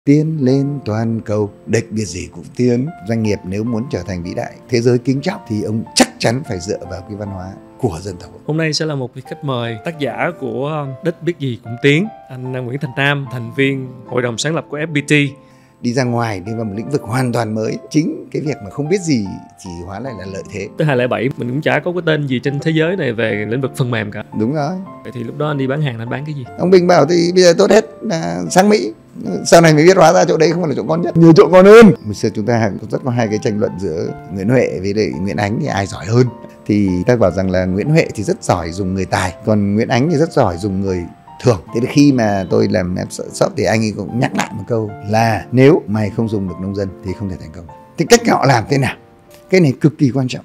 Tiến lên toàn cầu, địch việc gì cũng tiến. Doanh nghiệp nếu muốn trở thành vĩ đại, thế giới kính trọng thì ông chắc chắn phải dựa vào cái văn hóa của dân tộc. Hôm nay sẽ là một vị khách mời, tác giả của Đích biết gì cũng tiến, anh Nguyễn Thành Nam, thành viên hội đồng sáng lập của FPT. Đi ra ngoài, đi vào một lĩnh vực hoàn toàn mới. Chính cái việc mà không biết gì thì hóa lại là lợi thế. Tới 2007 mình cũng chả có cái tên gì trên thế giới này về lĩnh vực phần mềm cả. Đúng rồi. Vậy thì lúc đó anh đi bán hàng, anh bán cái gì? Ông Bình bảo thì bây giờ tốt hết là sang Mỹ. Sau này mới biết hóa ra chỗ đấy không phải là chỗ ngon nhất, nhiều chỗ ngon hơn. Hồi xưa chúng ta rất có hai cái tranh luận giữa Nguyễn Huệ với lại Nguyễn Ánh thì ai giỏi hơn. Thì ta bảo rằng là Nguyễn Huệ thì rất giỏi dùng người tài, còn Nguyễn Ánh thì rất giỏi dùng người thường. Thế thì khi mà tôi làm shop thì anh ấy cũng nhắc lại một câu là nếu mày không dùng được nông dân thì không thể thành công. Thì cách họ làm thế nào? Cái này cực kỳ quan trọng.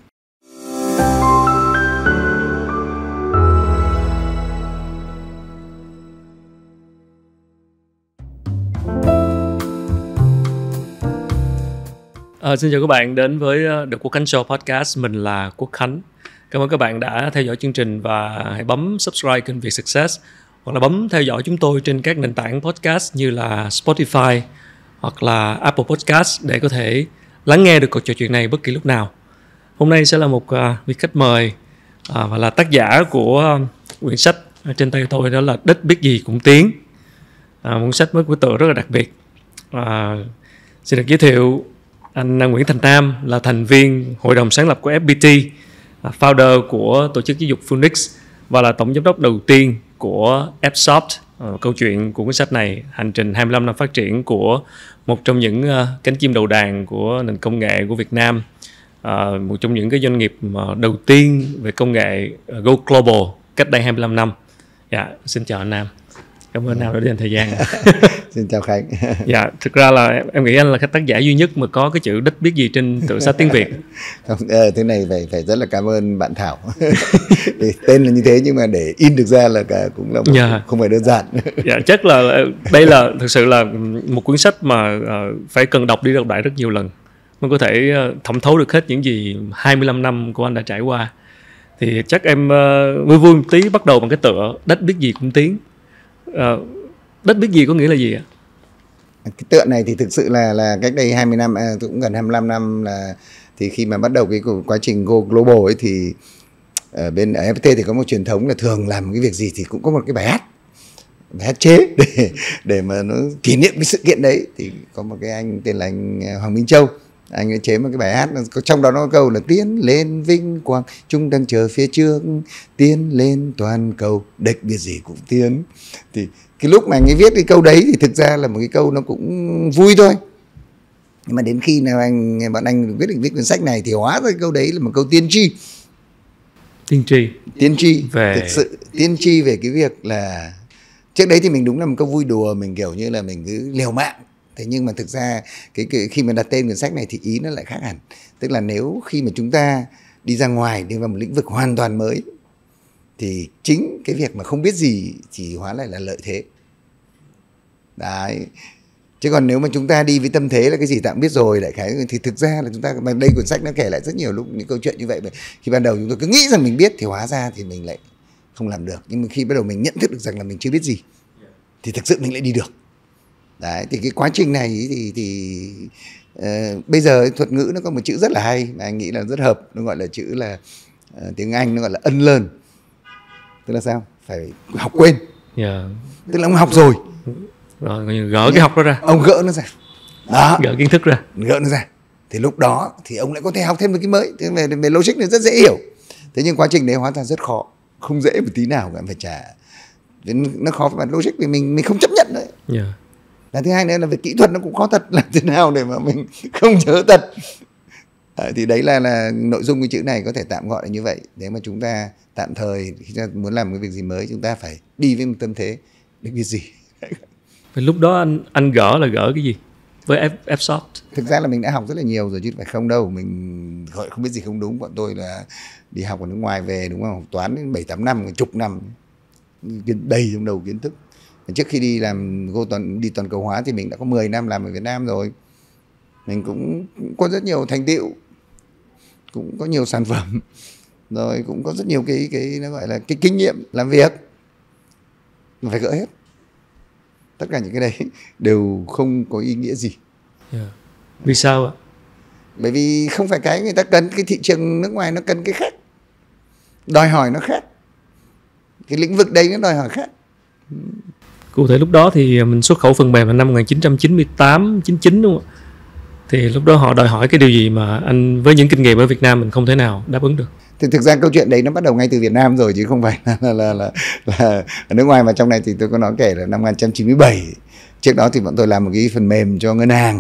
Xin chào các bạn đến với The Quốc Khánh Show Podcast. Mình là Quốc Khánh. Cảm ơn các bạn đã theo dõi chương trình và hãy bấm subscribe kênh Việt Success hoặc là bấm theo dõi chúng tôi trên các nền tảng podcast như là Spotify hoặc là Apple Podcast để có thể lắng nghe được cuộc trò chuyện này bất kỳ lúc nào. Hôm nay sẽ là một vị khách mời và là tác giả của quyển sách trên tay tôi, đó là Đích biết gì cũng tiến. Một cuốn sách với của tựa rất là đặc biệt. Xin được giới thiệu anh Nguyễn Thành Nam là thành viên hội đồng sáng lập của FPT, founder của tổ chức giáo dục Phoenix và là tổng giám đốc đầu tiên của Appsoft. Câu chuyện của cuốn sách này, hành trình 25 năm phát triển của một trong những cánh chim đầu đàn của nền công nghệ của Việt Nam, một trong những cái doanh nghiệp đầu tiên về công nghệ go global cách đây 25 năm. Dạ, xin chào anh Nam. Cảm ơn Nam đã dành thời gian. Xin chào Khánh. Dạ, thực ra là em nghĩ anh là cái tác giả duy nhất mà có cái chữ đích biết gì trên tựa sách tiếng Việt. Thế này phải rất là cảm ơn bạn Thảo. Tên là như thế nhưng mà để in được ra là cũng là không phải đơn giản. Dạ, chắc là đây là thực sự là một cuốn sách mà phải cần đọc đi đọc lại rất nhiều lần mới có thể thẩm thấu được hết những gì 25 năm của anh đã trải qua. Thì chắc em vui một tí bắt đầu bằng cái tựa đích biết gì cũng tiến. Đích biết gì có nghĩa là gì ạ? Cái tựa này thì thực sự là cách đây 20 năm, cũng gần 25 năm là thì khi mà bắt đầu cái quá trình go global ấy thì ở FPT thì có một truyền thống là thường làm cái việc gì thì cũng có một cái bài hát chế để mà nó kỷ niệm cái sự kiện đấy. Thì có một cái anh tên là anh Hoàng Minh Châu, anh ấy chế một cái bài hát, trong đó nó có câu là tiến lên vinh quang, chúng đang chờ phía trước, tiến lên toàn cầu, địch việc gì cũng tiến. Thì cái lúc mà anh ấy viết cái câu đấy thì thực ra là một cái câu nó cũng vui thôi, nhưng mà đến khi nào bọn anh viết cuốn sách này thì hóa ra cái câu đấy là một câu tiên tri về thực sự tiên tri về cái việc là trước đấy thì mình đúng là một câu vui đùa, mình kiểu như là mình cứ liều mạng. Thế nhưng mà thực ra khi mà đặt tên cuốn sách này thì ý nó lại khác hẳn. Tức là nếu khi mà chúng ta đi ra ngoài, đi vào một lĩnh vực hoàn toàn mới thì chính cái việc mà không biết gì thì hóa lại là lợi thế. Đấy. Chứ còn nếu mà chúng ta đi với tâm thế là cái gì ta cũng biết rồi đại khái thì thực ra là chúng ta, mà đây cuốn sách nó kể lại rất nhiều lúc những câu chuyện như vậy. Khi ban đầu chúng tôi cứ nghĩ rằng mình biết thì hóa ra thì mình lại không làm được. Nhưng mà khi bắt đầu mình nhận thức được rằng là mình chưa biết gì thì thực sự mình lại đi được. Đấy, thì cái quá trình này thì bây giờ thuật ngữ nó có một chữ rất là hay mà anh nghĩ là rất hợp, nó gọi là chữ là tiếng Anh nó gọi là unlearn. Tức là sao? Phải học quên. Tức là ông học rồi gỡ cái học đó ra, ông gỡ nó ra đó, gỡ kiến thức ra, gỡ nó ra thì lúc đó thì ông lại có thể học thêm một cái mới. Thế về logic này rất dễ hiểu, thế nhưng quá trình đấy hóa ra rất khó, không dễ một tí nào cả, phải trả nó khó về mặt logic vì mình không chấp nhận đấy. Và thứ hai nữa là về kỹ thuật nó cũng khó thật, làm thế nào để mà mình không nhớ thật. Thì đấy là nội dung cái chữ này có thể tạm gọi là như vậy. Nếu mà chúng ta tạm thời khi ta muốn làm cái việc gì mới, chúng ta phải đi với một tâm thế để biết gì. Vậy lúc đó anh gỡ là gỡ cái gì với Appsoft? Thực ra là mình đã học rất là nhiều rồi chứ phải không đâu. Mình gọi không biết gì không đúng. Bọn tôi là đi học ở nước ngoài về, đúng không? Học toán đến 7-8 năm, chục năm, đầy trong đầu kiến thức. Trước khi đi làm đi toàn cầu hóa thì mình đã có 10 năm làm ở Việt Nam rồi. Mình cũng có rất nhiều thành tựu, cũng có nhiều sản phẩm, rồi cũng có rất nhiều cái nó gọi là cái kinh nghiệm làm việc. Mình phải gỡ hết. Tất cả những cái đấy đều không có ý nghĩa gì. Vì sao ạ? Bởi vì không phải cái người ta cần, cái thị trường nước ngoài nó cần cái khác, đòi hỏi nó khác, cái lĩnh vực đấy nó đòi hỏi khác. Cụ thể lúc đó thì mình xuất khẩu phần mềm là năm 1998, 99 đúng không ạ? Thì lúc đó họ đòi hỏi cái điều gì mà anh với những kinh nghiệm ở Việt Nam mình không thể nào đáp ứng được? Thì thực ra câu chuyện đấy nó bắt đầu ngay từ Việt Nam rồi, chứ không phải là ở nước ngoài. Mà trong này thì tôi có nói kể là năm 1997, trước đó thì bọn tôi làm một cái phần mềm cho ngân hàng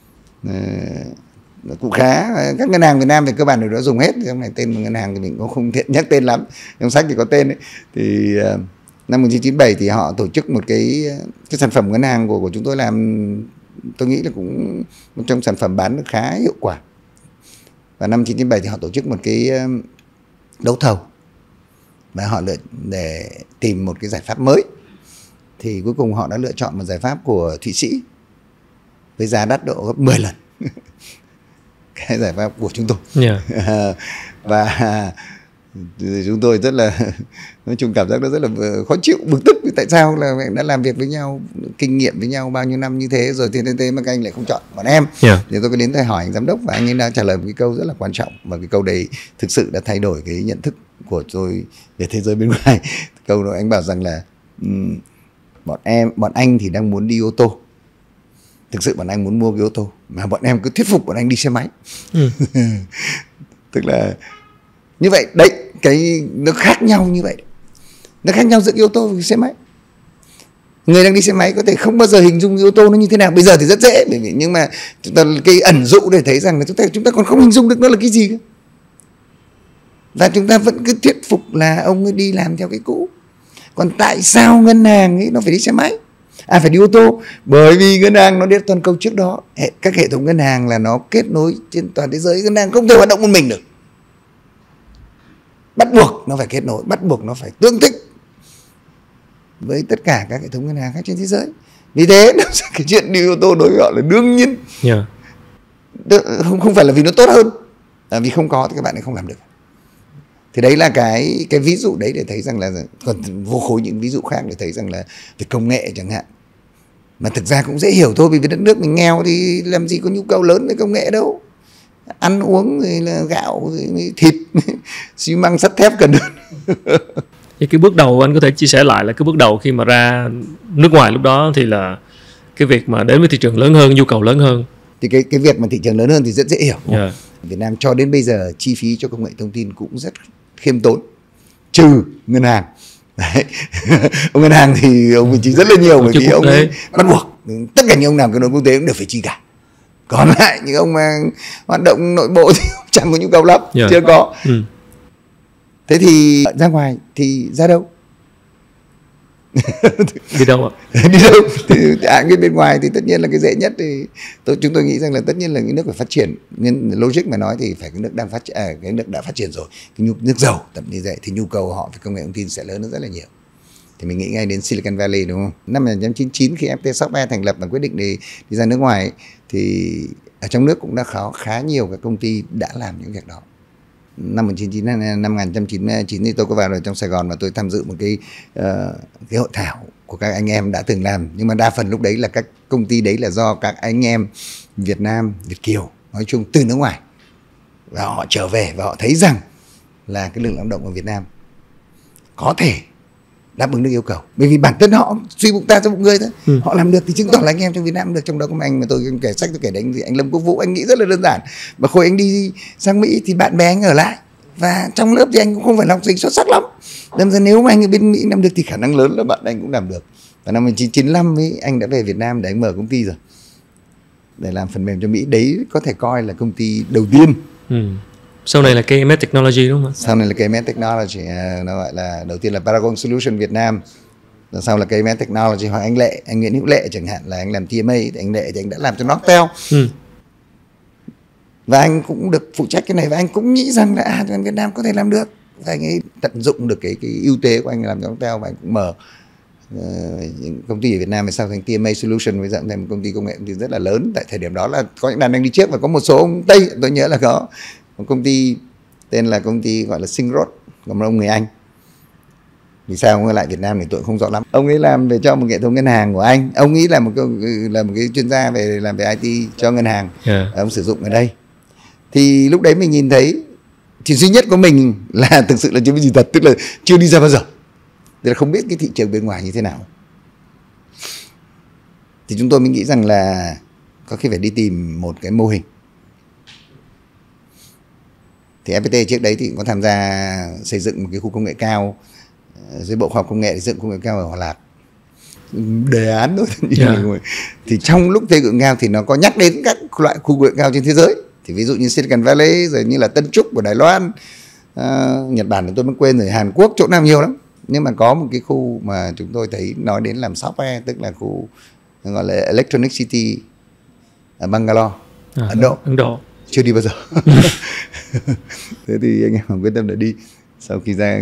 cũng khá. Các ngân hàng Việt Nam về cơ bản đều đã dùng hết. Trong này tên ngân hàng thì mình cũng không tiện nhắc tên lắm, trong sách thì có tên ấy. Thì năm 1997 thì họ tổ chức một cái sản phẩm ngân hàng của chúng tôi làm, tôi nghĩ là cũng một trong sản phẩm bán được khá hiệu quả. Và năm 1997 thì họ tổ chức một cái đấu thầu và họ để tìm một cái giải pháp mới. Thì cuối cùng họ đã lựa chọn một giải pháp của Thụy Sĩ với giá đắt độ gấp 10 lần cái giải pháp của chúng tôi. Và chúng tôi rất là, nói chung cảm giác nó rất là khó chịu, bực tức. Tại sao là đã làm việc với nhau, kinh nghiệm với nhau bao nhiêu năm như thế rồi, thế mà các anh lại không chọn bọn em. Thì tôi có đến tôi hỏi anh giám đốc và anh ấy đã trả lời một cái câu rất là quan trọng, và cái câu đấy thực sự đã thay đổi cái nhận thức của tôi về thế giới bên ngoài. Câu đó anh bảo rằng là bọn anh thì đang muốn đi ô tô, thực sự bọn anh muốn mua cái ô tô, mà bọn em cứ thuyết phục bọn anh đi xe máy. Tức là như vậy đấy, cái nó khác nhau như vậy. Nó khác nhau giữa cái ô tô và cái xe máy. Người đang đi xe máy có thể không bao giờ hình dung cái ô tô nó như thế nào. Bây giờ thì rất dễ, nhưng mà chúng ta cái ẩn dụ để thấy rằng là chúng ta còn không hình dung được nó là cái gì cơ. Và chúng ta vẫn cứ thuyết phục là ông ấy đi làm theo cái cũ. Còn tại sao ngân hàng ấy nó phải đi xe máy, phải đi ô tô? Bởi vì ngân hàng nó đến toàn cầu trước đó. Các hệ thống ngân hàng là nó kết nối trên toàn thế giới. Ngân hàng không thể hoạt động một mình được, bắt buộc nó phải kết nối, bắt buộc nó phải tương thích với tất cả các hệ thống ngân hàng khác trên thế giới. Vì thế cái chuyện đi ô tô đối với họ là đương nhiên. Không phải là vì nó tốt hơn, vì không có thì các bạn ấy không làm được. Thì đấy là cái ví dụ đấy để thấy rằng là, còn vô khối những ví dụ khác để thấy rằng là về công nghệ chẳng hạn, mà thực ra cũng dễ hiểu thôi. Vì đất nước mình nghèo thì làm gì có nhu cầu lớn về công nghệ đâu. Ăn uống rồi là gạo rồi thịt xi măng sắt thép cần hơn. Thì cái bước đầu anh có thể chia sẻ lại là cái bước đầu khi mà ra nước ngoài lúc đó thì là cái việc mà đến với thị trường lớn hơn, nhu cầu lớn hơn. Thì cái việc mà thị trường lớn hơn thì rất dễ hiểu. Việt Nam cho đến bây giờ chi phí cho công nghệ thông tin cũng rất khiêm tốn, trừ ngân hàng. Đấy. Ông ngân hàng thì ông phải chi rất là nhiều, bởi vì ông ấy bắt buộc tất cả những ông làm cái nối quốc tế cũng đều phải chi cả. Còn lại những ông mà hoạt động nội bộ thì chẳng có nhu cầu lắm, chưa có. Thế thì ra ngoài thì ra đâu? Đi đâu ạ? Đi đâu? Thì cái bên ngoài thì tất nhiên là cái dễ nhất. Thì chúng tôi nghĩ rằng là tất nhiên là những nước phải phát triển. Nhưng logic mà nói thì phải cái nước đang phát triển, cái nước đã phát triển rồi, cái nước giàu tầm như vậy thì nhu cầu họ về công nghệ thông tin sẽ lớn hơn rất là nhiều. Thì mình nghĩ ngay đến Silicon Valley, đúng không? Năm 1999 khi FPT Software thành lập và quyết định đi ra nước ngoài ấy, thì ở trong nước cũng đã khá nhiều các công ty đã làm những việc đó. Năm 1999 thì tôi có vào ở trong Sài Gòn và tôi tham dự một cái hội thảo của các anh em đã từng làm. Nhưng mà đa phần lúc đấy là các công ty đấy là do các anh em Việt Nam, Việt Kiều nói chung từ nước ngoài, và họ trở về và họ thấy rằng là cái lực lượng lao động ở Việt Nam có thể đáp ứng được yêu cầu. Bởi vì bản thân họ suy bụng ta cho bụng người thôi. Họ làm được thì chứng tỏ là anh em trong Việt Nam được. Trong đó có anh mà tôi kể sách, tôi kể đến anh Lâm Quốc Vũ, anh nghĩ rất là đơn giản. Mà hồi anh đi sang Mỹ thì bạn bè anh ở lại, và trong lớp thì anh cũng không phải là học sinh xuất sắc lắm. Đâm ra nếu mà anh ở bên Mỹ làm được thì khả năng lớn là bạn anh cũng làm được. Và năm 1995 ấy, anh đã về Việt Nam để anh mở công ty rồi, để làm phần mềm cho Mỹ. Đấy có thể coi là công ty đầu tiên. Sau này là KMS Technology đúng không ạ? Sau này là KMS Technology, nó gọi là đầu tiên là Paragon Solution Việt Nam, rồi sau là KMS Technology. Hoặc anh Lệ, anh Nguyễn Hữu Lệ chẳng hạn, là anh làm TMA, thì anh Lệ thì anh đã làm cho Nortel. Và anh cũng được phụ trách cái này, và anh cũng nghĩ rằng là Việt Nam có thể làm được. Và anh ấy tận dụng được cái ưu thế của anh làm cho Nortel, và anh cũng mở những công ty ở Việt Nam. Về sau thành TMA Solution, với dạng thành một công ty công nghệ thì rất là lớn. Tại thời điểm đó là có những đàn anh đi trước, và có một số ông Tây, tôi nhớ là có một công ty tên là công ty gọi là Singrod, của một ông người Anh Vì sao ông ấy lại Việt Nam thì tôi cũng không rõ lắm. Ông ấy làm về cho một hệ thống ngân hàng của Anh. Ông ấy là một cái chuyên gia về làm về IT cho ngân hàng. Ông sử dụng ở đây. Thì lúc đấy mình nhìn thấy thì duy nhất của mình là thực sự là chưa biết gì thật, tức là chưa đi ra bao giờ, tức là không biết cái thị trường bên ngoài như thế nào. Thì chúng tôi mới nghĩ rằng là có khi phải đi tìm một cái mô hình. Thì FPT trước đấy thì cũng có tham gia xây dựng một cái khu công nghệ cao dưới Bộ Khoa học Công nghệ, xây dựng công nghệ cao ở Hòa Lạc. Đề án thôi. Thì trong lúc xây dựng cao thì nó có nhắc đến các loại khu công nghệ cao trên thế giới. Thì ví dụ như Silicon Valley, rồi như là Tân Trúc của Đài Loan, Nhật Bản thì tôi mới quên rồi, Hàn Quốc, chỗ nào nhiều lắm. Nhưng mà có một cái khu mà chúng tôi thấy nói đến làm software, tức là khu gọi là Electronic City ở Bangalore, Ấn Độ. Chưa đi bao giờ. Thế thì anh em quyết tâm để đi. Sau khi ra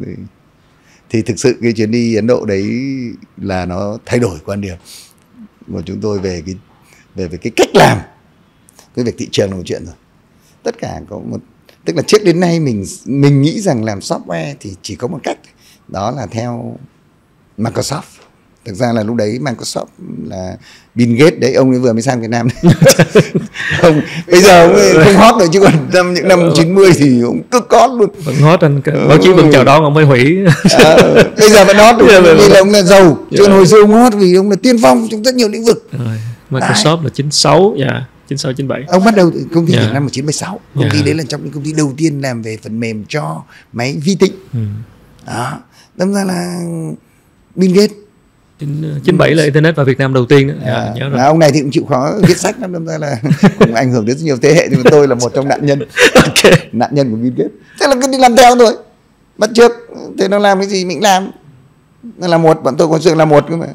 thì thực sự cái chuyến đi Ấn Độ đấy là nó thay đổi quan điểm của chúng tôi về cái cách làm. Cái việc thị trường là một chuyện rồi. Tất cả có một, tức là trước đến nay mình nghĩ rằng làm software thì chỉ có một cách, đó là theo Microsoft. Thực ra là lúc đấy Microsoft là Bill Gates đấy, ông ấy vừa mới sang Việt Nam. Ông bây giờ ông ấy không hot rồi, chứ còn những năm 90 thì ông cực hot luôn. Vẫn hot, anh báo chí vẫn chào đón ông mới hủy. Bây giờ vẫn hot vì là ông là giàu. Chứ hồi xưa ông hot vì ông là tiên phong trong rất nhiều lĩnh vực. Microsoft là 96, 96, 97. Ông bắt đầu công ty năm 1976. Công ty đấy là trong những công ty đầu tiên làm về phần mềm cho máy vi tính. Đó, đâm ra là Bill Gates. 97 là Internet vào Việt Nam đầu tiên đó. Nhớ rồi. Ông này thì cũng chịu khó viết sách lắm, đâm ra là cũng ảnh hưởng đến rất nhiều thế hệ. Nhưng mà tôi là một trong nạn nhân. Nạn nhân của Bill Gates. Thế là cứ đi làm theo thôi, bắt chước. Thế nó làm cái gì mình làm. Nó là một, bọn tôi có sự là một cơ mà.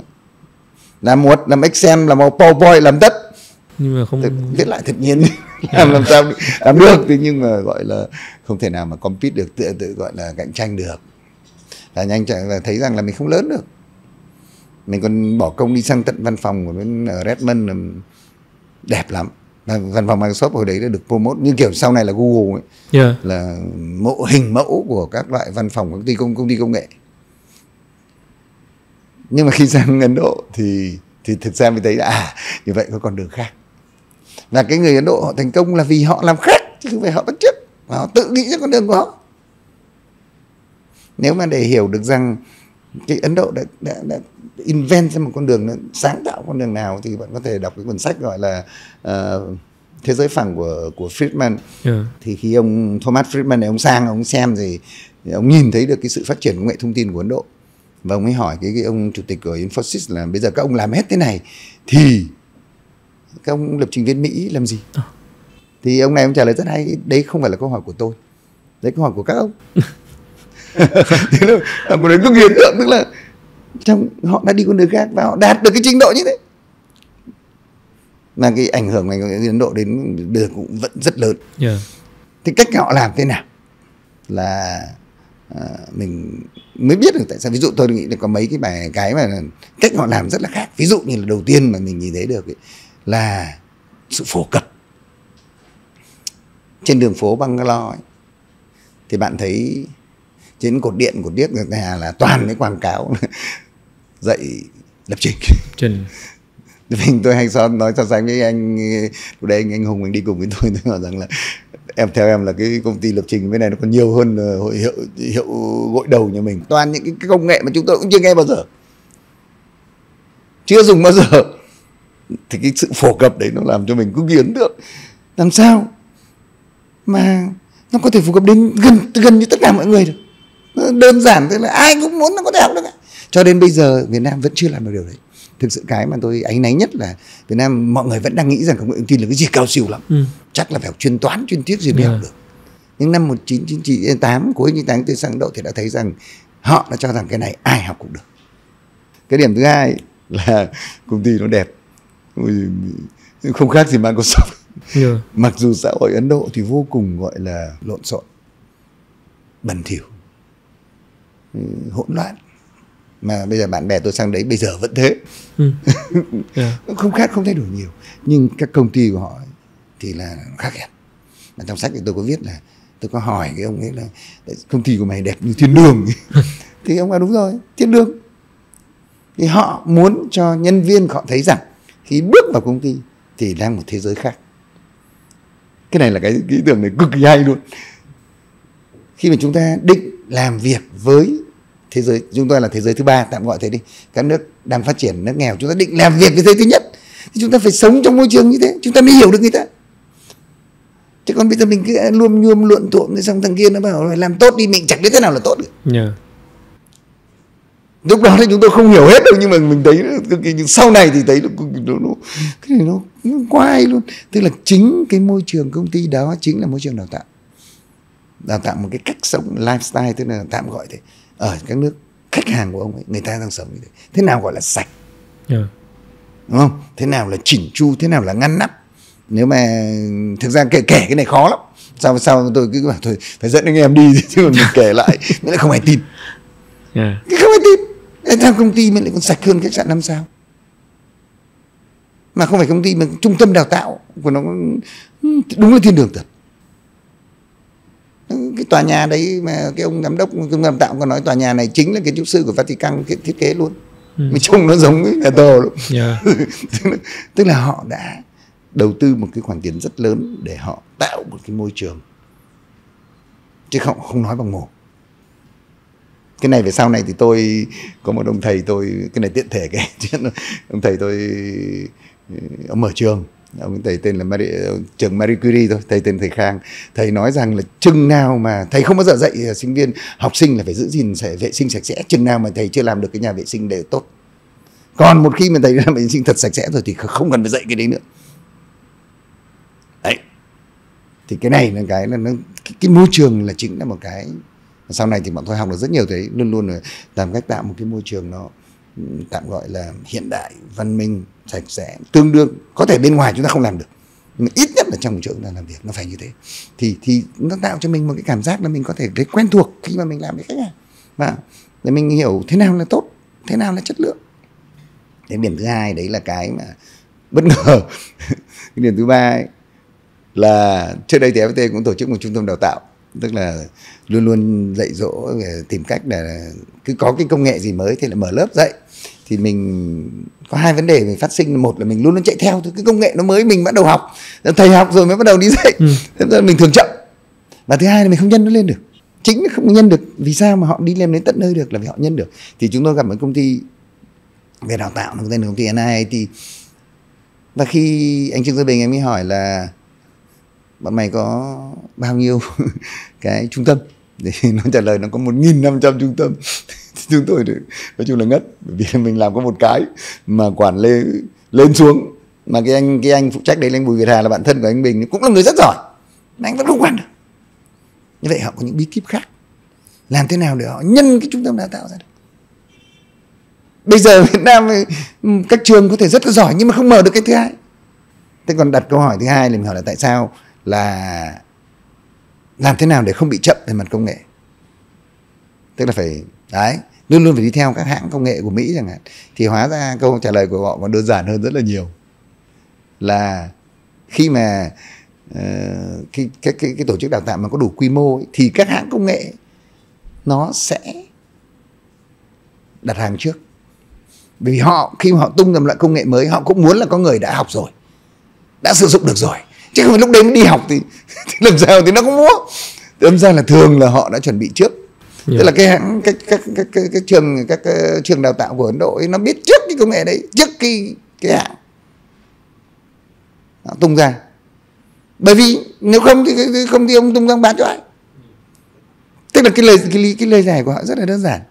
Làm Excel, làm PowerPoint, làm tất. Nhưng mà không viết lại thật nhiên. làm sao làm được. Thế nhưng mà gọi là không thể nào mà compete được, tự gọi là cạnh tranh được. Là nhanh chóng là thấy rằng là mình không lớn được. Mình còn bỏ công đi sang tận văn phòng của bên ở Redmond là đẹp lắm. Văn phòng Microsoft hồi đấy là được promote như kiểu sau này là Google ấy. Là hình mẫu của các loại văn phòng công ty công nghệ. Nhưng mà khi sang Ấn Độ thì thực ra mình thấy là như vậy có con đường khác. Và cái người Ấn Độ họ thành công là vì họ làm khác, chứ không phải họ bắt chước, họ tự nghĩ ra con đường của họ. Nếu mà để hiểu được rằng cái Ấn Độ đã invent ra một con đường, sáng tạo con đường nào, thì bạn có thể đọc cái cuốn sách gọi là Thế giới phẳng của Friedman. Thì khi ông Thomas Friedman này ông sang, ông xem thì ông nhìn thấy được cái sự phát triển công nghệ thông tin của Ấn Độ. Và ông ấy hỏi cái ông chủ tịch của Infosys là bây giờ các ông làm hết thế này thì các ông lập trình viên Mỹ làm gì? Thì ông này ông trả lời rất hay, đấy không phải là câu hỏi của tôi, đấy câu hỏi của các ông. Thế là một cái hiện tượng, tức là trong họ đã đi con đường khác và họ đạt được cái trình độ như thế. Mà cái ảnh hưởng này của Ấn Độ đến được cũng vẫn rất lớn. Thì cách họ làm thế nào là mình mới biết được tại sao. Ví dụ tôi nghĩ là có mấy cái mà cách họ làm rất là khác. Ví dụ như là đầu tiên mà mình nhìn thấy được ấy, là sự phổ cập. Trên đường phố Bangalore ấy, thì bạn thấy trên cột điện của điếc người ta là toàn cái quảng cáo dạy lập trình. Tôi hay nói so sánh với anh lúc đấy anh Hùng, anh đi cùng với tôi nói rằng là theo em là cái công ty lập trình bên này nó còn nhiều hơn hiệu gội đầu nhà mình. Toàn những cái công nghệ mà chúng tôi cũng chưa nghe bao giờ, chưa dùng bao giờ. Thì cái sự phổ cập đấy nó làm cho mình cứ ấn tượng. Làm sao mà nó có thể phổ cập đến gần như tất cả mọi người được. Nó đơn giản thế là ai cũng muốn nó có thể học được. Cho đến bây giờ Việt Nam vẫn chưa làm được điều đấy. Thực sự cái mà tôi áy náy nhất là Việt Nam mọi người vẫn đang nghĩ rằng công nghệ thông tin là cái gì cao siêu lắm. Chắc là phải học chuyên toán, chuyên tiết gì mới học được. Nhưng năm 1998, cuối 98 tôi sang Ấn Độ thì đã thấy rằng họ đã cho rằng cái này ai học cũng được. Cái điểm thứ hai là công ty nó đẹp, không khác gì Microsoft. Mặc dù xã hội Ấn Độ thì vô cùng gọi là lộn xộn, bẩn thỉu, hỗn loạn. Mà bây giờ bạn bè tôi sang đấy bây giờ vẫn thế. Không khác, không thay đổi nhiều. Nhưng các công ty của họ thì là khác hẳn. Mà trong sách thì tôi có viết là tôi có hỏi cái ông ấy là công ty của mày đẹp như thiên đường. thì ông bảo đúng rồi, thiên lương. Thì họ muốn cho nhân viên họ thấy rằng khi bước vào công ty thì đang một thế giới khác. Cái này là cái ý tưởng này cực kỳ hay luôn. Khi mà chúng ta định làm việc với thế giới, chúng ta là thế giới thứ ba, tạm gọi thế đi, các nước đang phát triển, nước nghèo, chúng ta định làm việc với thế giới thứ nhất thì chúng ta phải sống trong môi trường như thế, chúng ta mới hiểu được người ta. Chứ còn bây giờ mình cứ luôn luận thuộm, xong thằng kia nó bảo làm tốt đi, mình chẳng biết thế nào là tốt được. Yeah. Lúc đó thì chúng tôi không hiểu hết đâu, nhưng mà mình thấy nhưng sau này thì thấy cái này nó quá hay luôn. Tức là chính cái môi trường công ty đó chính là môi trường đào tạo một cái cách sống lifestyle, tức là tạm gọi thế. Ở các nước khách hàng của ông ấy, người ta đang sống như thế. Thế nào gọi là sạch, đúng không? Thế nào là chỉnh chu, thế nào là ngăn nắp. Nếu mà thực ra kể cái này khó lắm. Sao tôi cứ bảo thôi phải dẫn anh em đi, chứ mà mình kể lại nó lại không ai tin. Cái không ai tin. Theo công ty mình lại còn sạch hơn khách sạn 5 sao. Mà không phải công ty mà trung tâm đào tạo của nó đúng là thiên đường thật. Cái tòa nhà đấy mà cái ông giám đốc trung tâm đào tạo còn nói tòa nhà này chính là kiến trúc sư của Vatican thiết kế luôn. Mình trông nó giống với nhà thờ luôn. Tức là họ đã đầu tư một cái khoản tiền rất lớn để họ tạo một cái môi trường, chứ không nói bằng mồm. Cái này về sau này thì tôi có một ông thầy tôi, cái này tiện thể cái chuyện, ông thầy tôi ông mở trường, ông thầy tên là trường Marie Curie thôi, thầy tên thầy Khang. Thầy nói rằng là chừng nào mà thầy không bao giờ dạy sinh viên học sinh là phải giữ gìn vệ sinh sạch sẽ, chừng nào mà thầy chưa làm được cái nhà vệ sinh đều tốt. Còn một khi mà thầy làm vệ sinh thật sạch sẽ rồi thì không cần phải dạy cái đấy nữa. Đấy. Thì cái này là cái là cái môi trường là chính là một cái. Sau này thì bọn tôi học được rất nhiều đấy, luôn là làm cách tạo một cái môi trường nó tạm gọi là hiện đại, văn minh, sạch sẽ, tương đương. Có thể bên ngoài chúng ta không làm được, nhưng ít nhất là trong chỗ chúng ta làm việc nó phải như thế. Thì nó tạo cho mình một cái cảm giác là mình có thể cái quen thuộc khi mà mình làm với khách hàng, và để mình hiểu thế nào là tốt, thế nào là chất lượng. Cái điểm thứ hai đấy là cái mà bất ngờ. Cái điểm thứ ba ấy, là trước đây thì FPT cũng tổ chức một trung tâm đào tạo, tức là luôn dạy dỗ tìm cách là cứ có cái công nghệ gì mới thì là mở lớp dạy. Thì mình có hai vấn đề mình phát sinh. Một là mình luôn chạy theo cái công nghệ nó mới, mình bắt đầu học, thầy học rồi mới bắt đầu đi dạy, thế nên mình thường chậm. Và thứ hai là mình không nhân nó lên được. Chính là không nhân được. Vì sao mà họ đi lên đến tận nơi được là vì họ nhân được. Thì chúng tôi gặp một công ty về đào tạo, nó tên là công ty NIIT. Và khi anh Trương Gia Bình em mới hỏi là bọn mày có bao nhiêu cái trung tâm, thì nó trả lời nó có 1.500 trung tâm. Chúng tôi nói chung là ngất, bởi vì mình làm có một cái mà quản lên xuống. Mà cái anh phụ trách đấy là anh Bùi Việt Hà, là bạn thân của anh Bình, cũng là người rất giỏi, mà anh vẫn không quản được. Như vậy họ có những bí kíp khác, làm thế nào để họ nhân cái trung tâm đào tạo ra được. Bây giờ Việt Nam các trường có thể rất là giỏi nhưng mà không mở được cái thứ hai. Thế còn đặt câu hỏi thứ hai là mình hỏi là tại sao, là làm thế nào để không bị chậm về mặt công nghệ. Tức là phải đấy, luôn phải đi theo các hãng công nghệ của Mỹ chẳng hạn. Thì hóa ra câu trả lời của họ còn đơn giản hơn rất là nhiều. Là khi mà cái tổ chức đào tạo mà có đủ quy mô ấy, thì các hãng công nghệ nó sẽ đặt hàng trước. Vì họ khi mà họ tung ra một loại công nghệ mới, họ cũng muốn là có người đã học rồi, đã sử dụng được rồi. Chứ không phải lúc đấy mới đi học thì làm sao thì nó cũng mua. Đâm ra là thường là họ đã chuẩn bị trước. Tức là cái trường đào tạo của Ấn Độ ấy, nó biết trước cái công nghệ đấy, trước cái hãng họ tung ra. Bởi vì nếu không thì ông tung ra bán cho ai. Tức là cái lời giải của họ rất là đơn giản.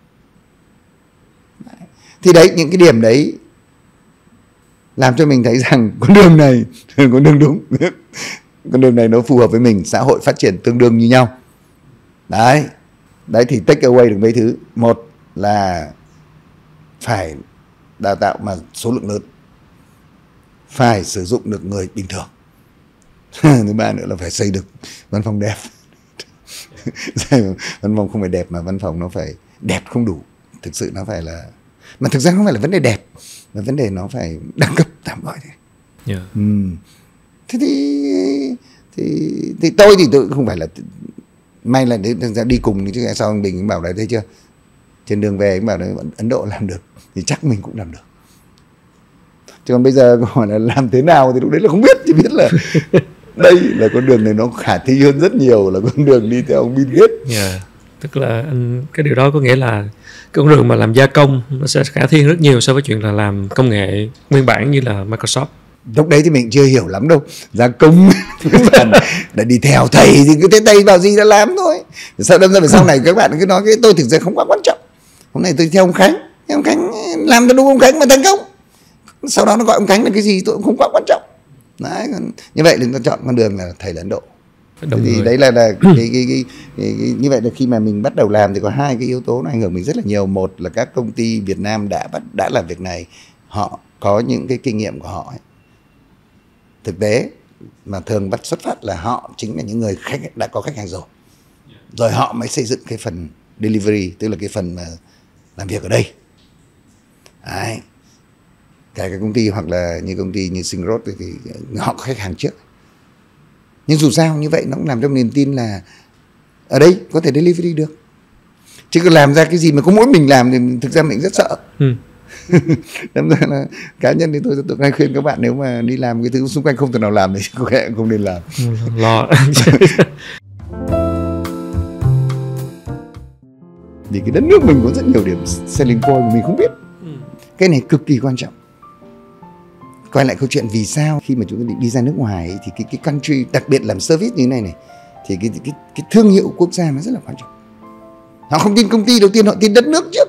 Thì đấy, những cái điểm đấy làm cho mình thấy rằng con đường này là con đường đúng. Con đường này nó phù hợp với mình, xã hội phát triển tương đương như nhau. Đấy thì take away được mấy thứ. Một là phải đào tạo mà số lượng lớn, phải sử dụng được người bình thường. Thứ ba nữa là phải xây được văn phòng đẹp. Văn phòng không phải đẹp mà văn phòng nó phải đẹp không đủ. Thực sự nó phải là, mà thực ra không phải là vấn đề đẹp, mà vấn đề nó phải đẳng cấp, tạm gọi thế. Thế thì tôi không phải là may là đi cùng, chứ sao anh Bình bảo đấy, thấy chưa, Trên đường về anh bảo là Ấn Độ làm được thì chắc mình cũng làm được. Chứ còn bây giờ hỏi là làm thế nào thì lúc đấy là không biết, chỉ biết là đây là con đường này nó khả thi hơn rất nhiều là con đường đi theo ông Bill Gates. Tức là cái điều đó có nghĩa là cái con đường mà làm gia công nó sẽ khả thi rất nhiều so với chuyện là làm công nghệ nguyên bản như là Microsoft. Lúc đấy thì mình chưa hiểu lắm đâu, gia công đã đi theo thầy thì cứ thế thầy vào gì đã làm thôi. Sau này các bạn cứ nói cái tôi thực ra không quá quan trọng. Hôm nay tôi theo ông Khánh làm cho đúng ông Khánh mà thành công. Sau đó nó gọi ông Khánh là cái gì tôi cũng không quá quan trọng. Đấy, như vậy thì ta chọn con đường là thầy là Ấn Độ. Thì đấy là như vậy là khi mà mình bắt đầu làm thì có hai cái yếu tố nó ảnh hưởng mình rất là nhiều. Một là các công ty Việt Nam đã làm việc này, họ có những cái kinh nghiệm của họ ấy. Thực tế mà thường bắt xuất phát là họ chính là những người đã có khách hàng rồi họ mới xây dựng cái phần delivery, tức là cái phần mà làm việc ở đây. Đấy. Cái công ty hoặc là như công ty như Singrod thì họ có khách hàng trước. Nhưng dù sao như vậy nó cũng làm cho niềm tin là ở đây có thể delivery được. Chứ cứ làm ra cái gì mà có mỗi mình làm thì thực ra mình rất sợ. Đâm ra là cá nhân thì tôi hay khuyên các bạn nếu mà đi làm cái thứ xung quanh không thể nào làm thì có lẽ không nên làm. Lo. Vì cái đất nước mình có rất nhiều điểm selling point mà mình không biết. Cái này cực kỳ quan trọng. Quay lại câu chuyện vì sao khi mà chúng ta đi ra nước ngoài thì cái country, đặc biệt làm service như thế này thì cái thương hiệu quốc gia nó rất là quan trọng. Họ không tin công ty đầu tiên, họ tin đất nước trước.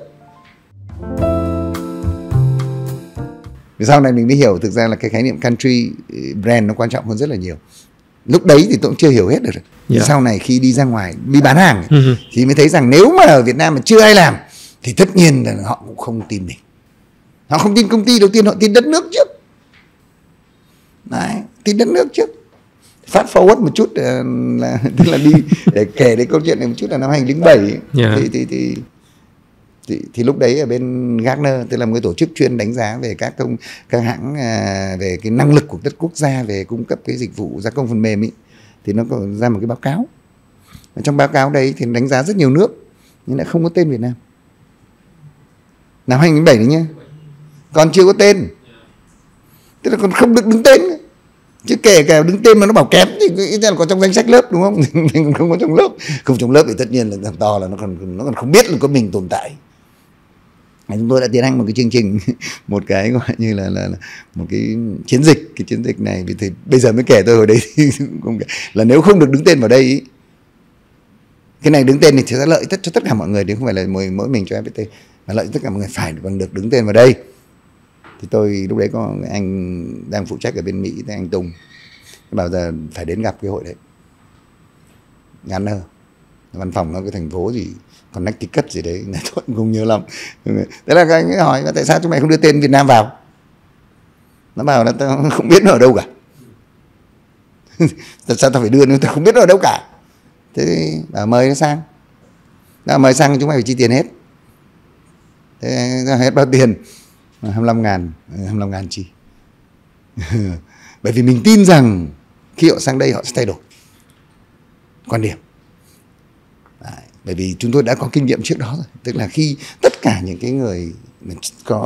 Sau này mình mới hiểu thực ra là cái khái niệm country brand nó quan trọng hơn rất là nhiều. Lúc đấy thì tôi cũng chưa hiểu hết được. Nhưng sau này khi đi ra ngoài đi bán hàng thì mới thấy rằng nếu mà ở Việt Nam mà chưa ai làm thì tất nhiên là họ cũng không tin mình. Họ không tin công ty đầu tiên, họ tin đất nước trước. Đấy, tin đất nước trước. Fast forward một chút là tức là đi để kể đến câu chuyện này một chút là năm 2007 thì lúc đấy ở bên Gartner, tức là một cái tổ chức chuyên đánh giá về các hãng về cái năng lực của đất quốc gia về cung cấp cái dịch vụ gia công phần mềm ấy, thì nó có ra một cái báo cáo. Và trong báo cáo đấy thì đánh giá rất nhiều nước nhưng lại không có tên Việt Nam. Năm 2007 đấy nhá, còn chưa có tên, tức là còn không được đứng tên. Chứ kể cả đứng tên mà nó bảo kém thì ít ra là có trong danh sách lớp, đúng không? Mình không có trong lớp. Không trong lớp thì tất nhiên là thằng to là nó còn không biết là có mình tồn tại. Chúng tôi đã tiến hành một cái chương trình, một cái gọi như là một cái chiến dịch. Cái chiến dịch này thì bây giờ mới kể tôi hồi đấy thì không kể. Là nếu không được đứng tên vào đây ý, cái này đứng tên thì sẽ lợi cho tất cả mọi người, chứ không phải là mỗi mình cho FPT, mà lợi cho tất cả mọi người phải được đứng tên vào đây. Thì tôi lúc đấy có anh đang phụ trách ở bên Mỹ, anh Tùng, bao giờ phải đến gặp cái hội đấy. Ngắn hơn, văn phòng nó cái thành phố gì Connecticut gì đấy, tôi không nhớ lắm. Thế là anh ấy hỏi tại sao chúng mày không đưa tên Việt Nam vào. Nó bảo là tao không biết nó ở đâu cả. Tại sao tao phải đưa nó, tao không biết nó ở đâu cả. Thế thì bảo mời nó sang. Nó mời sang chúng mày phải chi tiền hết. Thế hết bao tiền? 25.000 chi. Bởi vì mình tin rằng khi họ sang đây họ sẽ thay đổi quan điểm. Đấy, bởi vì chúng tôi đã có kinh nghiệm trước đó rồi. Tức là khi tất cả những cái người có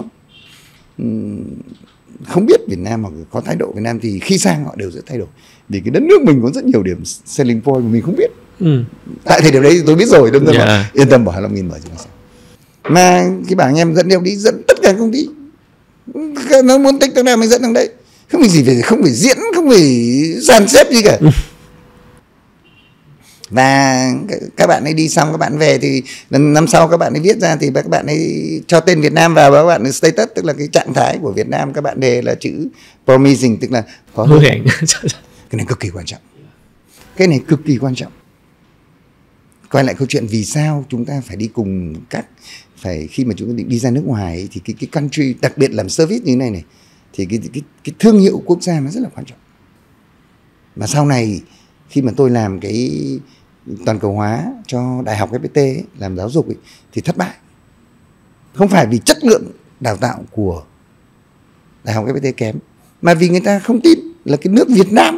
không biết Việt Nam hoặc có thái độ Việt Nam thì khi sang họ đều sẽ thay đổi. Vì cái đất nước mình có rất nhiều điểm selling point mà mình không biết. Tại thời điểm đấy thì tôi biết rồi, đâm ra yên tâm bỏ 25.000 mở cho nó xem. Mà cái bảng em dẫn đều đi, dẫn tất cả công ty. Nó muốn tích thằng nào mình dẫn thằng đấy. Không phải gì, không phải diễn, không phải dàn xếp gì cả. Và các bạn ấy đi xong các bạn về thì năm sau các bạn ấy viết ra thì các bạn ấy cho tên Việt Nam vào và các bạn ấy status, tức là cái trạng thái của Việt Nam các bạn đề là chữ promising, tức là có hứa hẹn. Cái này cực kỳ quan trọng. Cái này cực kỳ quan trọng. Quay lại câu chuyện vì sao chúng ta phải đi cùng khi mà chúng ta định đi ra nước ngoài ấy, thì cái country, đặc biệt làm service như thế này thì cái thương hiệu quốc gia nó rất là quan trọng. Mà sau này khi mà tôi làm cái toàn cầu hóa cho Đại học FPT ấy, làm giáo dục ấy, thì thất bại. Không phải vì chất lượng đào tạo của Đại học FPT kém, mà vì người ta không tin là cái nước Việt Nam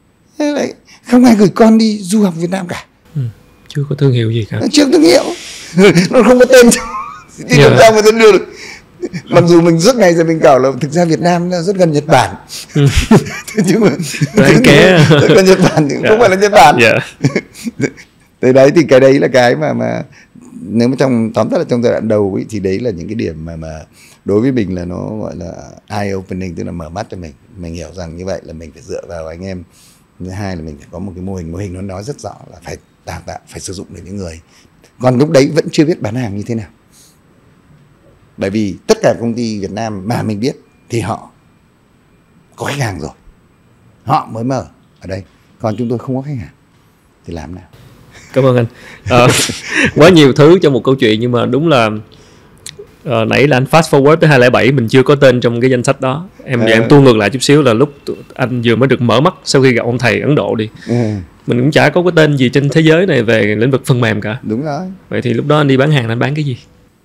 ấy, không ai gửi con đi du học Việt Nam cả. Chưa có thương hiệu gì cả. Chưa thương hiệu. nó không có tên thì làm sao mà tên đưa được. Mặc dù mình suốt ngày rồi mình bảo là thực ra Việt Nam nó rất gần Nhật Bản. Nhưng mà rất gần Nhật Bản thì không phải là Nhật Bản. Thế đấy thì cái đấy là cái mà nếu mà tóm tắt là trong giai đoạn đầu ấy, thì đấy là những cái điểm mà đối với mình là nó gọi là eye opening, tức là mở mắt cho mình hiểu rằng như vậy là mình phải dựa vào anh em. Thứ hai là mình phải có một cái mô hình nó nói rất rõ là phải đào tạo, phải sử dụng được những người. Còn lúc đấy vẫn chưa biết bán hàng như thế nào, bởi vì tất cả công ty Việt Nam mà mình biết thì họ có khách hàng rồi, họ mới mở ở đây, còn chúng tôi không có khách hàng thì làm nào. Cảm ơn anh. Quá nhiều thứ trong một câu chuyện, nhưng mà đúng là nãy là anh fast forward tới 2007, mình chưa có tên trong cái danh sách đó. Em tua ngược lại chút xíu là lúc anh vừa mới được mở mắt sau khi gặp ông thầy Ấn Độ đi. Mình cũng chả có cái tên gì trên thế giới này về lĩnh vực phần mềm cả. Đúng rồi. Vậy thì lúc đó anh đi bán hàng, anh bán cái gì?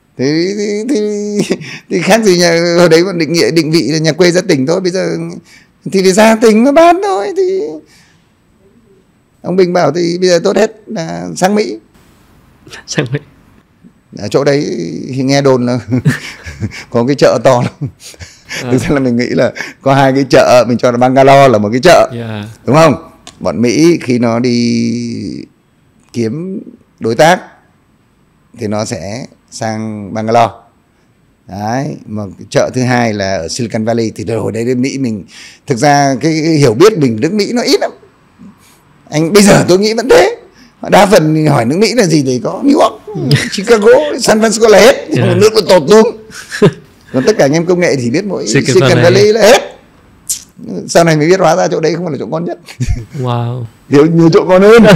Thì khác gì hồi đấy mà định vị là nhà quê ra tỉnh thôi. Bây giờ thì phải ra tỉnh mà bán thôi. Thì ông Bình bảo thì bây giờ tốt hết là sang Mỹ. Sang Mỹ. Ở chỗ đấy thì nghe đồn là có cái chợ to lắm. Thực ra là mình nghĩ là có hai cái chợ, mình cho là Bangalore là một cái chợ, đúng không? Bọn Mỹ khi nó đi kiếm đối tác thì nó sẽ sang Bangalore. Đấy, mà chợ thứ hai là ở Silicon Valley. Thì hồi đấy đến Mỹ mình thực ra cái hiểu biết mình nước Mỹ nó ít lắm. Anh bây giờ tôi nghĩ vẫn thế. Đa phần hỏi nước Mỹ là gì thì có New York, Chicago, San Francisco là hết. Nước nó tột luôn. Còn tất cả anh em công nghệ thì biết mỗi Silicon Valley là hết. Sau này mới biết hóa ra chỗ đấy không phải là chỗ ngon nhất. Wow. Nhiều chỗ ngon hơn.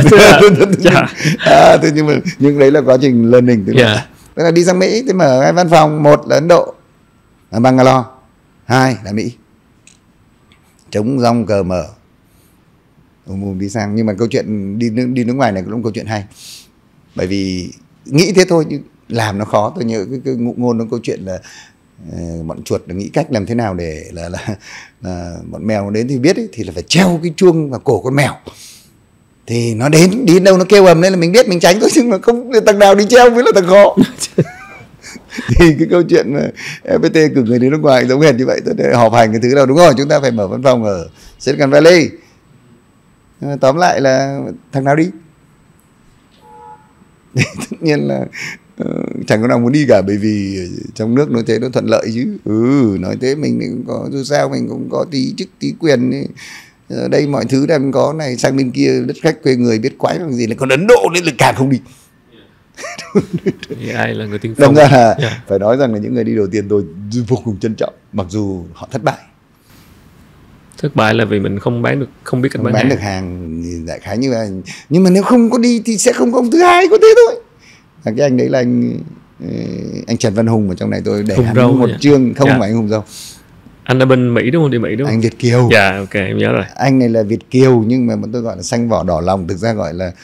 Nhưng đấy là quá trình learning. Tức là đi sang Mỹ thì mở hai văn phòng, một là Ấn Độ, là Bangalore, hai là Mỹ. Chống rong cờ mở. Đi sang. Nhưng mà câu chuyện đi nước ngoài này cũng là một câu chuyện hay. Bởi vì nghĩ thế thôi nhưng làm nó khó. Tôi nhớ cái ngụ ngôn nó câu chuyện là bọn chuột là nghĩ cách làm thế nào để là bọn mèo nó đến thì biết ấy, thì là phải treo cái chuông vào cổ con mèo. Thì nó đến, đi đâu nó kêu ầm lên là mình biết, mình tránh thôi, nhưng mà không thằng nào đi treo mới là thằng khó. Thì cái câu chuyện mà FPT cử người đến nước ngoài giống hệt như vậy, tôi họp hành cái thứ đâu, đúng rồi, chúng ta phải mở văn phòng ở Silicon Valley. Tóm lại là thằng nào đi. Tất nhiên là chẳng có nào muốn đi cả, bởi vì trong nước nói thế nó thuận lợi chứ. Nói thế mình cũng có, dù sao mình cũng có tí chức tí quyền ấy. Ở đây mọi thứ đang có này, sang bên kia đất khách quê người biết quái bằng gì, là còn Ấn Độ nên là càng không đi. Thì ai là người tiên phong? Đâm ra là phải nói rằng là những người đi đầu tiên tôi vô cùng trân trọng, mặc dù họ thất bại. Thất bại là vì mình không bán được, không biết cách bán hàng. Được hàng đại khái như vậy. Nhưng mà nếu không có đi thì sẽ không có ông thứ hai, có thế thôi. Cái anh đấy là anh Trần Văn Hùng ở trong này tôi để hắn một chương, không phải anh Hùng Dâu. Anh ở bên Mỹ đúng không? Đi Mỹ đúng không? Anh Việt Kiều. Dạ, ok, em nhớ rồi. Anh này là Việt Kiều nhưng mà bọn tôi gọi là xanh vỏ đỏ lòng, thực ra gọi là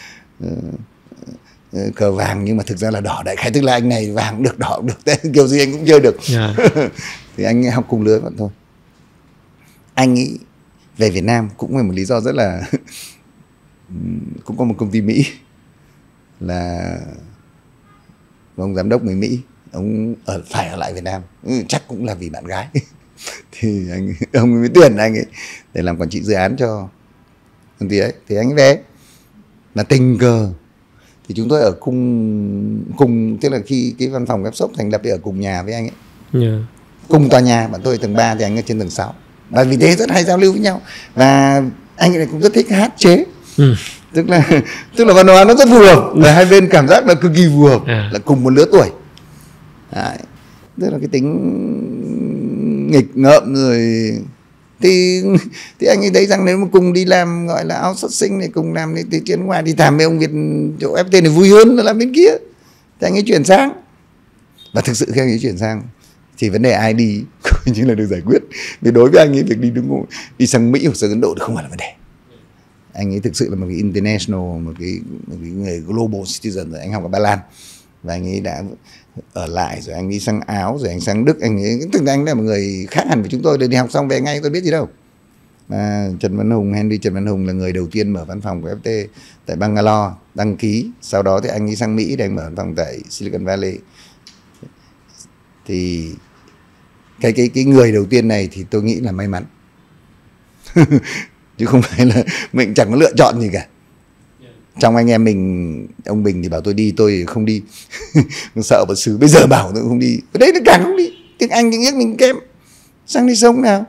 cờ vàng nhưng mà thực ra là đỏ đại khái, tức là anh này vàng cũng được, đỏ cũng được, kiểu gì anh cũng chơi được. Thì anh học cùng lứa bọn thôi. Anh ấy về Việt Nam cũng là một lý do rất là cũng có một công ty Mỹ là ông giám đốc người Mỹ, ông phải ở lại Việt Nam, chắc cũng là vì bạn gái. Thì ông mới tuyển anh ấy để làm quản trị dự án cho công ty ấy. Thì anh ấy về là tình cờ thì chúng tôi ở cùng tức là khi cái văn phòng Webshop thành lập thì ở cùng nhà với anh ấy. Cùng tòa nhà, bọn tôi tầng 3 thì anh ở trên tầng 6. Và vì thế rất hay giao lưu với nhau. Và anh ấy cũng rất thích hát chế. Tức là văn hóa nó rất phù hợp, và hai bên cảm giác là cực kỳ phù hợp, là cùng một lứa tuổi. Đấy. Tức là cái tính nghịch ngợm rồi. Thì anh ấy thấy rằng nếu mà cùng đi làm gọi là outsourcing này, cùng làm thì chuyển ngoài thì thảm với ông Việt chỗ FPT này vui hơn là làm bên kia. Thì anh ấy chuyển sang. Và thực sự khi anh ấy chuyển sang thì vấn đề ID coi như là được giải quyết. Vì đối với anh ấy việc đi sang Mỹ hoặc sang Ấn Độ thì không phải là vấn đề. Anh ấy thực sự là một cái international, một cái người global citizen rồi. Anh học ở Ba Lan và anh ấy đã ở lại, rồi anh đi sang Áo, rồi anh sang Đức. Anh ấy thực ra anh là một người khác hẳn với chúng tôi. Để đi học xong về ngay tôi biết gì đâu. Henry Trần Văn Hùng là người đầu tiên mở văn phòng của FPT tại Bangalore, đăng ký. Sau đó thì anh ấy sang Mỹ để anh mở văn phòng tại Silicon Valley. Thì cái người đầu tiên này thì tôi nghĩ là may mắn. Chứ không phải là mình chẳng có lựa chọn gì cả. Trong anh em mình, ông Bình thì bảo tôi đi, tôi không đi. Sợ một xứ, bây giờ bảo tôi không đi. Ở đấy nó càng không đi. Tiếng Anh tiếng Nhật mình kém, sang đi sống nào.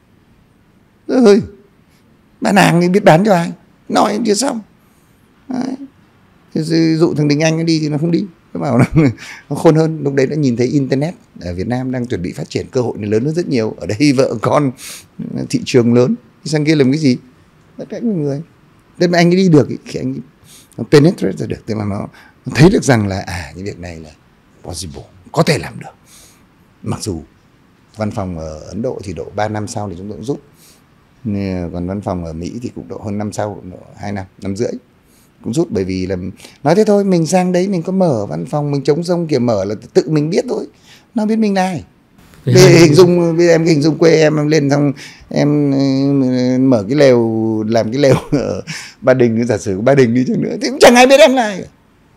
Rồi bán hàng thì biết bán cho ai, nói chưa xong. Đấy. Dụ thằng Đình Anh nó đi thì nó không đi. Nó bảo nó khôn hơn. Lúc đấy đã nhìn thấy internet ở Việt Nam đang chuẩn bị phát triển, cơ hội này lớn hơn rất nhiều. Ở đây vợ con, thị trường lớn, sang kia làm cái gì? Tất cả mọi người. Thế mà anh ấy đi được khi anh ấy nó penetrate ra được, tức là nó thấy được rằng là cái việc này là possible, có thể làm được. Mặc dù văn phòng ở Ấn Độ thì độ 3 năm sau thì chúng tôi cũng giúp, còn văn phòng ở Mỹ thì cũng độ hơn năm sau, độ 2 năm, năm rưỡi cũng giúp. Bởi vì là nói thế thôi, mình sang đấy mình có mở văn phòng, mình chống rông kiểu mở là tự mình biết thôi, nó biết mình là ai. Bây em hình dung quê em lên xong em mở cái lều, làm cái lều ở Ba Đình, giả sử Ba Đình đi chăng nữa thì cũng chẳng ai biết em là ai.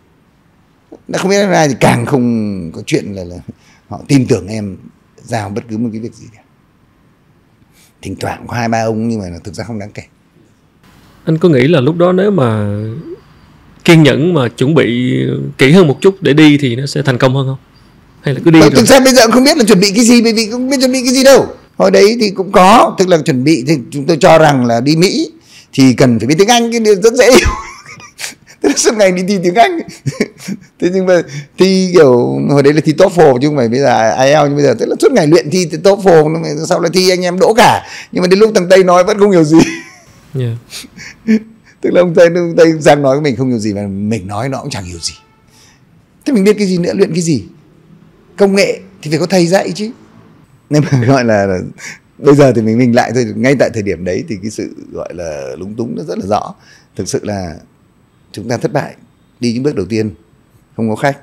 Đã không biết em là ai thì càng không có chuyện là họ tin tưởng em giao bất cứ một cái việc gì cả. Thỉnh thoảng có 2-3 ông nhưng mà thực ra không đáng kể. Anh có nghĩ là lúc đó nếu mà kiên nhẫn mà chuẩn bị kỹ hơn một chút để đi thì nó sẽ thành công hơn không? Hay là cứ đi rồi? Thực ra bây giờ không biết là chuẩn bị cái gì, bởi vì không biết chuẩn bị cái gì đâu. Hồi đấy thì cũng có, tức là chuẩn bị thì chúng tôi cho rằng là đi Mỹ thì cần phải biết tiếng Anh, cái điều rất dễ hiểu. Tức là suốt ngày đi thi tiếng Anh. Thế nhưng mà thi kiểu hồi đấy là thi TOEFL chứ không phải bây giờ IELTS, nhưng bây giờ tức là suốt ngày luyện thi TOEFL, sau là thi anh em đỗ cả. Nhưng mà đến lúc thằng Tây nói vẫn không hiểu gì. Yeah. Tức là ông Tây sang nói với mình không hiểu gì, mà mình nói nó cũng chẳng hiểu gì. Thế mình biết cái gì nữa, luyện cái gì? Công nghệ thì phải có thầy dạy chứ. Nên mà gọi là bây giờ thì mình lại thôi, ngay tại thời điểm đấy thì cái sự gọi là lúng túng nó rất là rõ. Thực sự là chúng ta thất bại, đi những bước đầu tiên không có khách.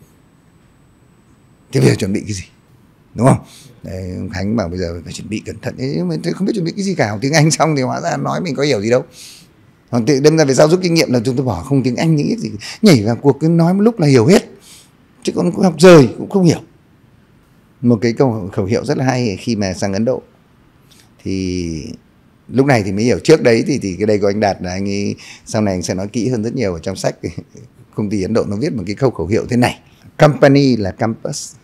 Thế bây giờ chuẩn bị cái gì? Đúng không? Đấy, ông Khánh bảo bây giờ phải chuẩn bị cẩn thận. Nhưng mà tôi không biết chuẩn bị cái gì cả. Học tiếng Anh xong thì hóa ra nói mình có hiểu gì đâu. Còn đâm ra về sau rút kinh nghiệm là chúng tôi bỏ không tiếng Anh những gì, nhảy vào cuộc cứ nói một lúc là hiểu hết. Chứ còn học rời cũng không hiểu. Một cái khẩu hiệu rất là hay khi mà sang Ấn Độ thì lúc này thì mới hiểu. Trước đấy thì cái đây của anh Đạt là anh ấy, sau này anh sẽ nói kỹ hơn rất nhiều ở trong sách. Công ty Ấn Độ nó viết một cái khẩu hiệu thế này: company là campus,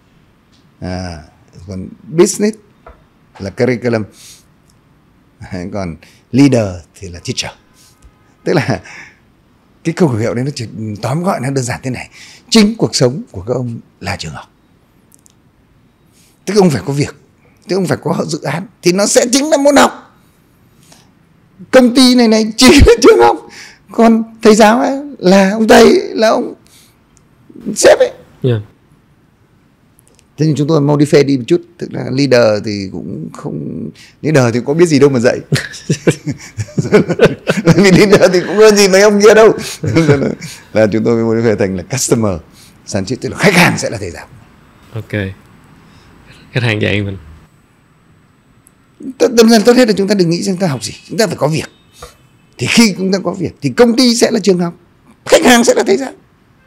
còn business là curriculum, còn leader thì là teacher. Tức là cái khẩu hiệu đấy nó chỉ tóm gọi nó đơn giản thế này: chính cuộc sống của các ông là trường học. Tức ông phải có việc, tức ông phải có dự án thì nó sẽ chính là môn học. Công ty này chỉ là trường học, còn thầy giáo ấy là ông thầy, là ông sếp ấy. Yeah. Thế nhưng chúng tôi modify đi một chút, tức là leader thì cũng không, leader thì có biết gì đâu mà dạy. Vì leader thì cũng hơn gì mấy ông kia đâu. Là chúng tôi modify thành là customer centric, tức là khách hàng sẽ là thầy giáo. Ok, khách hàng dạy mình. Tốt hết là chúng ta đừng nghĩ rằng ta học gì, chúng ta phải có việc. Thì khi chúng ta có việc thì công ty sẽ là trường học, khách hàng sẽ là thầy giáo.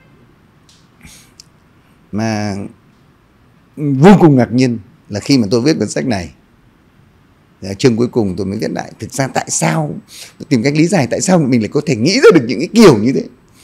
Mà vô cùng ngạc nhiên là khi mà tôi viết cuốn sách này, chương cuối cùng tôi mới viết lại thực ra tại sao, tôi tìm cách lý giải tại sao mình lại có thể nghĩ ra được những cái kiểu như thế.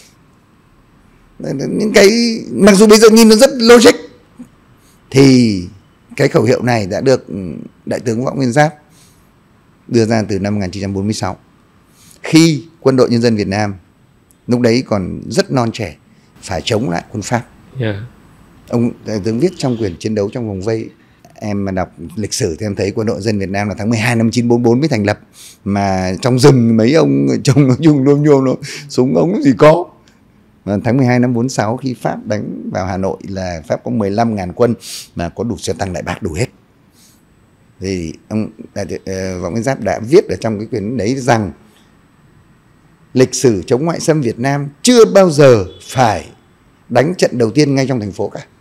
Những cái mặc dù bây giờ nhìn nó rất logic, thì cái khẩu hiệu này đã được Đại tướng Võ Nguyên Giáp đưa ra từ năm 1946, khi Quân đội Nhân dân Việt Nam lúc đấy còn rất non trẻ phải chống lại quân Pháp. Yeah. Ông Đại tướng viết trong quyển Chiến đấu trong vòng vây. Em mà đọc lịch sử thì em thấy Quân đội Nhân dân Việt Nam là tháng 12 năm 1944 mới thành lập, mà trong rừng mấy ông trông nó dùng nhôm nó súng ống gì có. Và tháng 12 năm 46 khi Pháp đánh vào Hà Nội là Pháp có 15.000 quân mà có đủ xe tăng đại bác đủ hết. Thì ông Võ Nguyên Giáp đã viết ở trong cái quyển đấy rằng lịch sử chống ngoại xâm Việt Nam chưa bao giờ phải đánh trận đầu tiên ngay trong thành phố cả.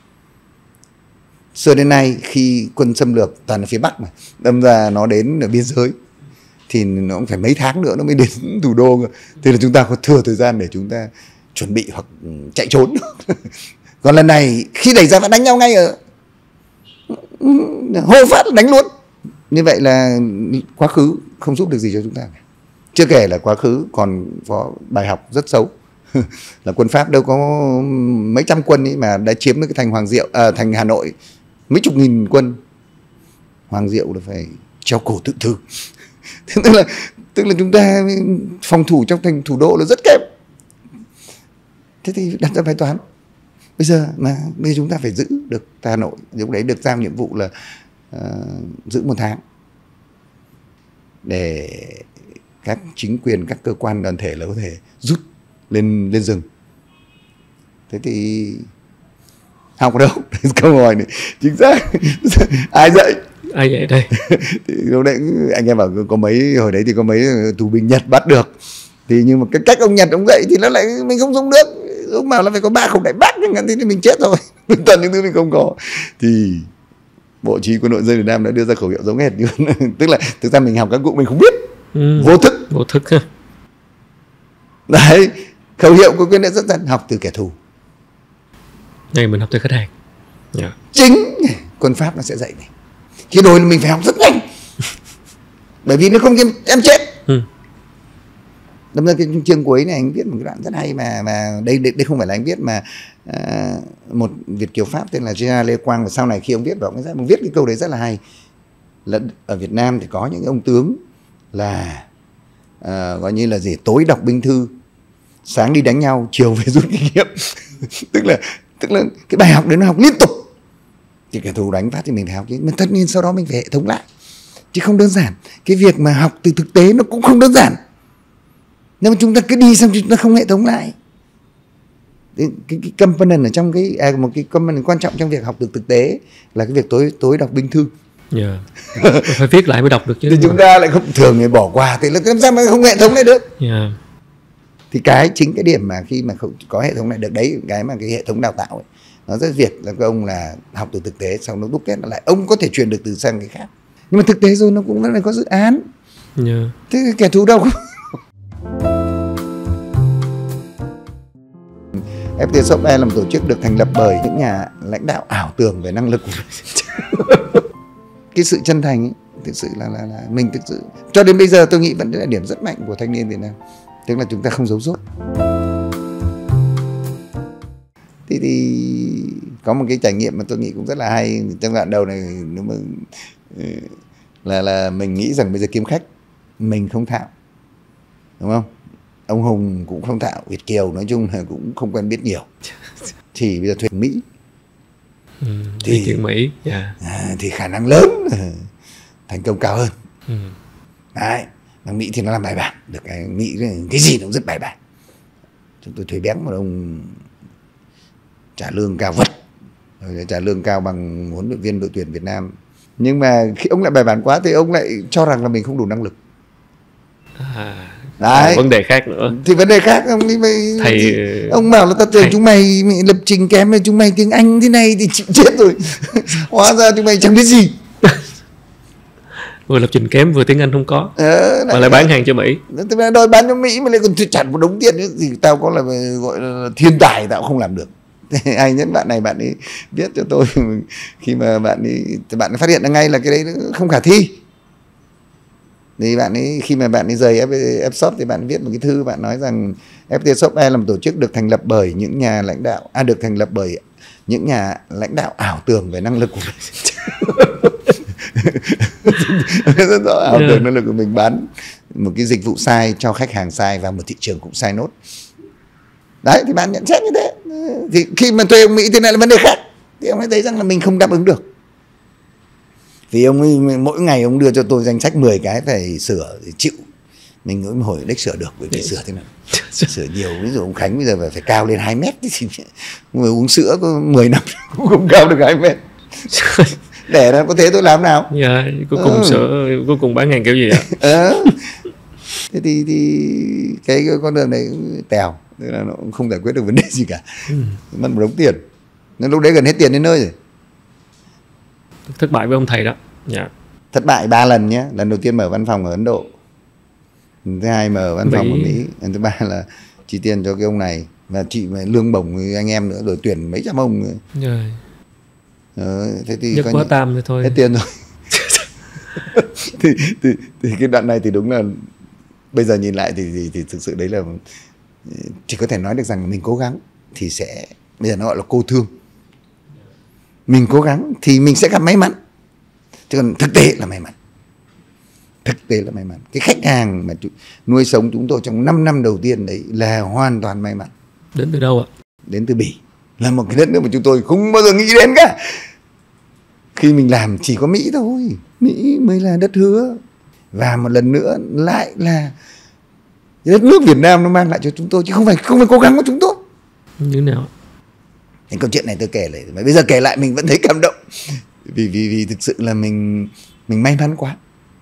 Xưa đến nay khi quân xâm lược toàn ở phía Bắc mà đâm ra nó đến ở biên giới thì nó cũng phải mấy tháng nữa nó mới đến thủ đô. Thế là chúng ta có thừa thời gian để chúng ta chuẩn bị hoặc chạy trốn. Còn lần này khi đẩy ra vẫn đánh nhau ngay ở hô phát đánh luôn. Như vậy là quá khứ không giúp được gì cho chúng ta. Chưa kể là quá khứ còn có bài học rất xấu. Là quân Pháp đâu có mấy trăm quân ấy mà đã chiếm được cái thành Hoàng Diệu, thành Hà Nội mấy chục nghìn quân. Hoàng Diệu là phải treo cổ tự thử. tức là chúng ta phòng thủ trong thành thủ đô là rất kém. Thế thì đặt ra bài toán bây giờ chúng ta phải giữ được Hà Nội. Lúc đấy được giao nhiệm vụ là giữ 1 tháng để các chính quyền, các cơ quan đoàn thể là có thể rút lên rừng. Thế thì học ở đâu? Câu hỏi này chính xác. Ai dạy đây? Thì lúc đấy anh em bảo có mấy hồi đấy thì có mấy tù binh Nhật bắt được. Thì nhưng mà cái cách ông Nhật ông dạy thì nó lại mình không dùng được. Ông bảo là phải có 3 khẩu đại bác thì mình chết rồi. Toàn những thứ mình không có. Thì Bộ Chỉ huy Quân đội Dân Việt Nam đã đưa ra khẩu hiệu giống hệt như tức là thực ra mình học các cụ mình không biết. Vô thức. Đấy, khẩu hiệu của quyền đã rất dần học từ kẻ thù. Này mình học từ khách hàng. Chính quân Pháp nó sẽ dạy này. Khi đôi mình phải học rất nhanh. Bởi vì nó không em chết. Đâm ra cái chương cuối này anh viết một cái đoạn rất hay mà đây không phải là anh viết mà một Việt kiều Pháp tên là General Lê Quang, và sau này khi ông viết vào ông viết cái câu đấy rất là hay. Là ở Việt Nam thì có những ông tướng là gọi như là gì, tối đọc binh thư, sáng đi đánh nhau, chiều về rút kinh nghiệm. tức là cái bài học đấy nó học liên tục. Thì kẻ thù đánh phát thì mình phải học chứ, mà tất nhiên sau đó mình phải hệ thống lại, chứ không đơn giản. Cái việc mà học từ thực tế nó cũng không đơn giản nếu mà chúng ta cứ đi xong chúng ta không hệ thống lại. Cái component ở trong một cái component quan trọng trong việc học từ thực tế là cái việc tối đọc binh thư. Phải viết lại mới đọc được chứ. Thì chúng ta lại không thường thì bỏ qua, thì làm sao mà không hệ thống lại được. Thì chính cái điểm mà khi mà không có hệ thống lại được đấy, cái mà cái hệ thống đào tạo ấy, nó rất việc là các ông là học từ thực tế xong nó đúc kết lại, ông có thể truyền được từ sang cái khác. Nhưng mà thực tế rồi nó cũng là có dự án. Thế kẻ thù đâu. FPT Software là một tổ chức được thành lập bởi những nhà lãnh đạo ảo tưởng về năng lực. Cái sự chân thành ấy, thực sự là mình thực sự cho đến bây giờ tôi nghĩ vẫn là điểm rất mạnh của thanh niên Việt Nam, tức là chúng ta không giấu dốt. Thì có một cái trải nghiệm mà tôi nghĩ cũng rất là hay trong đoạn đầu này, nếu mà là mình nghĩ rằng bây giờ kiếm khách mình không thạo, đúng không? Ông Hùng cũng không thạo, Việt kiều nói chung là cũng không quen biết nhiều. Thì bây giờ thuê Mỹ thì chuyện Mỹ thì khả năng lớn thành công cao hơn. Đấy, mà Mỹ thì nó làm bài bản được, cái Mỹ cái gì nó cũng rất bài bản. Chúng tôi thuê béng một ông trả lương cao vật, rồi trả lương cao bằng huấn luyện viên đội tuyển Việt Nam. Nhưng mà khi ông lại bài bản quá thì ông lại cho rằng là mình không đủ năng lực. Đấy. Vấn đề khác nữa. Thì vấn đề khác ông đi ông bảo là ta tưởng chúng mày lập trình kém, chúng mày tiếng Anh thế này thì chịu chết rồi. Hóa ra chúng mày chẳng biết gì. Vừa lập trình kém vừa tiếng Anh không có, mà lại bán hàng cho Mỹ. Đòi bán cho Mỹ mà lại còn chặt một đống tiền nữa, thì tao có là gọi là thiên tài tao không làm được. Hay nhất bạn này, bạn ấy viết cho tôi khi mà bạn ấy phát hiện ra ngay là cái đấy không khả thi. Thì bạn ấy khi mà bạn ấy rời Fshop thì bạn viết một cái thư, bạn nói rằng FPT Software là một tổ chức được thành lập bởi những nhà lãnh đạo ảo tưởng về năng lực của mình. Rất rõ ảo tưởng năng lực của mình, bán một cái dịch vụ sai cho khách hàng sai và một thị trường cũng sai nốt. Đấy, thì bạn nhận xét như thế. Thì khi mà thuê ông Mỹ thì lại là vấn đề khác. Thì ông ấy thấy rằng là mình không đáp ứng được. Vì ông ấy mỗi ngày ông đưa cho tôi danh sách 10 cái phải sửa thì chịu. Mình ngồi hồi đấy sửa được, bởi vì sửa thế nào. Sửa nhiều, ví dụ ông Khánh bây giờ phải cao lên 2 mét. Người uống sữa có 10 năm cũng không cao được 2 mét. Để nó có thế tôi làm nào. Cuối cùng bán hàng kiểu gì ạ? Thế thì cái con đường này tèo, tức là nó cũng không giải quyết được vấn đề gì cả. Mất một đống tiền. Nên lúc đấy gần hết tiền đến nơi rồi. Thất bại với ông thầy đó. Thất bại 3 lần nhé. Lần đầu tiên mở văn phòng ở Ấn Độ, Thứ hai mở văn phòng ở Mỹ. Mỹ. Thứ ba là chi tiền cho cái ông này, và chị mà lương bổng với anh em nữa, rồi tuyển mấy trăm ông nữa. Rồi. Thế thì Nhất quá tam thì thôi. hết tiền rồi. thì cái đoạn này thì đúng là bây giờ nhìn lại thì thực sự đấy là chỉ có thể nói được rằng mình cố gắng thì sẽ, bây giờ nó gọi là cô thương. Mình cố gắng thì mình sẽ gặp may mắn, chứ còn thực tế là may mắn. Thực tế là may mắn. Cái khách hàng mà nuôi sống chúng tôi trong 5 năm đầu tiên đấy là hoàn toàn may mắn. Đến từ đâu ạ? Đến từ Bỉ, là một cái đất nước mà chúng tôi không bao giờ nghĩ đến cả. Khi mình làm chỉ có Mỹ thôi, Mỹ mới là đất hứa. Và một lần nữa lại là đất nước Việt Nam nó mang lại cho chúng tôi, chứ không phải cố gắng của chúng tôi. Như nào? Cái câu chuyện này tôi kể lại, mà bây giờ kể lại mình vẫn thấy cảm động, vì thực sự là mình may mắn quá.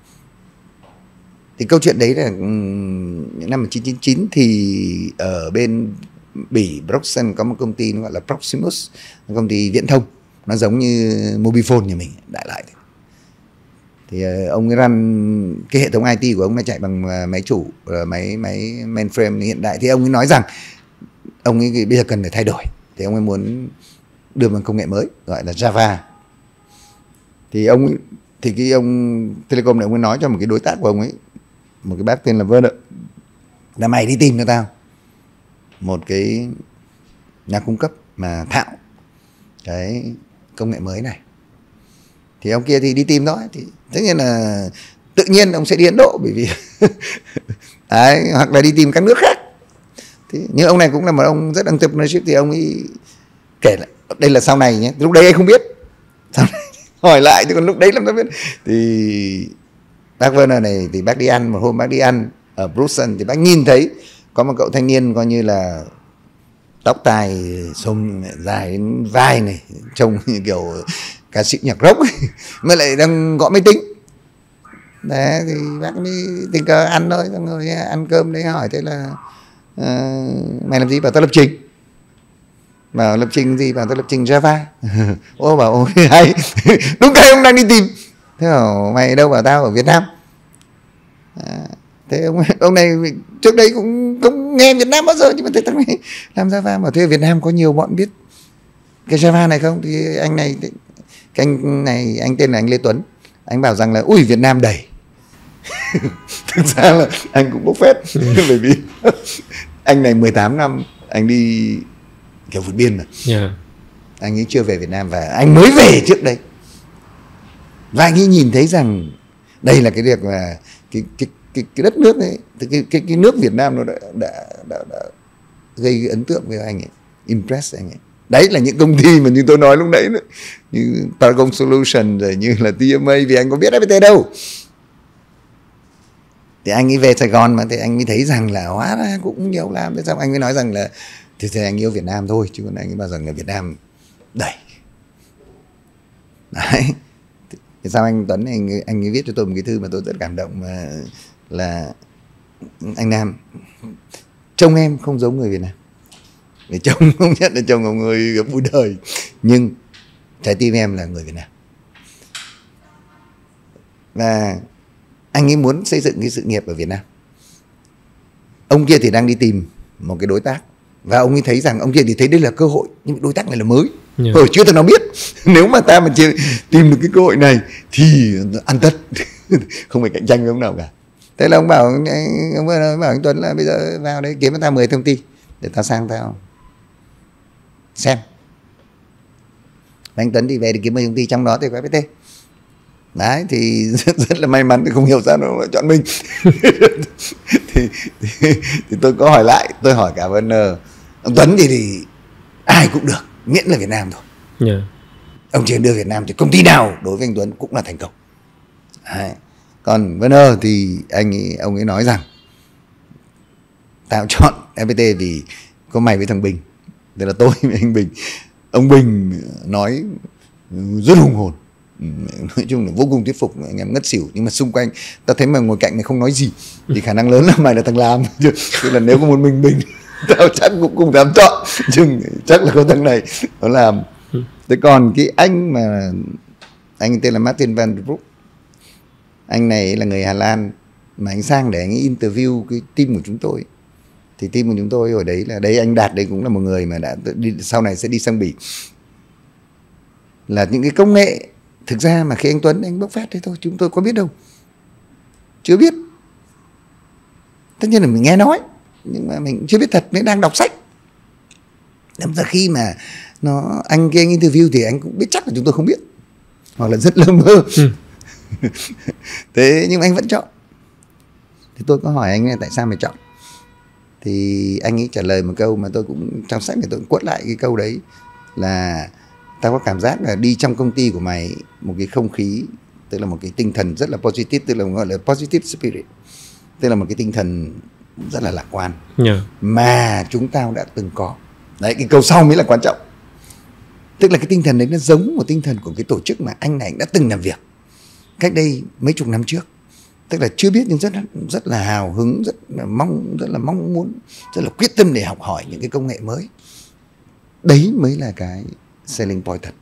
Thì câu chuyện đấy là năm 1999 thì ở bên Bỉ, Bruxelles có một công ty nó gọi là Proximus, một công ty viễn thông, nó giống như Mobifone nhà mình đại lại. Thì ông ấy run cái hệ thống IT của ông nó chạy bằng máy chủ, máy mainframe hiện đại. Thì ông ấy nói rằng ông ấy bây giờ cần phải thay đổi, thì ông ấy muốn đưa một công nghệ mới gọi là Java. Thì cái ông Telecom này ông ấy nói cho một cái đối tác của ông ấy, một cái bác tên là Vân, là mày đi tìm cho tao một cái nhà cung cấp mà thạo cái công nghệ mới này. Thì ông kia thì đi tìm thôi, thì tất nhiên là tự nhiên ông sẽ đi Ấn Độ, bởi vì đấy, hoặc là đi tìm các nước khác. Thì nhưng ông này cũng là một ông rất entrepreneurship. Thì ông ấy kể lại, đây là sau này nhé, lúc đấy anh không biết, sau này hỏi lại, chứ còn lúc đấy làm sao biết. Thì bác Werner này thì bác đi ăn, một hôm bác đi ăn ở Bruxelles thì bác nhìn thấy có một cậu thanh niên coi như là tóc tai xông dài đến vai này, trông như kiểu ca sĩ nhạc rock ấy, mà lại đang gõ máy tính. Đấy thì bác mới tình cờ ăn thôi, xong rồi ăn cơm đấy hỏi thế là mày làm gì? Bảo tao lập trình. Bảo lập trình gì? Bảo tao lập trình Java. Ô bảo ôi hay. Đúng cái ông đang đi tìm. Thế bảo mày đâu? Bảo tao ở Việt Nam. Thế ông này trước đây cũng không nghe Việt Nam bao giờ, nhưng mà thế thằng này làm Java. Mà thế ở Việt Nam có nhiều bọn biết cái Java này không? Thì anh này, anh tên là anh Lê Tuấn, anh bảo rằng là ui Việt Nam đầy. Thực ra là anh cũng bốc phét. Bởi vì anh này 18 năm anh đi kiểu vượt biên rồi. Anh ấy chưa về Việt Nam và anh mới về trước đây. Và anh ấy nhìn thấy rằng đây là cái việc mà cái đất nước ấy, cái nước Việt Nam nó đã gây ấn tượng với anh ấy, impress anh ấy. Đấy là những công ty mà như tôi nói lúc nãy nữa, như Paragon Solution rồi như là TMA, vì anh có biết FPT đâu. Thì anh ấy về Sài Gòn mà, thì anh mới thấy rằng là hóa ra cũng nhiều làm. Thế xong anh mới nói rằng là thì anh yêu Việt Nam thôi, chứ còn anh ấy bảo rằng là Việt Nam đầy. Đấy. Thì sao anh Tuấn anh ấy viết cho tôi một cái thư mà tôi rất cảm động, mà là anh Nam, trông em không giống người Việt Nam, để trông không nhất là trông một người bụi đời, nhưng trái tim em là người Việt Nam. Và anh ấy muốn xây dựng cái sự nghiệp ở Việt Nam. Ông kia thì đang đi tìm một cái đối tác, và ông ấy thấy rằng ông kia thì thấy đây là cơ hội, nhưng đối tác này là mới, chưa thằng nào biết. Nếu mà ta mà tìm được cái cơ hội này thì ăn tất, không phải cạnh tranh với ông nào cả. Thế là ông bảo anh Tuấn là bây giờ vào đấy kiếm cho tao 10 thông tin để tao sang tao xem. Và anh Tuấn thì về để kiếm 10 thông tin, trong đó thì có FPT. Đấy thì rất là may mắn, thì không hiểu sao nó lại chọn mình. thì tôi có hỏi lại, tôi hỏi cả Werner, ông Tuấn thì ai cũng được, miễn là Việt Nam thôi. Ông chỉ đưa Việt Nam thì công ty nào đối với anh Tuấn cũng là thành công. Đấy. Còn Werner thì ông ấy nói rằng tao chọn FPT vì có mày với thằng Bình, tức là tôi với anh Bình. Ông Bình nói rất hùng hồn, nói chung là vô cùng thuyết phục, anh em ngất xỉu. Nhưng mà xung quanh tao thấy mà ngồi cạnh này không nói gì, thì khả năng lớn là mày là thằng làm. Tức là nếu có một mình Bình tao chắc cũng không dám chọn, chừng chắc là có thằng này nó làm. Thế còn cái anh mà anh tên là Martin van der Broek, anh này là người Hà Lan, mà anh sang để anh ấy interview cái team của chúng tôi. Thì team của chúng tôi ở đấy là anh Đạt đấy cũng là một người mà đã sau này sẽ đi sang Bỉ. Là những cái công nghệ thực ra mà khi anh Tuấn anh bốc phát thế thôi, chúng tôi có biết đâu, chưa biết. Tất nhiên là mình nghe nói nhưng mà mình chưa biết thật, nên đang đọc sách. Đâm ra khi mà anh interview thì anh cũng biết chắc là chúng tôi không biết, hoặc là rất lơ mơ. Thế nhưng mà anh vẫn chọn. Thì tôi có hỏi anh là tại sao mày chọn, thì anh ấy trả lời một câu mà tôi cũng trong sách này tôi cũng quất lại cái câu đấy là tao có cảm giác là đi trong công ty của mày một cái không khí, tức là một cái tinh thần rất là positive, tức là gọi là positive spirit, tức là một cái tinh thần rất là lạc quan mà chúng tao đã từng có. Đấy, cái câu sau mới là quan trọng. Tức là cái tinh thần đấy nó giống một tinh thần của cái tổ chức mà anh này đã từng làm việc cách đây mấy chục năm trước. Tức là chưa biết nhưng rất là hào hứng, rất là mong muốn, rất là quyết tâm để học hỏi những cái công nghệ mới. Đấy mới là cái selling point thật.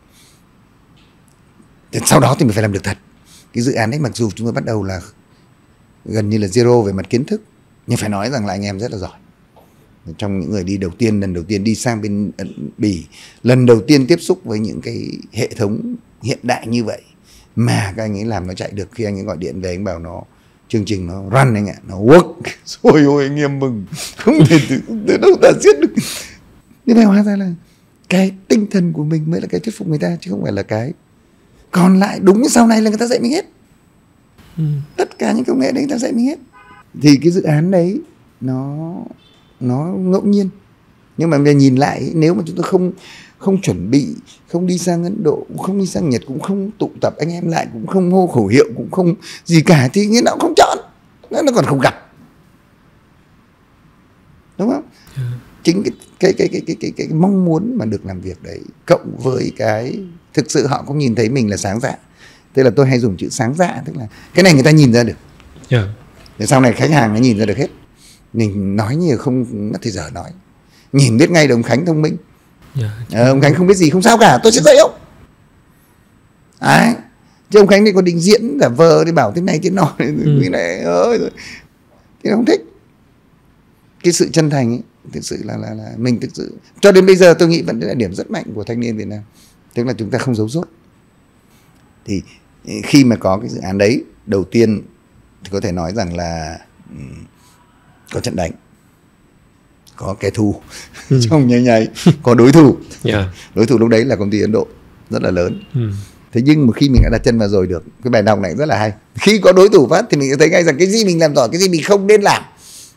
Sau đó thì mình phải làm được thật. Cái dự án đấy mặc dù chúng tôi bắt đầu là gần như là zero về mặt kiến thức, nhưng phải nói rằng là anh em rất là giỏi. Trong những người đi lần đầu tiên đi sang bên Bỉ, lần đầu tiên tiếp xúc với những cái hệ thống hiện đại như vậy mà các anh ấy làm nó chạy được. Khi anh ấy gọi điện về anh bảo chương trình nó run anh ạ, nó work. Rồi ôi anh em mừng, không thể từ đâu ta giết được. Nhưng mà hóa ra là cái tinh thần của mình mới là cái thuyết phục người ta, chứ không phải là cái còn lại. Đúng sau này là người ta dạy mình hết. Tất cả những công nghệ đấy người ta dạy mình hết. Thì cái dự án đấy nó ngẫu nhiên, nhưng mà mình nhìn lại, nếu mà chúng ta không chuẩn bị, không đi sang Ấn Độ, cũng không đi sang Nhật, cũng không tụ tập anh em lại, cũng không hô khẩu hiệu, cũng không gì cả, thì nghĩa nào cũng không chọn, nó còn không gặp, đúng không? Chính cái mong muốn mà được làm việc đấy, cộng với cái thực sự họ cũng nhìn thấy mình là sáng dạ. Tức là tôi hay dùng chữ sáng dạ, tức là cái này người ta nhìn ra được. Để sau này khách hàng nó nhìn ra được hết. Mình nói nhiều không mất thì giờ nói, nhìn biết ngay là ông Khánh thông minh. Ông Khánh không biết gì không sao cả, tôi sẽ dạy ông. Đấy. Chứ ông Khánh này còn định diễn giả vờ để bảo thế này thế nọ, cái này thì không thích. Cái sự chân thành ấy, thực sự là mình thực sự cho đến bây giờ tôi nghĩ vẫn là điểm rất mạnh của thanh niên Việt Nam, tức là chúng ta không giấu dốt. Thì khi mà có cái dự án đấy, đầu tiên thì có thể nói rằng là có trận đánh, có kẻ thù trong nháy có đối thủ. Đối thủ lúc đấy là công ty Ấn Độ rất là lớn. Thế nhưng mà khi mình đã đặt chân vào rồi được, cái bài đọc này rất là hay. Khi có đối thủ phát thì mình sẽ thấy ngay rằng cái gì mình làm giỏi, cái gì mình không nên làm.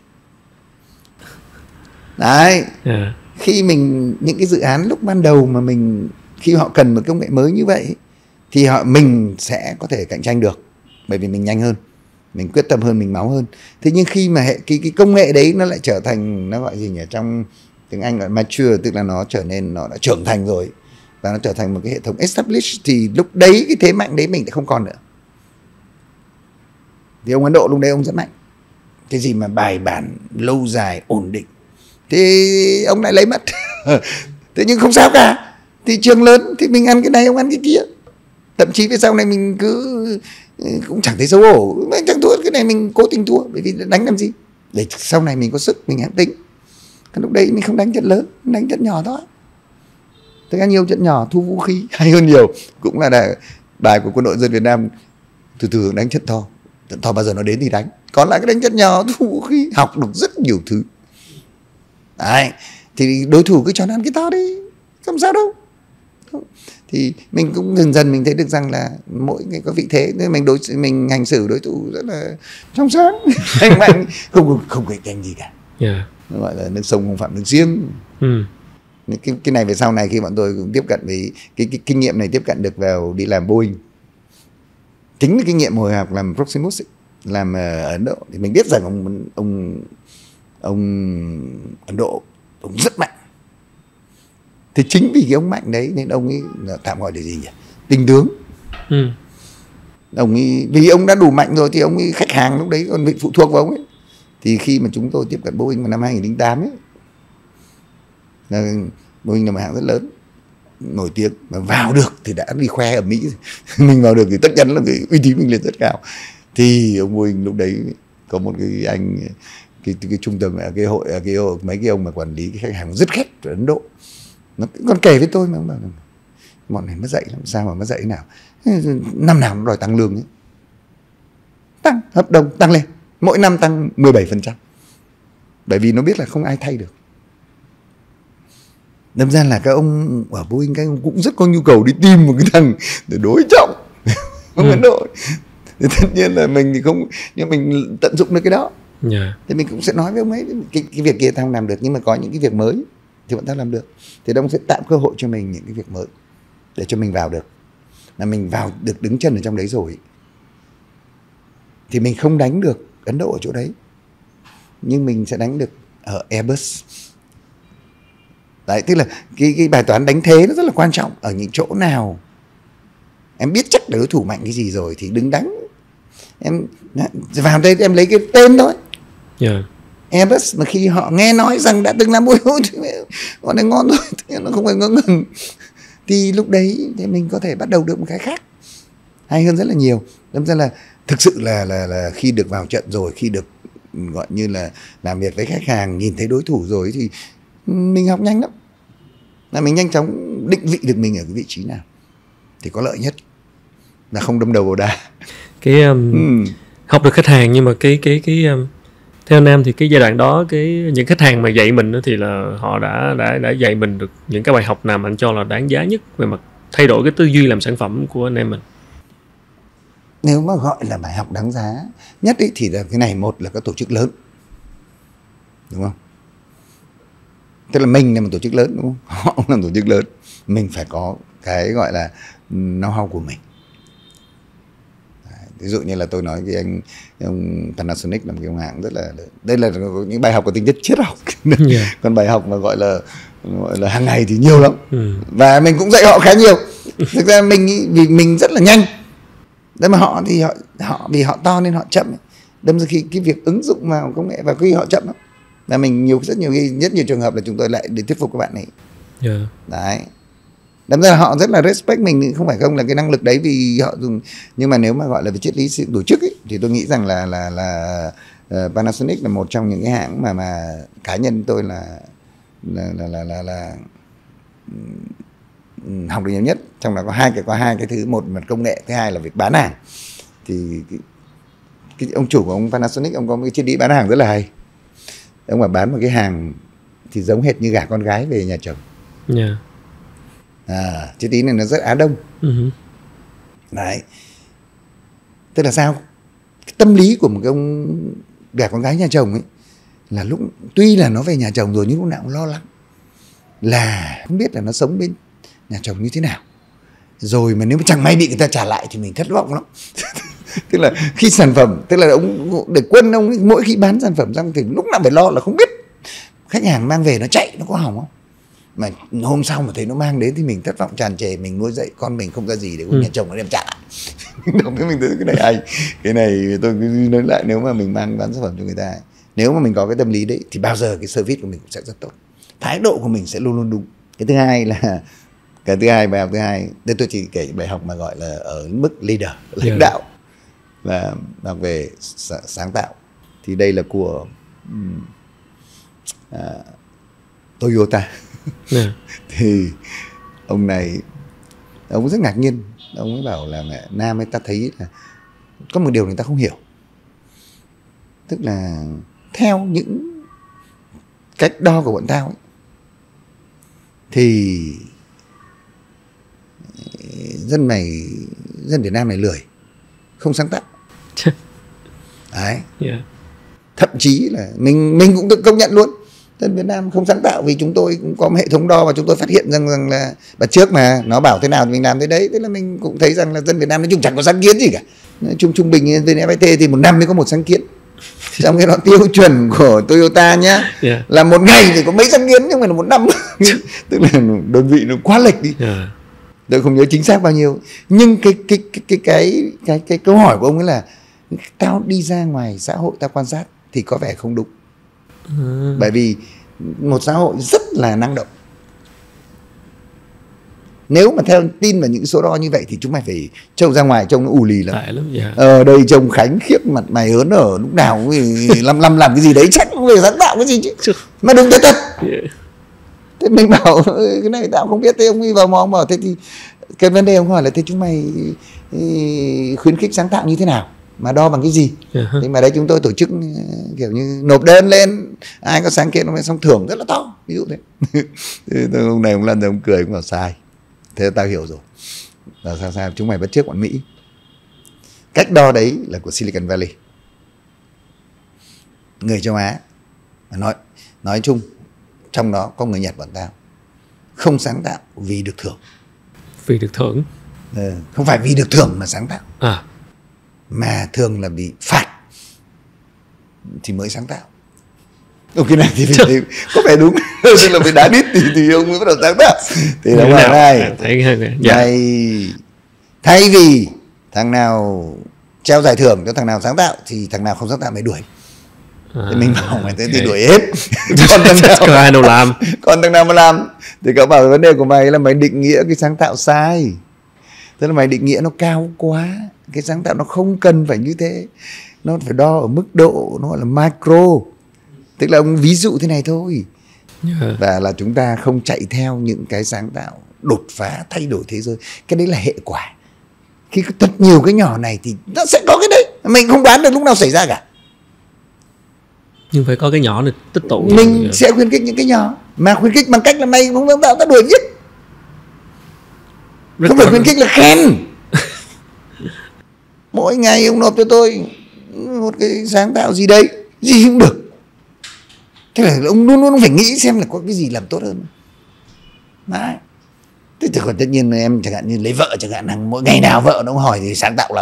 Đấy. Khi những cái dự án lúc ban đầu mà khi họ cần một công nghệ mới như vậy thì mình sẽ có thể cạnh tranh được, bởi vì mình nhanh hơn, mình quyết tâm hơn, mình máu hơn. Thế nhưng khi mà cái công nghệ đấy nó lại trở thành, nó gọi gì nhỉ, trong tiếng Anh gọi mature, tức là nó đã trưởng thành rồi và nó trở thành một cái hệ thống established, thì lúc đấy cái thế mạnh đấy mình lại không còn nữa. Thì ông Ấn Độ lúc đấy ông rất mạnh, cái gì mà bài bản, lâu dài, ổn định thì ông lại lấy mất. Thế nhưng không sao cả, thị trường lớn thì mình ăn cái này, ông ăn cái kia. Thậm chí về sau này mình cũng chẳng thấy xấu hổ, mình chẳng thua cái này, mình cố tình thua, bởi vì đánh làm gì, để sau này mình có sức mình hãng tính. Còn lúc đấy mình không đánh trận lớn, đánh trận nhỏ thôi. Thực ra nhiều trận nhỏ thu vũ khí hay hơn nhiều, cũng là bài của quân đội dân Việt Nam, từ từ đánh trận to. Trận to bao giờ nó đến thì đánh, còn lại cái đánh trận nhỏ thu vũ khí, học được rất nhiều thứ. Đấy, thì đối thủ cứ cho nó ăn cái to đi, không sao đâu. Thì mình cũng dần dần mình thấy được rằng là mỗi người có vị thế, nên mình hành xử đối thủ rất là trong sáng, anh mạnh, không cạnh tranh gì cả. Nó gọi là nước sông không phạm nước giếng. Cái này về sau này khi bọn tôi cũng tiếp cận với cái kinh nghiệm này, tiếp cận được vào đi làm Boeing, chính là kinh nghiệm hồi học làm Proximus ấy, làm ở Ấn Độ, thì mình biết rằng ông Ấn Độ ông rất mạnh. Thì chính vì cái ông mạnh đấy nên ông ấy tạm gọi là gì nhỉ, tinh tướng. Ông ấy, vì ông đã đủ mạnh rồi thì ông ấy khách hàng lúc đấy còn bị phụ thuộc vào ông ấy. Thì khi mà chúng tôi tiếp cận Boeing vào năm 2008 ấy, Boeing là một hãng rất lớn, nổi tiếng, mà vào được thì đã đi khoe ở Mỹ. Mình vào được thì tất nhiên là cái uy tín mình lên rất cao. Thì ông Boeing lúc đấy có một cái anh cái trung tâm cái hội mấy cái ông mà quản lý cái khách hàng rất ghét ở Ấn Độ, nó còn kể với tôi mà ông bảo bọn này mất dạy lắm, sao mà mất dạy nào, năm nào nó đòi tăng lương ấy, tăng hợp đồng tăng lên mỗi năm tăng 17%, bởi vì nó biết là không ai thay được. Đâm ra là các ông ở Boeing các ông cũng rất có nhu cầu đi tìm một cái thằng để đối trọng không Ấn Độ. Thì tất nhiên là mình thì không, nhưng mình tận dụng được cái đó. Thì mình cũng sẽ nói với ông ấy cái việc kia tao không làm được, nhưng mà có những cái việc mới thì bọn tao làm được, thì ông sẽ tạo cơ hội cho mình những cái việc mới để cho mình vào được. Là mình vào được đứng chân ở trong đấy rồi thì mình không đánh được Ấn Độ ở chỗ đấy, nhưng mình sẽ đánh được ở Airbus. Đấy, tức là cái bài toán đánh thế nó rất là quan trọng. Ở những chỗ nào em biết chắc đối thủ mạnh cái gì rồi thì đừng đánh. Em vào đây em lấy cái tên thôi. Airbus mà khi họ nghe nói rằng đã từng làm ôi bọn này ngon rồi, nó không phải ngớ ngẩn, thì lúc đấy thì mình có thể bắt đầu được một cái khác hay hơn rất là nhiều. Đâm ra là thực sự là khi được vào trận rồi, khi được gọi như là làm việc với khách hàng, nhìn thấy đối thủ rồi thì mình học nhanh lắm, là mình nhanh chóng định vị được mình ở cái vị trí nào thì có lợi nhất, là không đâm đầu vào đá. Cái học được khách hàng, nhưng mà cái theo Nam thì cái giai đoạn đó những khách hàng mà dạy mình thì là họ đã dạy mình được những cái bài học nào mà anh cho là đáng giá nhất về mặt thay đổi cái tư duy làm sản phẩm của anh em mình? Nếu mà gọi là bài học đáng giá nhất ấy, thì là cái này, một là các tổ chức lớn, đúng không? Tức là mình là một tổ chức lớn, đúng không? Họ cũng là một tổ chức lớn, mình phải có cái gọi là know-how của mình. Ví dụ như là tôi nói với ông Panasonic là một cái ông hãng rất là lớn. Đây là những bài học có tính chất triết học. Còn bài học mà gọi là hàng ngày thì nhiều lắm. Và mình cũng dạy họ khá nhiều. Thực ra vì mình rất là nhanh. Đấy mà họ thì họ vì họ to nên họ chậm. Đâm ra khi cái việc ứng dụng vào công nghệ và khi họ chậm lắm. Và mình rất nhiều trường hợp là chúng tôi lại để thuyết phục các bạn ấy. Đấy. Đâm ra là họ rất là respect mình, không phải không là cái năng lực đấy vì họ dùng. Nhưng mà nếu mà gọi là về triết lý sự tổ chức ấy, thì tôi nghĩ rằng là Panasonic là một trong những cái hãng mà cá nhân tôi là học được nhiều nhất. Trong đó có hai cái thứ, một là công nghệ, thứ hai là việc bán hàng. Thì cái ông chủ của ông Panasonic, ông có một cái triết lý bán hàng rất là hay. Ông mà bán một cái hàng thì giống hệt như gả con gái về nhà chồng. Triết lý này nó rất Á Đông. Đấy. Tức là sao? Cái tâm lý của một cái ông gả con gái nhà chồng ấy là lúc tuy là nó về nhà chồng rồi nhưng lúc nào cũng lo lắng là không biết là nó sống bên nhà chồng như thế nào, rồi mà nếu mà chẳng may bị người ta trả lại thì mình thất vọng lắm. Tức là khi sản phẩm, tức là ông để quân ông ấy, mỗi khi bán sản phẩm xong thì lúc nào phải lo là không biết khách hàng mang về nó chạy nó có hỏng không, mà hôm sau mà thấy nó mang đến thì mình thất vọng tràn trề, mình nuôi dạy con mình không ra gì để nhà chồng nó đem trả lại. Đồng với mình thấy cái này hay, cái này tôi cứ nói lại, nếu mà mình mang bán sản phẩm cho người ta, nếu mà mình có cái tâm lý đấy thì bao giờ cái service của mình cũng sẽ rất tốt, thái độ của mình sẽ luôn luôn đúng. Cái thứ hai, bài học thứ hai, đây tôi chỉ kể bài học mà gọi là ở mức leader, lãnh đạo, là học về sáng tạo. Thì đây là của Toyota. Thì ông này, ông rất ngạc nhiên, ông ấy bảo là mẹ Nam ấy, ta thấy là có một điều người ta không hiểu, tức là theo những cách đo của bọn tao ấy, thì dân Việt Nam này lười, không sáng tạo. Đấy. Thậm chí là mình cũng tự công nhận luôn, dân Việt Nam không sáng tạo, vì chúng tôi cũng có một hệ thống đo và chúng tôi phát hiện rằng là bật trước mà nó bảo thế nào thì mình làm thế đấy. Thế là mình cũng thấy rằng là dân Việt Nam nói chung chẳng có sáng kiến gì cả. Trung bình bên FPT thì một năm mới có một sáng kiến. Trong cái đó tiêu chuẩn của Toyota nhá, là một ngày thì có mấy sáng kiến, nhưng mà là một năm. Tức là đơn vị nó quá lệch đi. Tôi không nhớ chính xác bao nhiêu. Nhưng cái câu hỏi của ông ấy là tao đi ra ngoài xã hội tao quan sát thì có vẻ không đúng. Bởi vì một xã hội rất là năng động, Nếu mà theo tin vào những số đo như vậy thì chúng mày phải trông ra ngoài trông nó ù lì lắm. Tệ lắm. Yeah. Đây trông Khánh khiếp, mặt mày hớn ở lúc nào làm cái gì đấy, chắc không về sáng tạo cái gì chứ. Mà đừng thế thật. Yeah. Thế mình bảo cái này tao không biết, thế ông ấy vào mò, ông bảo thế thì cái vấn đề ông hỏi là thế chúng mày khuyến khích sáng tạo như thế nào, mà đo bằng cái gì? Thế mà đấy chúng tôi tổ chức kiểu như nộp đơn lên, ai có sáng kiến nó xong thưởng rất là to, ví dụ thế. Thế ông này ông lần rồi ông cười, ông bảo sai. Thế tao hiểu rồi. Là sao chúng mày bắt chước bọn Mỹ. Cách đo đấy là của Silicon Valley. Người châu Á nói chung, trong đó có người Nhật bọn tao, không sáng tạo vì được thưởng. Vì được thưởng. Không phải vì được thưởng mà sáng tạo, mà thường là bị phạt thì mới sáng tạo. Cái này thì có vẻ đúng. Tức là bị đá đít thì ông mới bắt đầu sáng tạo. Thì là ngoài này thay vì thằng nào treo giải thưởng cho thằng nào sáng tạo thì thằng nào không sáng tạo mày đuổi. Thì mình bảo mày thế thì đuổi hết. Còn thằng nào mà làm thì cậu bảo vấn đề của mày là mày định nghĩa cái sáng tạo sai. Tức là mày định nghĩa nó cao quá. Cái sáng tạo nó không cần phải như thế. Nó phải đo ở mức độ, nó gọi là micro. Tức là ông ví dụ thế này thôi. Và là chúng ta không chạy theo những cái sáng tạo đột phá, thay đổi thế giới. Cái đấy là hệ quả. Khi có thật nhiều cái nhỏ này thì nó sẽ có cái đấy. Mình không đoán được lúc nào xảy ra cả. Nhưng phải có cái nhỏ này tích tụ. Mình sẽ khuyến khích những cái nhỏ. Mà khuyến khích bằng cách là mày không sáng tạo ta đuổi giết. Không phải khuyến khích là khen. Mỗi ngày ông nộp cho tôi một cái sáng tạo gì đấy, gì cũng được. Thế là ông luôn phải nghĩ xem là có cái gì làm tốt hơn. Đấy. Thế thì còn tất nhiên em chẳng hạn như lấy vợ chẳng hạn, mỗi ngày nào vợ nó hỏi thì sáng tạo lắm.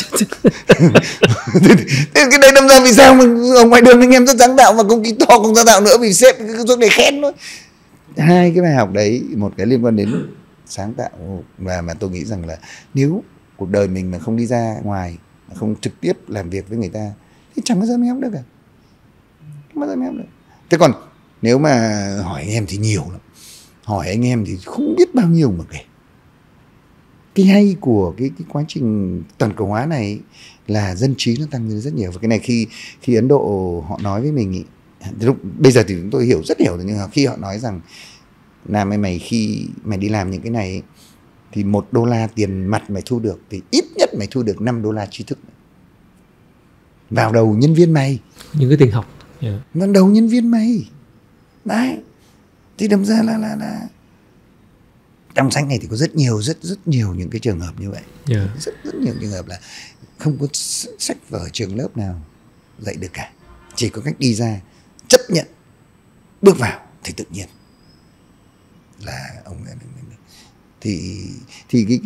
Thế cái đấy đâm ra vì sao mà ở ngoài đường anh em rất sáng tạo mà công ty to không sáng tạo nữa, vì sếp cứ suốt ngày khen thôi. Hai cái bài học đấy, một cái liên quan đến sáng tạo, và mà tôi nghĩ rằng là nếu cuộc đời mình mà không đi ra ngoài, mà không trực tiếp làm việc với người ta thì chẳng bao giờ mình học được cả. Không bao giờ mình học được. Thế còn nếu mà hỏi anh em thì nhiều lắm. Hỏi anh em thì không biết bao nhiêu mà kể. Cái hay của cái quá trình toàn cầu hóa này là dân trí nó tăng lên rất nhiều. Và cái này khi Ấn Độ họ nói với mình ý, lúc bây giờ thì chúng tôi hiểu rất nhiều rồi, nhưng mà khi họ nói rằng Nam mày khi mày đi làm những cái này thì $1 tiền mặt mày thu được thì ít nhất mày thu được $5 tri thức vào đầu nhân viên mày. Những cái tiền học. Vào đầu nhân viên mày. Đấy. Thì đâm ra là trong sách này thì có rất nhiều những cái trường hợp như vậy. Rất nhiều trường hợp là không có sách vở trường lớp nào dạy được cả. Chỉ có cách đi ra, chấp nhận, bước vào thì tự nhiên là ông thì cái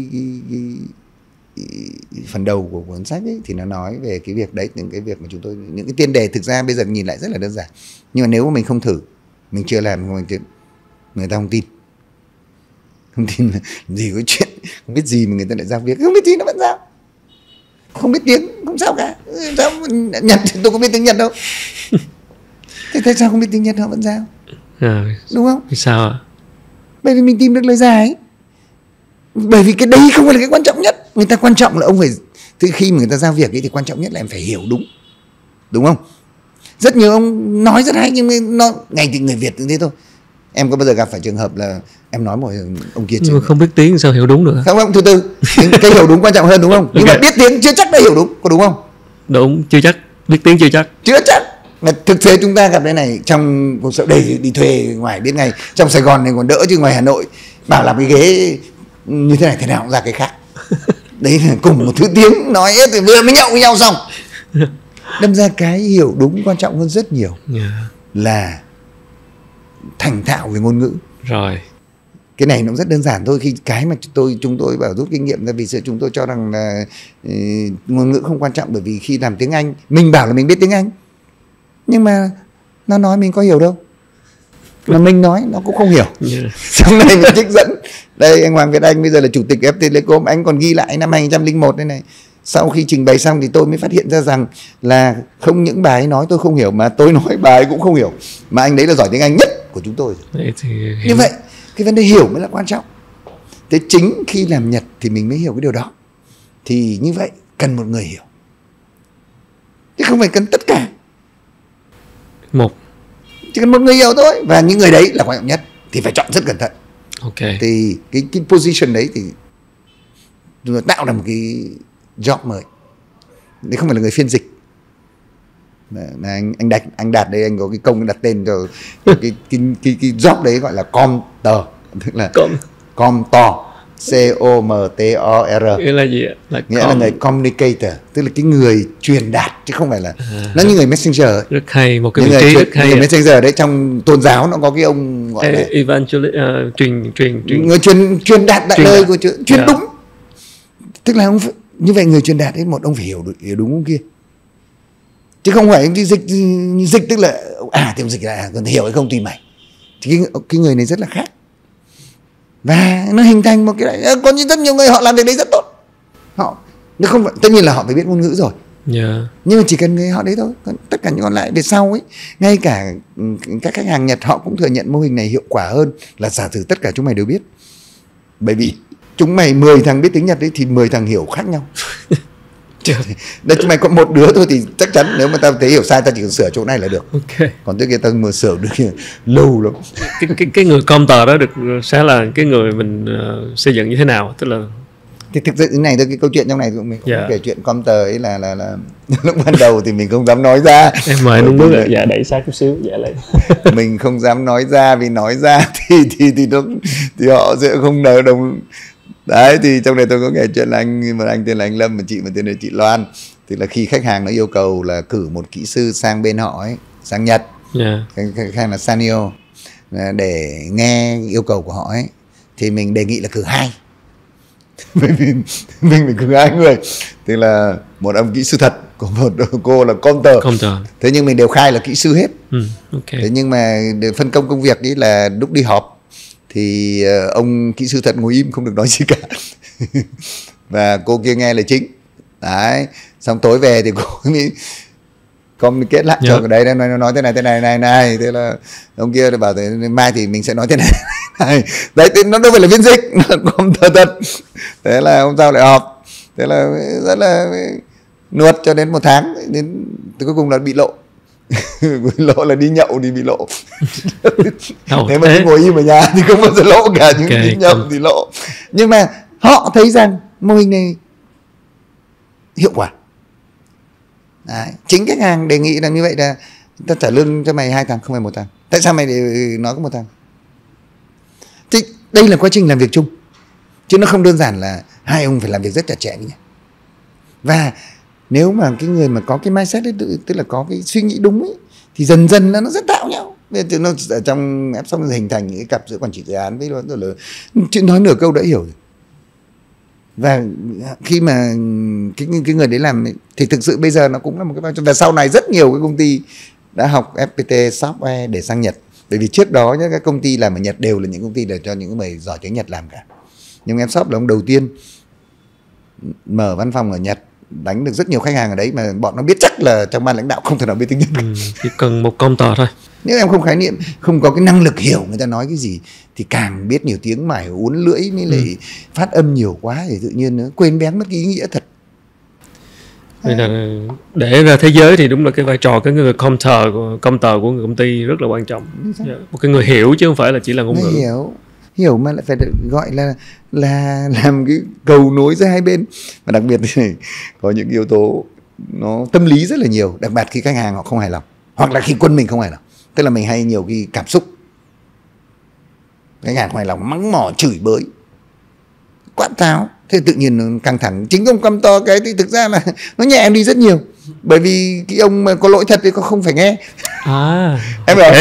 phần đầu của cuốn sách ấy thì nó nói về cái việc đấy, những cái việc mà những cái tiên đề thực ra bây giờ nhìn lại rất là đơn giản, nhưng mà nếu mà mình không thử, mình chưa làm, người ta không tin là gì có chuyện không biết gì mà người ta lại giao việc, không biết gì nó vẫn giao, không biết tiếng không sao cả. Sao Nhật thì tôi có biết tiếng Nhật đâu. Thế tại sao không biết tiếng Nhật họ vẫn giao? Đúng không? Vì sao ạ? Bởi vì mình tìm được lời giải. Bởi vì cái đấy không phải là cái quan trọng nhất. Người ta quan trọng là ông phải, từ khi mà người ta giao việc ấy thì quan trọng nhất là em phải hiểu đúng. Đúng không? Rất nhiều ông nói rất hay nhưng nó ngày thì người Việt như thế thôi. Em có bao giờ gặp phải trường hợp là em nói một ông kia nhưng mà không biết tiếng sao hiểu đúng được? Không, từ cái hiểu đúng quan trọng hơn, đúng không? Nhưng mà biết tiếng chưa chắc đã hiểu đúng, có đúng không? Đúng, chưa chắc. Biết tiếng chưa chắc. Mà thực tế chúng ta gặp cái này trong cuộc sống đây, đi thuê ngoài biết ngay. Trong Sài Gòn này còn đỡ, chứ ngoài Hà Nội bảo làm cái ghế như thế này thế nào cũng ra cái khác. Đấy là cùng một thứ tiếng nói hết thì vừa mới nhậu với nhau xong. Đâm ra cái hiểu đúng quan trọng hơn rất nhiều. Là thành thạo về ngôn ngữ. Rồi. Cái này nó rất đơn giản thôi. Khi cái mà chúng tôi bảo rút kinh nghiệm ra, vì sự chúng tôi cho rằng là ngôn ngữ không quan trọng, bởi vì khi làm tiếng Anh mình bảo là mình biết tiếng Anh nhưng mà nó nói mình có hiểu đâu, mà mình nói nó cũng không hiểu. Sau này mình trích dẫn đây, anh Hoàng Việt Anh bây giờ là chủ tịch FPT Telecom, anh còn ghi lại năm 2001 đây này. Sau khi trình bày xong thì tôi mới phát hiện ra rằng là không những bà ấy nói tôi không hiểu, mà tôi nói bà ấy cũng không hiểu, mà anh đấy là giỏi tiếng Anh nhất của chúng tôi. Thì như vậy cái vấn đề hiểu mới là quan trọng. Thế chính khi làm Nhật thì mình mới hiểu cái điều đó. Thì như vậy cần một người hiểu, chứ không phải cần tất cả. Chỉ cần một người hiểu thôi. Và những người đấy là quan trọng nhất, thì phải chọn rất cẩn thận. Thì cái position đấy thì tạo ra một cái job mới. Đấy không phải là người phiên dịch. Anh Đạt đây, anh có cái công đặt tên cho cái job đấy gọi là Comtor, tức là Comtor, C-O-M-T-O-R. Nghĩa là gì ạ? Nghĩa là người communicator, tức là cái người truyền đạt, chứ không phải là nó như người messenger ấy. Rất hay, một cái vị trí rất hay. Người messenger đấy, trong tôn giáo nó có cái ông gọi là evangelist, người truyền đạt đại lời của Chúa, truyền đúng. Tức là ông phải, như vậy người truyền đạt ấy, một ông phải hiểu đúng ông kia, chứ không phải đi dịch tức là thì ông dịch là còn hiểu hay không tùy mày. Thì cái người này rất là khác, và nó hình thành một cái có rất nhiều người họ làm việc đấy rất tốt. Họ nó không phải, tất nhiên là họ phải biết ngôn ngữ rồi, nhưng mà chỉ cần người họ đấy thôi. Còn tất cả những còn lại về sau ấy, ngay cả các khách hàng Nhật họ cũng thừa nhận mô hình này hiệu quả hơn là giả sử tất cả chúng mày đều biết. Bởi vì chúng mày 10 thằng biết tiếng Nhật ấy thì 10 thằng hiểu khác nhau. Đây chúng mày có một đứa thôi thì chắc chắn nếu mà tao thấy hiểu sai tao chỉ cần sửa chỗ này là được. Còn tới kia tao mà sửa được lâu lắm. Cái người Comtor đó sẽ là cái người mình xây dựng như thế nào? Tức là thì thực sự cái này thôi, cái câu chuyện trong này mình cũng kể chuyện Comtor ấy là lúc ban đầu thì mình không dám nói ra. Em mời đúng bước ạ. Dạ đẩy sát chút xíu, dạ lại. Mình không dám nói ra, vì nói ra thì họ sẽ không nợ đồng. Đấy, thì trong này tôi có kể chuyện là anh tên là anh Lâm, mà chị tên là chị Loan. Thì là khi khách hàng nó yêu cầu là cử một kỹ sư sang bên họ ấy, sang Nhật, khách hàng là Sanyo, để nghe yêu cầu của họ ấy, thì mình đề nghị là cử 2. mình phải cử 2 người, thì là một ông kỹ sư thật, của một cô là Comtor. Thế nhưng mình đều khai là kỹ sư hết. Thế nhưng mà để phân công công việc ấy là lúc đi họp thì ông kỹ sư thật ngồi im không được nói gì cả. Và cô kia nghe là chính. Đấy, xong tối về thì cô mới communicate lại cho cái đấy, nó nói thế này. Thế là ông kia bảo thế mai thì mình sẽ nói thế này. Đấy, nó đâu phải là phiên dịch, nó không thật. Thế là hôm sau lại họp. Thế là rất là nuột cho đến 1 tháng, đến cuối cùng là bị lộ. Lộ là đi nhậu thì bị lộ. Nếu mà ngồi im ở nhà thì không bao giờ lộ cả, những đi nhậu thì lộ. Nhưng mà họ thấy rằng mô hình này hiệu quả. Đấy. Chính khách hàng đề nghị là như vậy, là ta trả lương cho mày 2 thằng, không phải 1 thằng. Tại sao mày nói có 1 thằng? Thì đây là quá trình làm việc chung, chứ nó không đơn giản là 2 ông phải làm việc rất chặt chẽ với nhau. Và nếu mà cái người mà có cái mindset ấy, tức là có cái suy nghĩ đúng ấy, thì dần dần là nó rất tạo nhau. Nó ở trong Epson nó hình thành những cái cặp giữa quản trị dự án với nó là chuyện nói nửa câu đã hiểu rồi. Và khi mà cái người đấy làm thì thực sự bây giờ nó cũng là một cái vai trò. Và sau này rất nhiều cái công ty đã học FPT software để sang Nhật. Bởi vì trước đó các công ty làm ở Nhật đều là những công ty để cho những người giỏi tiếng Nhật làm cả. Nhưng Mshop là ông đầu tiên mở văn phòng ở Nhật, đánh được rất nhiều khách hàng ở đấy, mà bọn nó biết chắc là trong ban lãnh đạo không thể nào biết tiếng Nhật. Chỉ cần một Comtor thôi. Nếu em không khái niệm, không có cái năng lực hiểu người ta nói cái gì, thì càng biết nhiều tiếng mải uốn lưỡi mới lại phát âm nhiều quá thì tự nhiên nó quên bén mất cái ý nghĩa thật. Nên là để ra thế giới thì đúng là cái vai trò cái người Comtor của người công ty rất là quan trọng. Một cái người hiểu chứ không phải là chỉ là ngôn ngữ. Hiểu mà lại phải được gọi là làm cái cầu nối giữa hai bên. Và đặc biệt thì có những yếu tố nó tâm lý rất là nhiều, đặc biệt khi khách hàng họ không hài lòng, hoặc là khi quân mình không hài lòng. Tức là mình hay nhiều cái cảm xúc, khách hàng không hài lòng mắng mỏ chửi bới quát tháo, thế tự nhiên nó căng thẳng. Chính ông Comtor cái thì thực ra là nó nhẹ em đi rất nhiều, bởi vì cái ông mà có lỗi thật thì không phải nghe. Em hiểu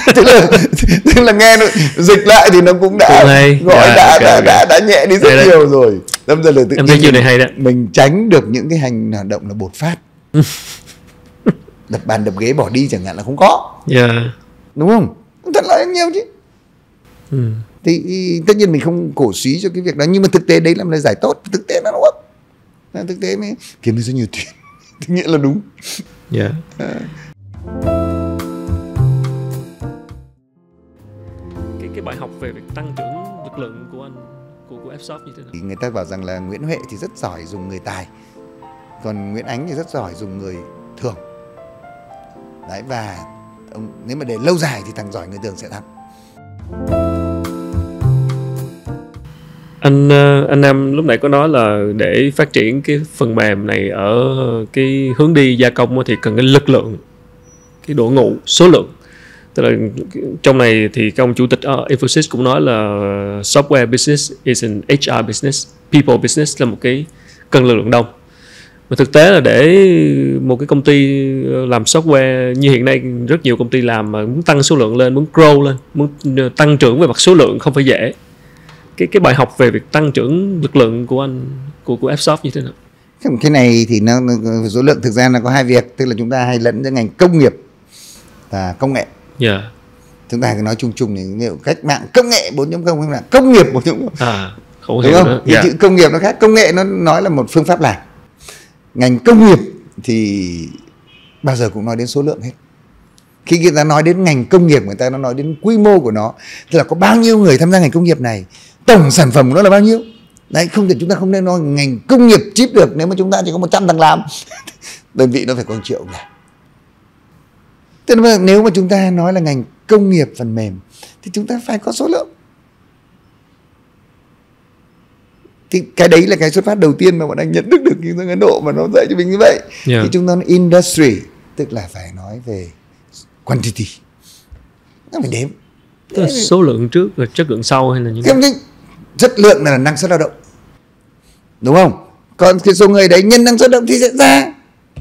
tức là nghe nó dịch lại thì nó cũng đã gọi đã nhẹ đi rất nhiều rồi. Đâm ra là tự nhiên chuyện này hay đấy. Mình tránh được những cái hành động là bột phát. Đập bàn đập ghế bỏ đi chẳng hạn là không có. Đúng không? Thật là nhiều chứ. Thì tất nhiên mình không cổ suý cho cái việc đó, nhưng mà thực tế đấy là một lời giải tốt. Thực tế nó đúng. Thực tế mới kiếm được rất nhiều tiền. Thì nghĩa là đúng. Cái bài học về việc tăng trưởng lực lượng của anh của Fsoft như thế nào? Người ta bảo rằng là Nguyễn Huệ thì rất giỏi dùng người tài, còn Nguyễn Ánh thì rất giỏi dùng người thường. Đấy, và nếu mà để lâu dài thì thằng giỏi người thường sẽ thắng. Anh Nam lúc nãy có nói là để phát triển cái phần mềm này ở cái hướng đi gia công thì cần cái lực lượng, cái đội ngũ, số lượng. Tức là trong này thì các ông chủ tịch Infosys cũng nói là software business is an HR business, people business là một cái cần lực lượng đông. Mà thực tế là để một cái công ty làm software như hiện nay rất nhiều công ty làm mà muốn tăng số lượng lên, muốn grow lên, muốn tăng trưởng về mặt số lượng không phải dễ. Cái bài học về việc tăng trưởng lực lượng của anh của Fsoft như thế nào? Cái này thì nó số lượng thực ra nó có hai việc, tức là chúng ta hay lẫn giữa ngành công nghiệp và công nghệ. Yeah. Chúng ta cứ nói chung chung thì cách mạng công nghệ 4.0 hay là công nghiệp 4.0. Không đúng không? Thì chữ công nghiệp nó khác, công nghệ nó nói là một phương pháp làm. Ngành công nghiệp thì bao giờ cũng nói đến số lượng hết. Khi người ta nói đến ngành công nghiệp, người ta nó nói đến quy mô của nó, tức là có bao nhiêu người tham gia ngành công nghiệp này, tổng sản phẩm của nó là bao nhiêu. Đấy, không thể chúng ta không nên nói ngành công nghiệp chip được nếu mà chúng ta chỉ có 100 thằng làm. Đơn vị nó phải có 1 triệu làm. Tức là nếu mà chúng ta nói là ngành công nghiệp phần mềm thì chúng ta phải có số lượng. Thì cái đấy là cái xuất phát đầu tiên mà bọn anh nhận thức được cái Ấn Độ mà nó dạy cho mình như vậy. Yeah. Thì chúng ta nói industry, tức là phải nói về quantity, nó phải đếm. Tức là số lượng trước và chất lượng sau hay là như thế? Chất lượng là năng suất lao động, đúng không? Còn cái số người đấy nhân năng suất lao động thì sẽ ra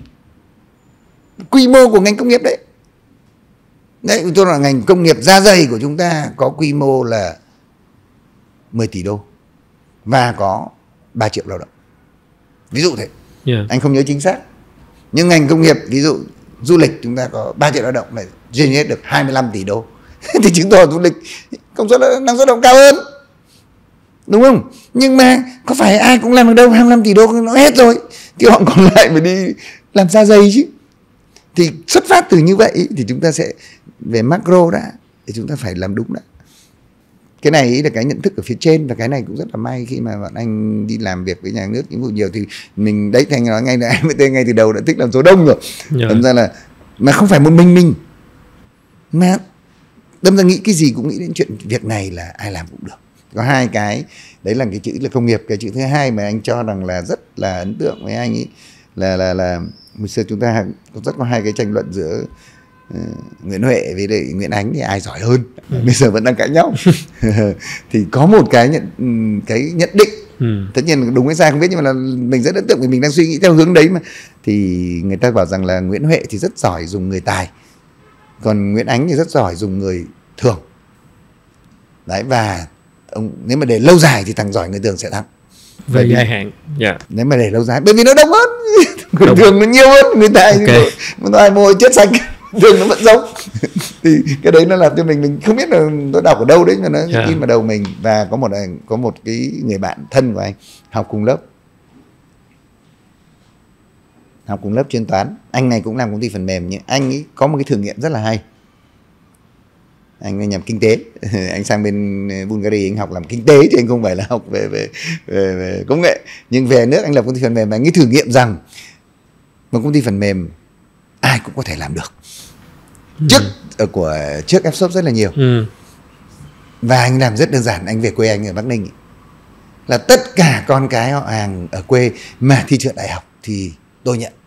quy mô của ngành công nghiệp đấy. Đấy, tôi nói ngành công nghiệp da dày của chúng ta có quy mô là 10 tỷ đô và có 3 triệu lao động. Ví dụ thế. Yeah. Anh không nhớ chính xác. Nhưng ngành công nghiệp, ví dụ du lịch chúng ta có 3 triệu lao động, lại generate được 25 tỷ đô. Thì chứng tỏ du lịch công suất năng suất lao động cao hơn. Đúng không? Nhưng mà có phải ai cũng làm được đâu, 25 tỷ đô nó hết rồi. Thì họ còn lại phải đi làm da dày chứ. Thì xuất phát từ như vậy thì chúng ta sẽ về macro đã, thì chúng ta phải làm đúng đã. Cái này là cái nhận thức ở phía trên, và cái này cũng rất là may khi mà bọn anh đi làm việc với nhà nước những vụ nhiều thì mình đấy, thành nói ngay là MT ngay từ đầu đã thích làm số đông rồi. Đâm ra là mà không phải một mình mà đâm ra nghĩ cái gì cũng nghĩ đến chuyện việc này là ai làm cũng được. Có hai cái đấy là cái chữ là công nghiệp. Cái chữ thứ hai mà anh cho rằng là rất là ấn tượng với anh ấy là hồi xưa chúng ta có hai cái tranh luận giữa Nguyễn Huệ với lại Nguyễn Ánh thì ai giỏi hơn. Bây giờ vẫn đang cãi nhau. Thì có một cái nhận định, tất nhiên đúng hay sai không biết, nhưng mà là mình rất ấn tượng vì mình đang suy nghĩ theo hướng đấy mà. Thì người ta bảo rằng là Nguyễn Huệ thì rất giỏi dùng người tài, còn Nguyễn Ánh thì rất giỏi dùng người thường. Đấy, và nếu mà để lâu dài thì thằng giỏi người thường sẽ thắng. Về dài hạn. Yeah. Nếu mà để lâu dài, bởi vì nó đông hơn, người thường nó nhiều hơn người tài. Nó ai môi chết sạch, thường nó vẫn giống. Thì cái đấy nó làm cho mình không biết là tôi đọc ở đâu đấy, mà nó in vào đầu mình. Và có một cái người bạn thân của anh học cùng lớp chuyên toán. Anh này cũng làm công ty phần mềm, nhưng anh ấy có một cái thử nghiệm rất là hay. Anh ấy nhằm kinh tế. Anh sang bên Bulgaria anh học làm kinh tế chứ anh không phải là học về công nghệ. Nhưng về nước anh lập công ty phần mềm, anh ấy thử nghiệm rằng một công ty phần mềm ai cũng có thể làm được. Trước Fsoft rất là nhiều. Và anh làm rất đơn giản. Anh về quê anh ở Bắc Ninh, là tất cả con cái họ hàng ở quê mà thi trượt đại học thì tôi nhận.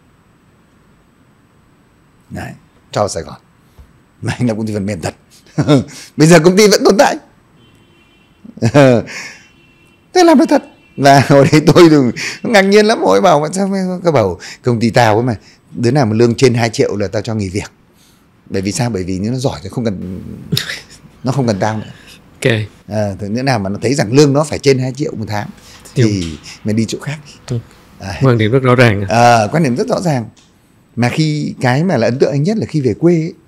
Đấy, cho Sài Gòn. Mà anh làm công ty phần mềm thật. Bây giờ công ty vẫn tồn tại. Thế làm được thật. Và hồi đấy tôi ngạc nhiên lắm. Hồi bảo sao các bảo công ty tao ấy mà đứa nào mà lương trên 2 triệu là tao cho nghỉ việc. Bởi vì sao? Bởi vì nếu nó giỏi thì nó không cần tao nữa. Okay. Nữa nào mà nó thấy rằng lương nó phải trên 2 triệu một tháng thì mày đi chỗ khác. Quan điểm rất rõ ràng. Quan điểm rất rõ ràng. Mà khi cái mà là ấn tượng anh nhất là khi về quê ấy,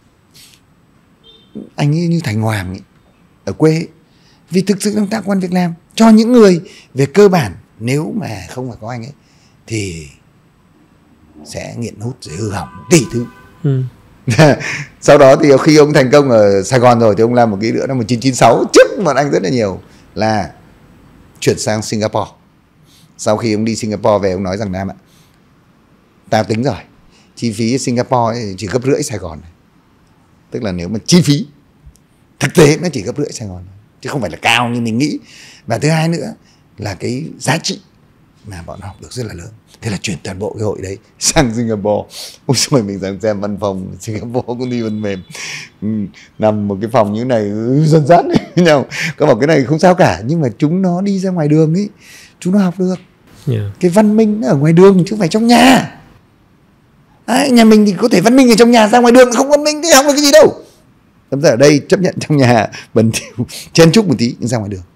anh ấy như thành hoàng ấy, ở quê ấy, vì thực sự đang tạo công ăn việc làm cho những người về cơ bản. Nếu mà không phải có anh ấy thì sẽ nghiện hút rồi hư hỏng tỷ thứ. Sau đó thì khi ông thành công ở Sài Gòn rồi thì ông làm một cái nữa năm 1996 trước bọn anh rất là nhiều, là chuyển sang Singapore. Sau khi ông đi Singapore về, ông nói rằng Nam ạ, tao tính rồi, chi phí Singapore ấy chỉ gấp rưỡi Sài Gòn này. Tức là nếu mà chi phí thực tế nó chỉ gấp rưỡi Sài Gòn, chứ không phải là cao như mình nghĩ. Và thứ hai nữa là cái giá trị mà bọn học được rất là lớn. Thế là chuyển toàn bộ cái hội đấy sang Singapore. Ôi trời, mình sang xem văn phòng Singapore cũng đi phần mềm, nằm một cái phòng như thế này dân dắt nhau. Các bảo cái này không sao cả, nhưng mà chúng nó đi ra ngoài đường ấy, chúng nó học được. Cái văn minh nó ở ngoài đường chứ không phải trong nhà. Đấy, nhà mình thì có thể văn minh ở trong nhà, ra ngoài đường không văn minh thì không có cái gì đâu. Thật ra ở đây chấp nhận trong nhà bẩn thỉu chen chúc một tí, nhưng ra ngoài đường.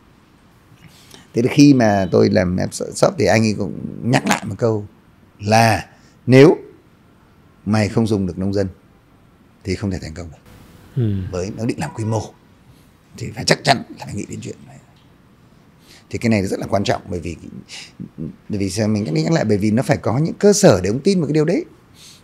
Thế thì khi mà tôi làm shop thì anh ấy cũng nhắc lại một câu là nếu mày không dùng được nông dân thì không thể thành công được. Với nó định làm quy mô thì phải chắc chắn là phải nghĩ đến chuyện này. Thì cái này rất là quan trọng, bởi vì sao mình nhắc lại, bởi vì nó phải có những cơ sở để ông tin vào cái điều đấy,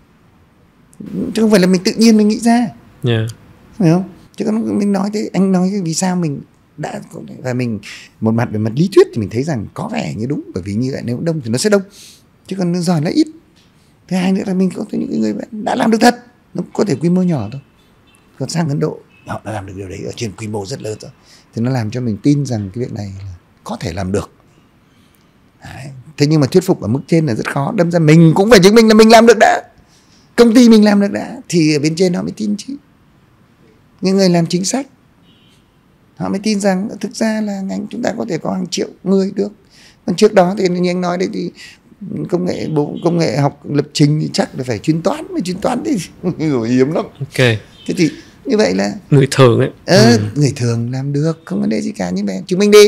chứ không phải là mình tự nhiên mình nghĩ ra. Phải không? Chứ còn mình nói thế, anh nói vì sao mình đã, và mình một mặt về mặt lý thuyết thì mình thấy rằng có vẻ như đúng, bởi vì như vậy nếu đông thì nó sẽ đông, chứ còn nó giỏi là ít. Thứ hai nữa là mình có những người đã làm được thật, nó có thể quy mô nhỏ thôi. Còn sang Ấn Độ họ đã làm được điều đấy ở trên quy mô rất lớn rồi, thì nó làm cho mình tin rằng cái việc này là có thể làm được. Đấy. Thế nhưng mà thuyết phục ở mức trên là rất khó, đâm ra mình cũng phải chứng minh là mình làm được đã, công ty mình làm được đã, thì ở bên trên họ mới tin chứ. Những người làm chính sách họ mới tin rằng thực ra là ngành chúng ta có thể có hàng triệu người được. Còn trước đó thì như anh nói đấy, thì công nghệ học lập trình thì chắc là phải chuyên toán, mà chuyên toán thì rồi hiếm lắm. Thế thì như vậy là người thường ấy, người thường làm được, không vấn đề gì cả, nhưng mà chứng minh đi.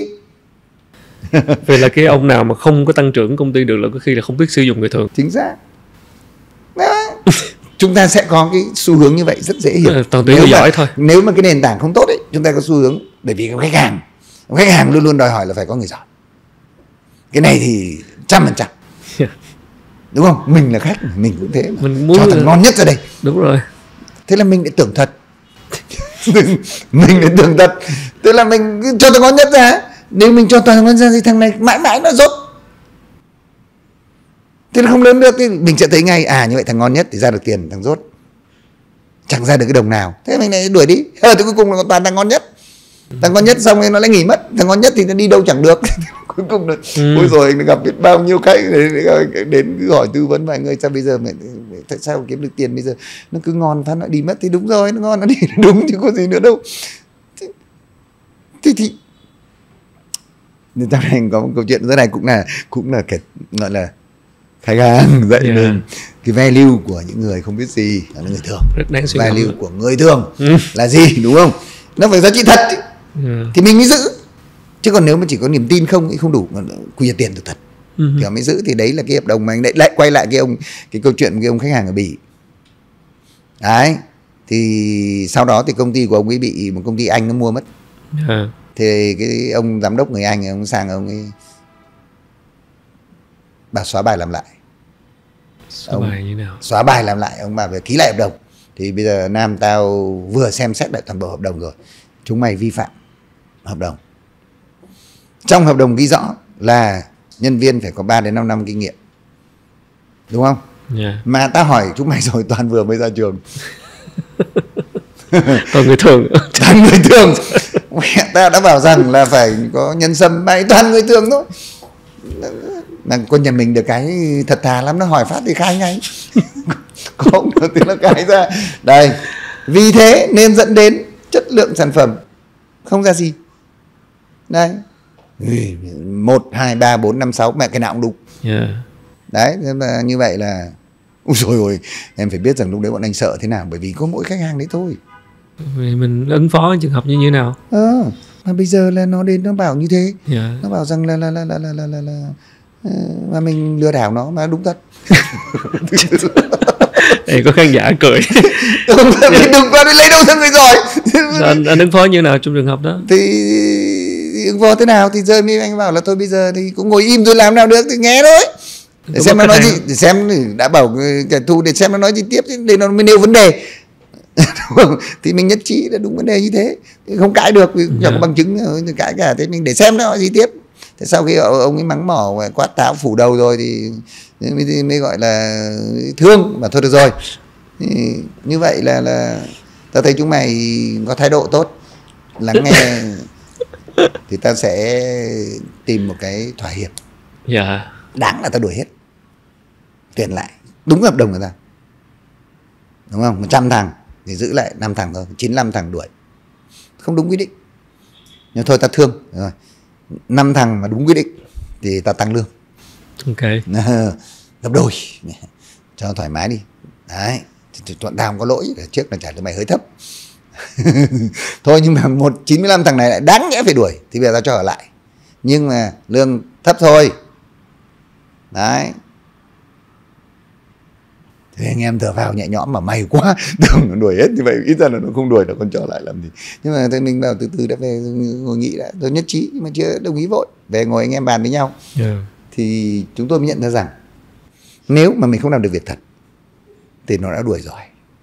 Vậy là cái ông nào mà không có tăng trưởng công ty được là có khi là không biết sử dụng người thường. Chính xác. Đó. Chúng ta sẽ có cái xu hướng như vậy rất dễ hiểu. Toàn tuyển người giỏi thôi. Nếu mà cái nền tảng không tốt ấy, chúng ta có xu hướng, bởi vì khách hàng luôn luôn đòi hỏi là phải có người giỏi. Cái này thì 100%. Đúng không? Mình là khách, mình cũng thế mà. Mình muốn cho thằng ngon nhất ra đây. Đúng rồi. Thế là mình lại tưởng thật. Mình lại tưởng thật. Thế là mình cho thằng ngon nhất ra. Nếu mình cho toàn thằng ngon ra thì thằng này mãi mãi nó dốt. Thế là không lớn được thì mình sẽ thấy ngay, như vậy thằng ngon nhất thì ra được tiền, thằng dốt chẳng ra được cái đồng nào. Thế mình lại đuổi đi. Thế cuối cùng là toàn thằng ngon nhất. Thằng ngon nhất xong rồi nó lại nghỉ mất. Thằng ngon nhất thì nó đi đâu chẳng được. Cuối cùng là ôi rồi nó gặp biết bao nhiêu khách đến cứ hỏi tư vấn vài người, sao bây giờ tại sao kiếm được tiền bây giờ nó cứ ngon phát nó đi mất. Thì đúng rồi, nó ngon nó đi đúng chứ có gì nữa đâu. Thế thì nên trong này có một câu chuyện rất này, cũng là cái gọi là khách hàng dạy mình cái value của những người không biết gì là người thường. Value của người thường là gì, đúng không? Nó phải giá trị thật thì mình mới giữ. Chứ còn nếu mà chỉ có niềm tin không thì không đủ, mà quy ra tiền được thật thì họ mới giữ. Thì đấy là cái hợp đồng mà anh lại quay lại cái câu chuyện cái ông khách hàng ở Bỉ. Đấy. Thì sau đó thì công ty của ông ấy bị một công ty Anh nó mua mất. Thì cái ông giám đốc người Anh ông sang ông ấy bảo xóa bài làm lại. Bài như nào? Xóa bài làm lại, ông bảo về ký lại hợp đồng. Thì bây giờ Nam tao vừa xem xét lại toàn bộ hợp đồng rồi, chúng mày vi phạm hợp đồng. Trong hợp đồng ghi rõ là nhân viên phải có 3 đến 5 năm kinh nghiệm, đúng không? Mà tao hỏi chúng mày rồi, toàn vừa mới ra trường. Toàn người thường. Toàn người thường. Mẹ tao đã bảo rằng là phải có nhân sâm, mày toàn người thường thôi. Mà con nhà mình được cái thật thà lắm, nó hỏi phát thì khai ngay. Không được thì nó khai ra. Đây. Vì thế nên dẫn đến chất lượng sản phẩm không ra gì. Đây. 1, 2, 3, 4, 5, 6 mẹ cái nào cũng đúng. Đấy, mà như vậy là ôi trời ơi, em phải biết rằng lúc đấy bọn anh sợ thế nào, bởi vì có mỗi khách hàng đấy thôi. Vì mình ứng phó trường hợp như thế nào? Mà bây giờ là nó đến nó bảo như thế. Nó bảo rằng là mà mình lừa đảo nó, mà đúng thật. Đây có khán giả cười. Đừng qua đi lấy đâu ra người giỏi. Anh ứng phó như nào trong trường hợp đó? Thì ứng phó thế nào thì rơi mới anh bảo là thôi bây giờ thì cũng ngồi im rồi làm nào được thì nghe thôi. Để xem nó nói gì, để xem đã bảo kẻ thù để xem nó nói gì tiếp, để nó mới nêu vấn đề. Thì mình nhất trí là đúng vấn đề như thế, không cãi được vì chẳng có bằng chứng cãi cả. Thế mình để xem nó nói gì tiếp, Thế sau khi ông ấy mắng mỏ và quát tháo phủ đầu rồi thì mới gọi là thương, mà thôi được rồi. Thì như vậy là ta thấy chúng mày có thái độ tốt, lắng nghe thì ta sẽ tìm một cái thỏa hiệp. Dạ. Đáng là ta đuổi hết tiền lại, đúng hợp đồng người ta, đúng không? 100 thằng thì giữ lại 5 thằng thôi, 95 thằng đuổi, không đúng quy định. Nhưng thôi ta thương rồi, 5 thằng mà đúng quy định thì ta tăng lương, Ok. gấp đôi cho thoải mái đi. Đấy, tụi tao không có lỗi, trước là trả cho mày hơi thấp. Thôi nhưng mà 95 thằng này lại đáng nhẽ phải đuổi thì bây giờ tao cho ở lại, nhưng mà lương thấp thôi. Đấy, thì anh em thở vào nhẹ nhõm, mà may quá tưởng nó đuổi hết như vậy, ít ra là nó không đuổi, nó còn cho lại làm gì. Nhưng mà thôi mình bảo từ từ đã về ngồi nghĩ đã, tôi nhất trí nhưng mà chưa đồng ý vội, về ngồi anh em bàn với nhau. Thì chúng tôi mới nhận ra rằng nếu mà mình không làm được việc thật thì nó đã đuổi rồi.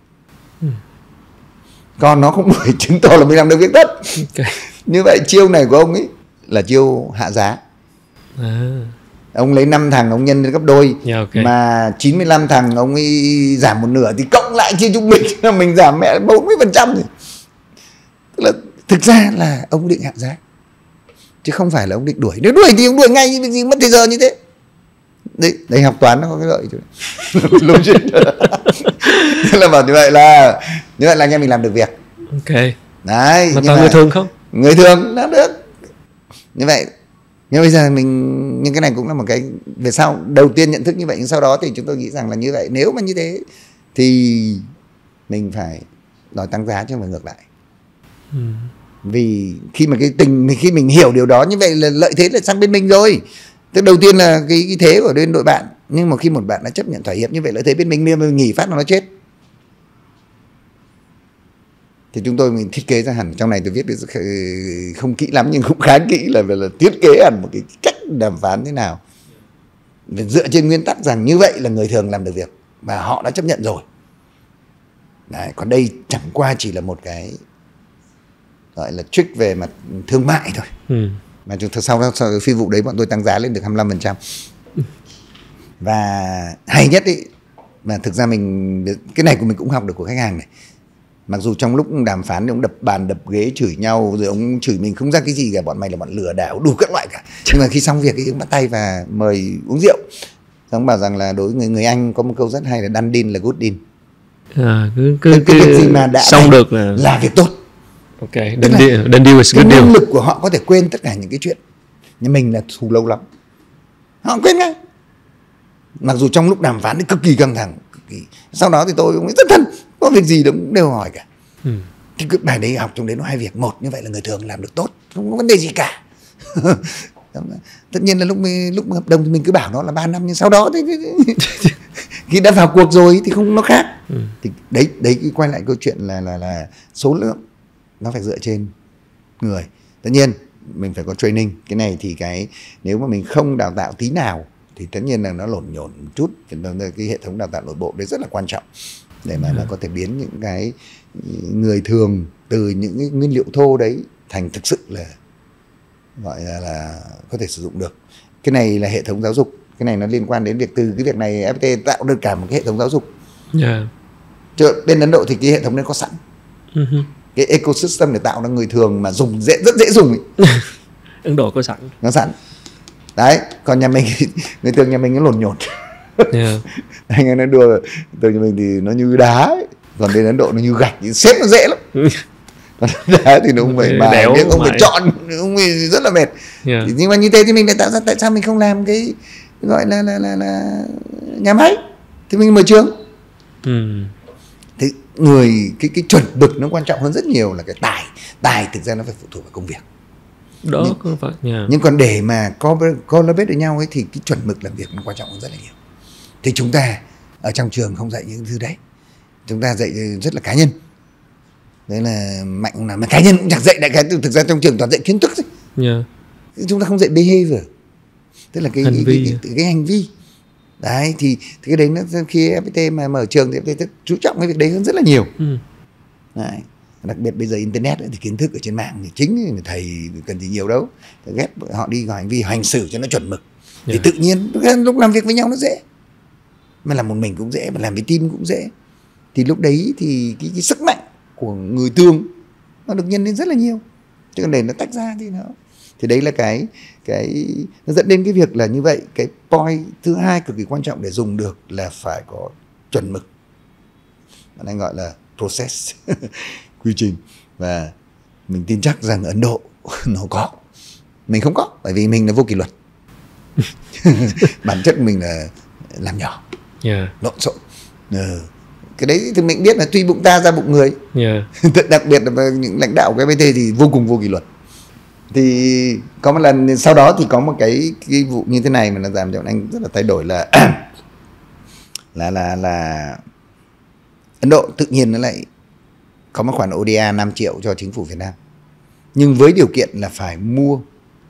Còn nó không đuổi chứng tỏ là mình làm được việc thật. Như vậy chiêu này của ông ấy là chiêu hạ giá. Ông lấy 5 thằng ông nhân lên gấp đôi, mà 95 thằng ông ấy giảm một nửa thì cộng lại chia trung bình là mình giảm mẹ 40% rồi. Tức là thực ra là ông định hạ giá chứ không phải là ông định đuổi. Nếu đuổi thì ông đuổi ngay, như gì mất thời giờ như thế. Đấy học toán nó có cái lợi chứ. Logic. Tức là bảo như vậy là anh em mình làm được việc. Ok. Đấy. Mà toàn người thường không? Người thường nó được. Như vậy. Nhưng bây giờ nhưng cái này cũng là một cái về sau đầu tiên nhận thức như vậy, nhưng sau đó thì chúng tôi nghĩ rằng là như vậy, nếu mà như thế thì mình phải đòi tăng giá chứ không phải ngược lại. Vì khi mà khi mình hiểu điều đó, như vậy là lợi thế là sang bên mình rồi. Tức đầu tiên là cái thế của bên đội bạn, nhưng mà khi một bạn đã chấp nhận thỏa hiệp như vậy, lợi thế bên mình, nên mình nghỉ phát nó chết. Thì chúng tôi mình thiết kế ra hẳn, trong này tôi viết được không kỹ lắm nhưng cũng khá kỹ là thiết kế hẳn một cái cách đàm phán thế nào dựa trên nguyên tắc rằng như vậy là người thường làm được việc và họ đã chấp nhận rồi. Đấy, còn đây chẳng qua chỉ là một cái gọi là trick về mặt thương mại thôi. Mà sau phi vụ đấy bọn tôi tăng giá lên được 25%. Và hay nhất ý, mà thực ra cái này của mình cũng học được của khách hàng này. Mặc dù trong lúc đàm phán thì ông đập bàn đập ghế chửi nhau, rồi ông chửi mình không ra cái gì cả, bọn mày là bọn lừa đảo đủ các loại cả. Nhưng mà khi xong việc thì ông bắt tay và mời uống rượu. Ông bảo rằng là đối với người Anh có một câu rất hay là done deal là good deal. Cái việc gì mà đã xong được là việc tốt. Ok, done deal is good deal. Năng lực của họ có thể quên tất cả những cái chuyện, nhưng mình là thù lâu lắm, họ quên ngay. Mặc dù trong lúc đàm phán thì cực kỳ căng thẳng, cực kỳ. Sau đó thì tôi cũng rất thân, có việc gì cũng đều hỏi cả. Thì cái bài đấy học trong đấy nó hai việc. Một, như vậy là người thường làm được tốt, không có vấn đề gì cả. Tất nhiên là lúc hợp đồng thì mình cứ bảo nó là 3 năm, nhưng sau đó thì khi đã vào cuộc rồi thì không, nó khác. Thì đấy quay lại câu chuyện là số lượng nó phải dựa trên người. Tất nhiên mình phải có training. Cái này thì nếu mà mình không đào tạo tí nào thì tất nhiên là nó lộn nhộn một chút. Cái hệ thống đào tạo nội bộ đấy rất là quan trọng để mà nó có thể biến những cái người thường từ những cái nguyên liệu thô đấy thành thực sự là gọi là có thể sử dụng được. Cái này là hệ thống giáo dục. Cái này nó liên quan đến việc từ cái việc này FPT tạo được cả một cái hệ thống giáo dục. Chứ bên Ấn Độ thì cái hệ thống đấy có sẵn. Cái ecosystem để tạo ra người thường mà dùng rất dễ dùng. Ấn Độ có sẵn. Nó sẵn. Đấy, còn nhà mình người thường nhà mình nó lộn nhộn. Anh em nói đùa, từ nhà mình thì nó như đá ấy. Còn bên Ấn Độ nó như gạch, xếp nó dễ lắm. Còn đá thì nó không phải mài, ông phải chọn, ông phải rất là mệt. Nhưng mà như thế thì mình lại tạo ra, tại sao mình không làm cái gọi là nhà máy thì mình mở trường. Thì cái chuẩn mực nó quan trọng hơn rất nhiều là cái tài thực ra nó phải phụ thuộc vào công việc. Đó có phải. Nhưng còn để mà collaborate với nhau ấy thì cái chuẩn mực làm việc nó quan trọng hơn rất là nhiều. Thì chúng ta ở trong trường không dạy những thứ đấy, chúng ta dạy rất là cá nhân. Đấy là mạnh là mà cá nhân cũng chẳng dạy đại cái, thực ra trong trường toàn dạy kiến thức thôi. Chúng ta không dạy behavior, tức là cái hành vi. Đấy thì cái đấy nó khi FPT mà mở trường thì FPT chú trọng cái việc đấy hơn rất là nhiều. Đấy. Đặc biệt bây giờ internet thì kiến thức ở trên mạng thì chính thầy cần gì nhiều đâu, ghép họ đi vào hành vi hành xử cho nó chuẩn mực. Thì tự nhiên lúc làm việc với nhau nó dễ, mà làm một mình cũng dễ, mà làm với team cũng dễ. Thì lúc đấy thì cái sức mạnh của người tương nó được nhân lên rất là nhiều. Chứ còn để nó tách ra thì đấy là cái nó dẫn đến cái việc là như vậy. Cái point thứ hai cực kỳ quan trọng để dùng được là phải có chuẩn mực, anh gọi là process, quy trình. Và mình tin chắc rằng Ấn Độ nó có, mình không có, bởi vì mình là vô kỷ luật. Bản chất mình là làm nhỏ, lộn xộn. Cái đấy thì mình biết là tùy bụng ta ra bụng người. Đặc biệt là những lãnh đạo của FPT thì vô cùng vô kỷ luật. Thì có một lần sau đó thì có một cái vụ như thế này mà nó làm cho anh rất là thay đổi là là Ấn Độ tự nhiên nó lại có một khoản ODA 5 triệu cho chính phủ Việt Nam, nhưng với điều kiện là phải mua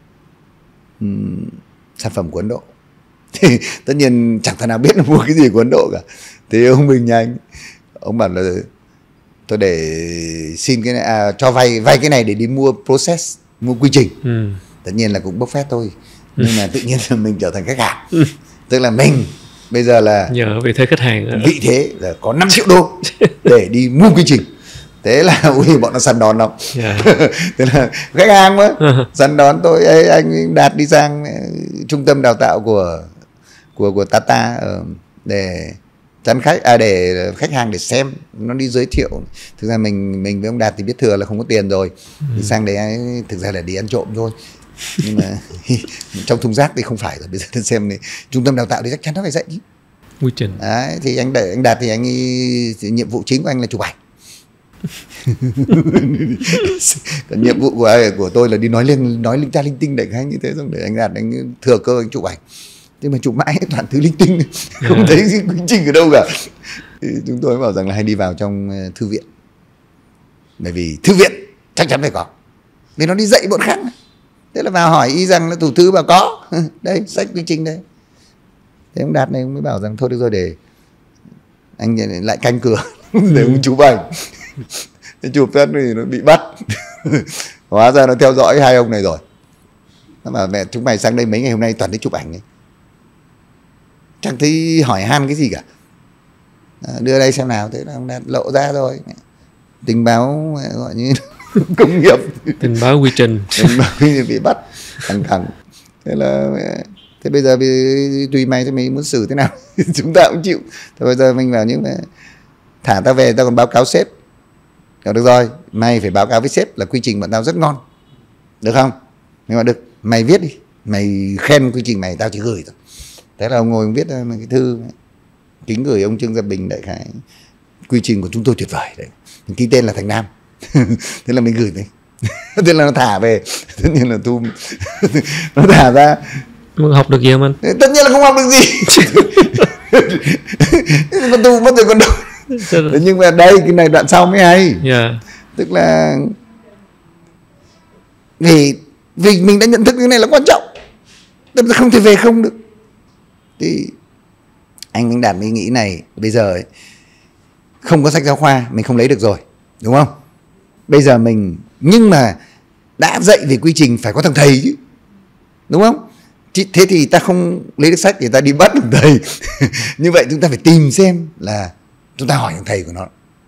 sản phẩm của Ấn Độ. Thì tất nhiên chẳng thể nào biết là mua cái gì của Ấn Độ cả. Thì ông Bình Nhanh, ông bảo là tôi để xin cái này, cho vay cái này để đi mua process, mua quy trình. Tất nhiên là cũng bốc phét thôi, nhưng mà tự nhiên là mình trở thành khách hàng. Tức là mình bây giờ là nhờ vị thế khách hàng, vị thế là có 5 triệu đô để đi mua quy trình. Thế là ui, bọn nó săn đón đâu. Thế là khách hàng mà săn đón tôi. Anh Đạt đi sang trung tâm đào tạo của Tata để chắn khách, để khách hàng để xem, nó đi giới thiệu. Thực ra mình với ông Đạt thì biết thừa là không có tiền rồi, đi sang đấy thực ra là đi ăn trộm thôi. Nhưng mà trong thùng rác thì không phải rồi. Bây giờ xem này, trung tâm đào tạo thì chắc chắn nó phải dạy chứ quy trình. Đấy, thì anh Đạt thì nhiệm vụ chính của anh là chụp ảnh. Còn nhiệm vụ của tôi là đi nói linh ta linh tinh đại khái như thế, xong để anh Đạt anh thừa cơ anh chụp ảnh. Thế mà chụp mãi toàn thứ linh tinh, không thấy cái quy trình ở đâu cả. Thì chúng tôi bảo rằng là hay đi vào trong thư viện, bởi vì thư viện chắc chắn phải có, vì nó đi dạy bọn khác. Thế là vào hỏi y rằng là tủ thư bảo có đây, sách quy trình đây. Thế ông Đạt này ông mới bảo rằng thôi được rồi, để anh lại canh cửa để ông chụp ảnh. Thế chụp phát thì nó bị bắt. Hóa ra nó theo dõi hai ông này rồi. Nó bảo mẹ chúng mày sang đây mấy ngày hôm nay toàn đi chụp ảnh ấy, chẳng thấy hỏi han cái gì cả. Đưa đây xem nào. Thế là ông Đạt lộ ra rồi, tình báo gọi như công nghiệp, tình báo quy trình, bị bắt thẳng. Thế bây giờ tùy mày, thì mày muốn xử thế nào chúng ta cũng chịu. Thế bây giờ mình bảo nhưng mà thả tao về tao còn báo cáo sếp. Được rồi, mày phải báo cáo với sếp là quy trình bọn tao rất ngon, được không? Nhưng mà được, mày viết đi, mày khen quy trình mày, tao chỉ gửi thôi. Thế là ông ngồi ông viết ra cái thư kính gửi ông Trương Gia Bình đại khái quy trình của chúng tôi tuyệt vời đấy, mình ký tên là Thành Nam. Thế là mình gửi về. Thế là nó thả về. Tất nhiên là thu nó thả ra. Mà học được gì không anh? Tất nhiên là không học được gì. Mà thu mất rồi còn đâu. Thế nhưng mà đây cái này đoạn sau mới hay. Tức là vì mình đã nhận thức cái này là quan trọng, tức là không thể về không được. Thì anh Minh Đạt mới nghĩ này, bây giờ ấy, không có sách giáo khoa mình không lấy được rồi, đúng không? Bây giờ nhưng mà đã dạy về quy trình phải có thằng thầy chứ, đúng không? Thế thì ta không lấy được sách thì ta đi bắt thằng thầy. Như vậy chúng ta phải tìm xem là chúng ta hỏi thằng thầy của nó.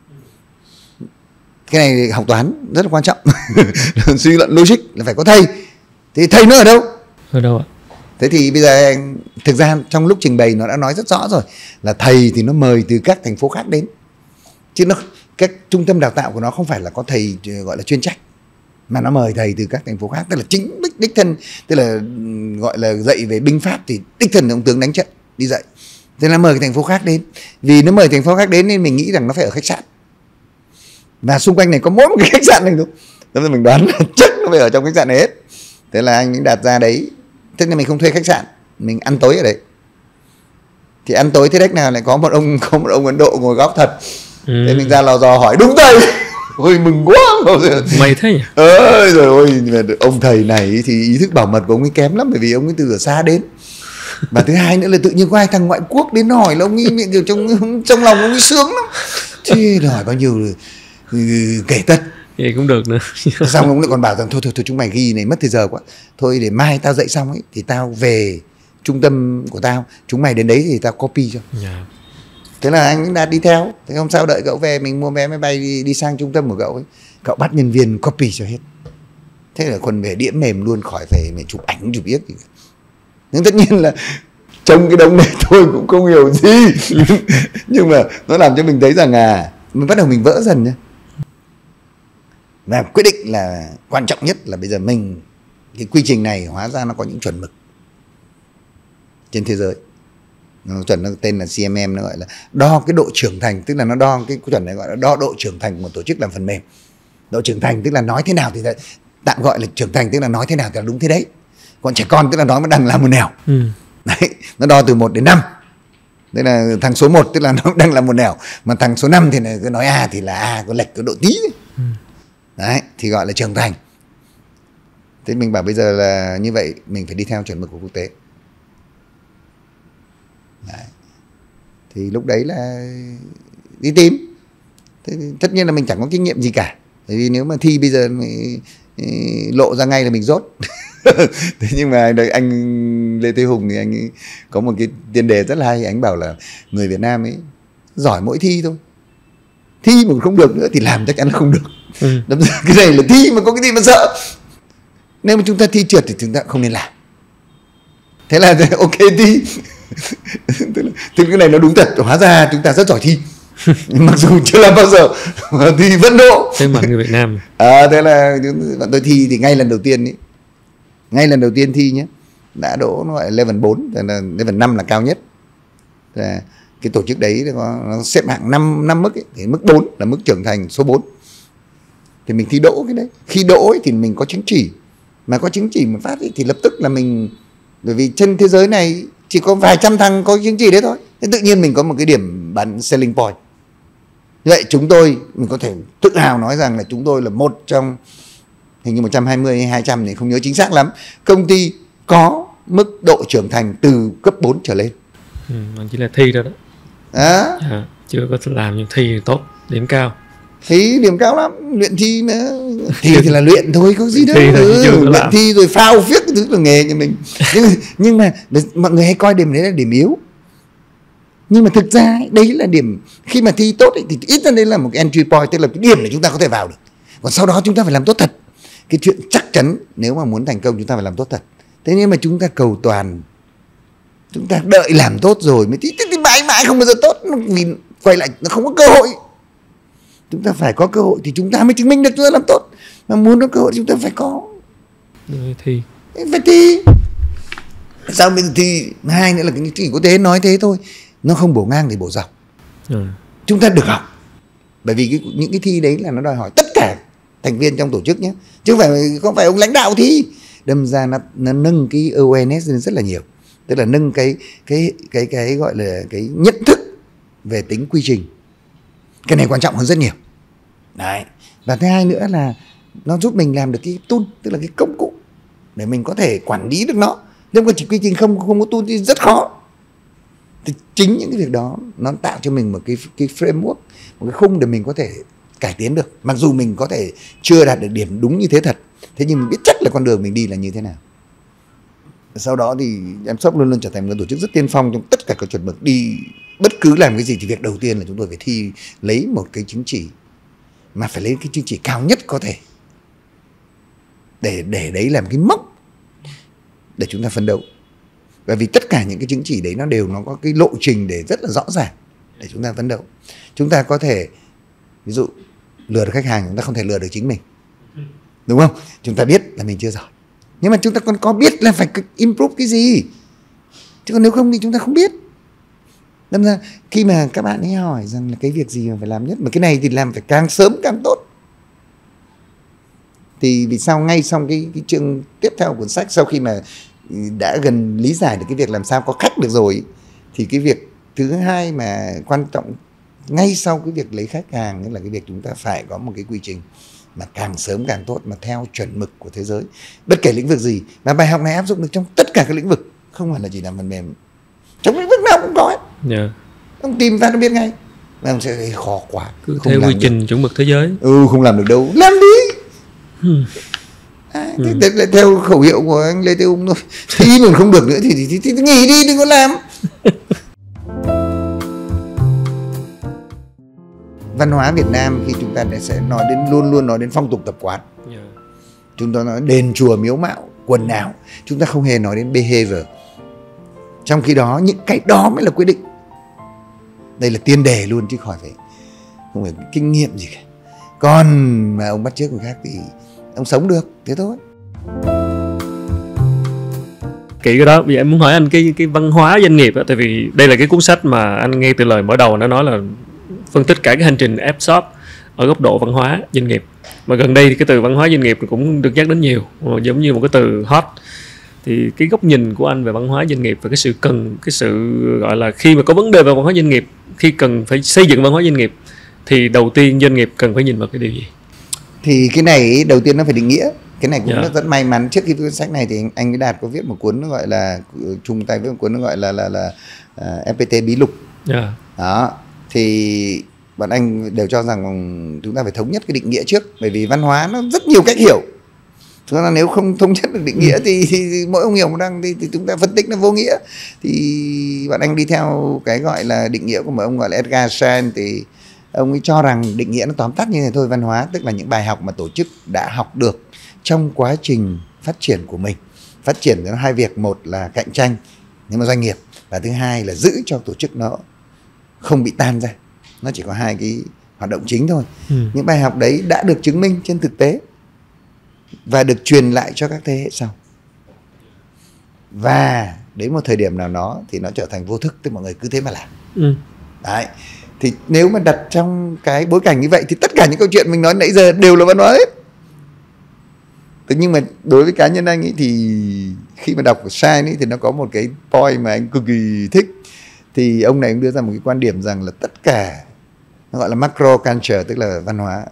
Cái này học toán rất là quan trọng. Suy luận logic là phải có thầy. Thì thầy nó ở đâu? Ở đâu ạ? Thế thì bây giờ thực ra trong lúc trình bày nó đã nói rất rõ rồi, là thầy thì nó mời từ các thành phố khác đến, chứ các trung tâm đào tạo của nó không phải là có thầy gọi là chuyên trách, mà nó mời thầy từ các thành phố khác, tức là chính đích thân, tức là gọi là dạy về binh pháp thì đích thân ông tướng đánh trận đi dạy. Thế là mời cái thành phố khác đến, vì nó mời thành phố khác đến nên mình nghĩ rằng nó phải ở khách sạn, và xung quanh này có mỗi một cái khách sạn này thôi. Thế nên mình đoán là chắc nó phải ở trong khách sạn này hết. Thế là anh đặt ra đấy. Thế nên mình không thuê khách sạn, mình ăn tối ở đấy. Thì ăn tối thế đếch nào lại có một ông Ấn Độ ngồi góc thật. Thế mình ra lò dò hỏi đúng thầy. Ôi mừng quá. Mày thế nhỉ? Rồi ôi, ông thầy này thì ý thức bảo mật của ông ấy kém lắm, bởi vì ông ấy từ ở xa đến. Và thứ hai nữa là tự nhiên có hai thằng ngoại quốc đến hỏi là ông ấy kiểu trong lòng ông ấy sướng lắm. Thì hỏi bao nhiêu kể tất. Vậy cũng được nữa. Xong ông lại còn bảo rằng thôi chúng mày ghi này mất thời giờ quá, thôi để mai tao dậy xong ấy thì tao về trung tâm của tao, chúng mày đến đấy thì tao copy cho. Thế là anh đã đi theo. Thế hôm sau đợi cậu về, mình mua vé máy bay đi sang trung tâm của cậu ấy, cậu bắt nhân viên copy cho hết. Thế là còn về đĩa mềm luôn, khỏi về mày chụp ảnh chụp yếc gì. Nhưng tất nhiên là trong cái đống này tôi cũng không hiểu gì. Nhưng mà nó làm cho mình thấy rằng mình bắt đầu mình vỡ dần nhá. Và quyết định là quan trọng nhất là bây giờ mình, cái quy trình này hóa ra nó có những chuẩn mực trên thế giới. Nó chuẩn, nó tên là CMM, nó gọi là đo cái độ trưởng thành, tức là nó đo cái chuẩn này gọi là đo độ trưởng thành của một tổ chức làm phần mềm. Độ trưởng thành tức là nói thế nào thì tạm gọi là trưởng thành, tức là nói thế nào thì là đúng thế đấy. Còn trẻ con tức là nói mà đang làm một nẻo. Đấy, nó đo từ 1 đến 5. Đây là thằng số 1 tức là nó đang làm một nẻo, mà thằng số 5 thì này cứ nói A thì là A, có lệch cái độ tí. Đấy, thì gọi là trưởng thành. Thế mình bảo bây giờ là như vậy, mình phải đi theo chuẩn mực của quốc tế. Đấy. Thì lúc đấy là đi tìm. Thế tất nhiên là mình chẳng có kinh nghiệm gì cả. Bởi vì nếu mà thi bây giờ lộ ra ngay là mình rốt. Thế nhưng mà anh Lê Thế Hùng thì anh ấy có một cái tiền đề rất là hay. Anh bảo là người Việt Nam ấy giỏi mỗi thi thôi. Thi mà không được nữa thì làm chắc chắn là không được. Cái này là thi mà có cái gì mà sợ. Nếu mà chúng ta thi trượt thì chúng ta không nên làm. Thế là ok thi. Thì cái này nó đúng thật. Hóa ra chúng ta rất giỏi thi. Mặc dù chưa làm bao giờ mà thi vẫn đỗ. Thế mà người Việt Nam. Thế là bọn tôi thi thì ngay lần đầu tiên ấy. Ngay lần đầu tiên thi nhé, đã đỗ, nó gọi là level 4, là level 5 là cao nhất. Là cái tổ chức đấy nó xếp hạng 5 mức ấy, thì mức 4 là mức trưởng thành số 4. Thì mình thi đỗ cái đấy. Khi đỗ ấy, thì mình có chứng chỉ. Mà có chứng chỉ một phát ấy, thì lập tức là mình, bởi vì trên thế giới này chỉ có vài trăm thằng có chứng chỉ đấy thôi. Thế tự nhiên mình có một cái điểm bán selling point. Như vậy chúng tôi, mình có thể tự hào nói rằng là chúng tôi là một trong hình như 120 hay 200 thì không nhớ chính xác lắm, công ty có mức độ trưởng thành từ cấp 4 trở lên. Chỉ là thi thôi đó. Chưa có làm nhưng thi thì tốt, điểm cao. Thi điểm cao lắm, luyện thi mà. Thi thì là luyện thôi, có gì đâu. Luyện thi rồi phao viết cái thứ là nghề của mình. Nhưng mà mọi người hay coi điểm đấy là điểm yếu. Nhưng mà thực ra đấy là điểm, khi mà thi tốt ấy, thì ít ra đây là một cái entry point, tức là cái điểm để chúng ta có thể vào được. Còn sau đó chúng ta phải làm tốt thật. Cái chuyện chắc chắn nếu mà muốn thành công chúng ta phải làm tốt thật. Thế nhưng mà chúng ta cầu toàn, chúng ta đợi làm tốt rồi mới thì mãi không bao giờ tốt, vì quay lại nó không có cơ hội. Chúng ta phải có cơ hội thì chúng ta mới chứng minh được chúng ta làm tốt. Mà muốn có cơ hội chúng ta phải có. Thi. Phải thi. Sao mình thi? Hai nữa là cái chỉ có thế nói thế thôi, nó không bổ ngang thì bổ dọc. Chúng ta được học. Bởi vì những cái thi đấy là nó đòi hỏi tất cả thành viên trong tổ chức nhé, chứ không phải ông lãnh đạo thi. Đâm ra nó nâng cái awareness lên rất là nhiều, tức là nâng cái gọi là cái nhận thức về tính quy trình. Cái này quan trọng hơn rất nhiều. Đấy. Và thứ hai nữa là nó giúp mình làm được cái tool, tức là cái công cụ để mình có thể quản lý được nó. Nếu mà chỉ quy trình không có tool thì rất khó. Thì chính những cái việc đó nó tạo cho mình một cái framework, một cái khung để mình có thể cải tiến được. Mặc dù mình có thể chưa đạt được điểm đúng như thế thật, thế nhưng mình biết chắc là con đường mình đi là như thế nào. Sau đó thì Mshop luôn luôn trở thành một tổ chức rất tiên phong trong tất cả các chuẩn mực. Đi bất cứ làm cái gì thì việc đầu tiên là chúng tôi phải thi lấy một cái chứng chỉ, mà phải lấy cái chứng chỉ cao nhất có thể, để đấy làm cái mốc để chúng ta phấn đấu. Bởi vì tất cả những cái chứng chỉ đấy nó có cái lộ trình để rất là rõ ràng để chúng ta phấn đấu. Chúng ta có thể ví dụ lừa được khách hàng, chúng ta không thể lừa được chính mình, đúng không? Chúng ta biết là mình chưa giỏi, nhưng mà chúng ta còn có biết là phải improve cái gì, chứ còn nếu không thì chúng ta không biết. Đâm ra khi mà các bạn ấy hỏi rằng là cái việc gì mà phải làm nhất, mà cái này thì làm phải càng sớm càng tốt. Thì vì sao ngay xong cái chương tiếp theo của cuốn sách, sau khi mà đã gần lý giải được cái việc làm sao có khách được rồi, thì cái việc thứ hai mà quan trọng ngay sau cái việc lấy khách hàng là cái việc chúng ta phải có một cái quy trình mà càng sớm càng tốt, mà theo chuẩn mực của thế giới, bất kể lĩnh vực gì. Và bài học này áp dụng được trong tất cả các lĩnh vực, không phải là chỉ làm phần mềm, trong lĩnh vực nào cũng có hết. Ông tìm ra nó biết ngay. Ông sẽ thấy khó quá, cứ theo quy trình chuẩn mực thế giới. Không làm được đâu, làm đi. Thế theo khẩu hiệu của anh Lê Thế Ung thôi. Thì mình không được nữa thì nghỉ đi, đừng có làm. Văn hóa Việt Nam khi chúng ta sẽ nói đến, luôn nói đến phong tục tập quán. Chúng ta nói đền chùa miếu mạo, quần áo, chúng ta không hề nói đến behavior. Trong khi đó những cái đó mới là quyết định. Đây là tiền đề luôn chứ không phải kinh nghiệm gì cả. Còn mà ông bắt chước người khác thì ông sống được, thế thôi. Kỹ cái đó, bây giờ em muốn hỏi anh cái văn hóa doanh nghiệp đó, tại vì đây là cái cuốn sách mà anh ngay từ lời mở đầu nó nói là phân tích cả cái hành trình F-shop ở góc độ văn hóa doanh nghiệp. Mà gần đây thì cái từ văn hóa doanh nghiệp cũng được nhắc đến nhiều, giống như một cái từ hot. Thì cái góc nhìn của anh về văn hóa doanh nghiệp và cái sự gọi là khi mà có vấn đề về văn hóa doanh nghiệp, khi cần phải xây dựng văn hóa doanh nghiệp thì đầu tiên doanh nghiệp cần phải nhìn vào cái điều gì? Thì cái này đầu tiên nó phải định nghĩa. Cái này cũng rất may mắn, trước khi viết cuốn sách này thì anh với Đạt có viết một cuốn nó gọi là chung tay với một cuốn nó gọi là FPT bí lục. Đó, thì bọn anh đều cho rằng chúng ta phải thống nhất cái định nghĩa trước, bởi vì văn hóa nó rất nhiều cách hiểu. Chúng ta nếu không thống nhất được định nghĩa thì mỗi ông hiểu một đằng thì chúng ta phân tích nó vô nghĩa. Thì bọn anh đi theo cái gọi là định nghĩa của một ông gọi là Edgar Schein, thì ông ấy cho rằng định nghĩa nó tóm tắt như thế thôi. Văn hóa tức là những bài học mà tổ chức đã học được trong quá trình phát triển của mình. Phát triển nó hai việc, một là cạnh tranh nhưng mà doanh nghiệp, và thứ hai là giữ cho tổ chức nó không bị tan ra. Nó chỉ có hai cái hoạt động chính thôi. Những bài học đấy đã được chứng minh trên thực tế và được truyền lại cho các thế hệ sau. Và đến một thời điểm nào đó thì nó trở thành vô thức, tức mọi người cứ thế mà làm. Đấy. Thì nếu mà đặt trong cái bối cảnh như vậy thì tất cả những câu chuyện mình nói nãy giờ đều là văn hóa hết. Thế nhưng mà đối với cá nhân anh ấy thì khi mà đọc của Schein ấy thì nó có một cái point mà anh cực kỳ thích. Thì ông này cũng đưa ra một cái quan điểm rằng là tất cả nó gọi là macro culture, tức là văn hóa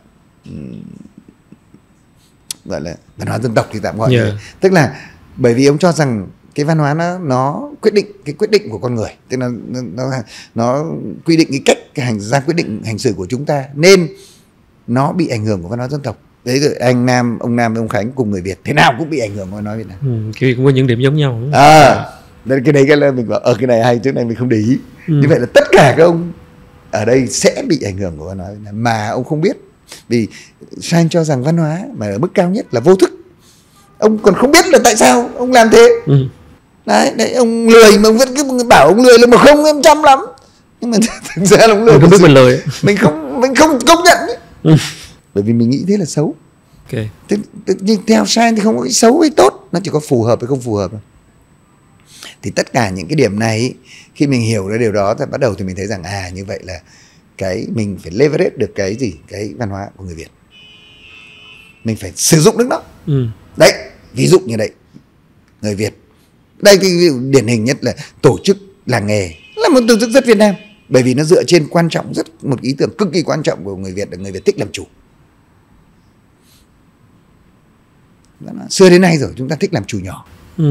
gọi là văn hóa dân tộc thì tạm gọi thế. Tức là bởi vì ông cho rằng cái văn hóa nó quyết định cái quyết định của con người, tức là nó quy định cái cách ra quyết định hành xử của chúng ta, nên nó bị ảnh hưởng của văn hóa dân tộc. Đấy rồi ông Nam với ông Khánh cùng người Việt thế nào cũng bị ảnh hưởng của văn hóa Việt Nam. Khi cũng có những điểm giống nhau. Cái đấy cái là mình bảo cái này hay, trước này mình không để ý. Như vậy là tất cả các ông ở đây sẽ bị ảnh hưởng của văn hóa Việt Nam mà ông không biết. Vì Schein cho rằng văn hóa mà ở mức cao nhất là vô thức, ông còn không biết là tại sao ông làm thế. Đấy, ông lười mà ông vẫn cứ bảo ông lười là mà không, em chăm lắm. Nhưng mà thực ra là ông lười. Không biết mình lười. Mình không công nhận ấy. Bởi vì mình nghĩ thế là xấu. Nhưng theo Schein thì không có cái xấu hay tốt, nó chỉ có phù hợp hay không phù hợp thôi. Thì tất cả những cái điểm này khi mình hiểu ra điều đó thì bắt đầu thì mình thấy rằng như vậy là cái mình phải leverage được cái gì, cái văn hóa của người Việt, mình phải sử dụng được nó. Đấy, ví dụ như đây người Việt đây, cái điển hình nhất là tổ chức làng nghề là một tổ chức rất Việt Nam, bởi vì nó dựa trên một ý tưởng cực kỳ quan trọng của người Việt là người Việt thích làm chủ. Xưa đến nay rồi chúng ta thích làm chủ nhỏ.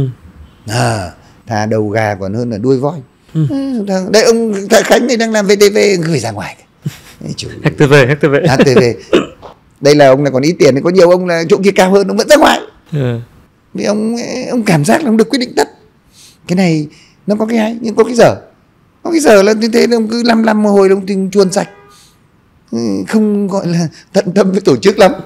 Thà đầu gà còn hơn là đuôi voi. Đây ông Khánh này đang làm VTV, gửi ra ngoài. HTV. Đây là ông này còn ít tiền, có nhiều ông là chỗ kia cao hơn, ông vẫn ra ngoài. Vì ông cảm giác là ông được quyết định tất. Cái này nó có cái hay nhưng có cái dở. Có cái dở là như thế, ông cứ lăm một hồi ông tìm chuồn sạch, không gọi là tận tâm với tổ chức lắm.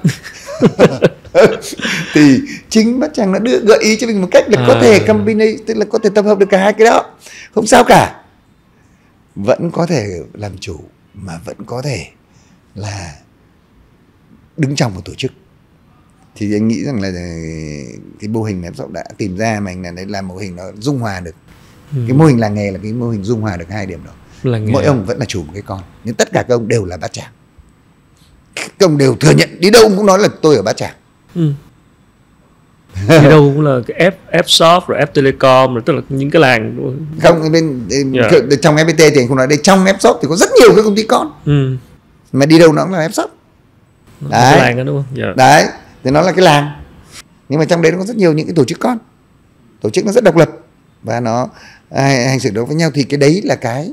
Thì chính Bát Tràng nó gợi ý cho mình một cách là có thể combine, tức là có thể tập hợp được cả hai cái đó, không sao cả. Vẫn có thể làm chủ mà vẫn có thể là đứng trong một tổ chức. Thì anh nghĩ rằng là cái mô hình này đã tìm ra mà anh là mô hình nó dung hòa được. Cái mô hình làng nghề là cái mô hình dung hòa được hai điểm đó. Mỗi ông vẫn là chủ một cái con, nhưng tất cả các ông đều là Bát Tràng. Các ông đều thừa nhận, đi đâu ông cũng nói là tôi ở Bát Tràng. Đi đâu cũng là cái F-shop rồi F Telecom rồi, tức là những cái làng không bên trong FPT thì anh không nói, đây trong F-shop thì có rất nhiều các công ty con, mà đi đâu nó cũng là F-shop. Đấy, làng đó, đúng không? Đấy, thì nó là cái làng, nhưng mà trong đấy nó có rất nhiều những cái tổ chức con, tổ chức nó rất độc lập và nó hành xử đối với nhau. Thì cái đấy là cái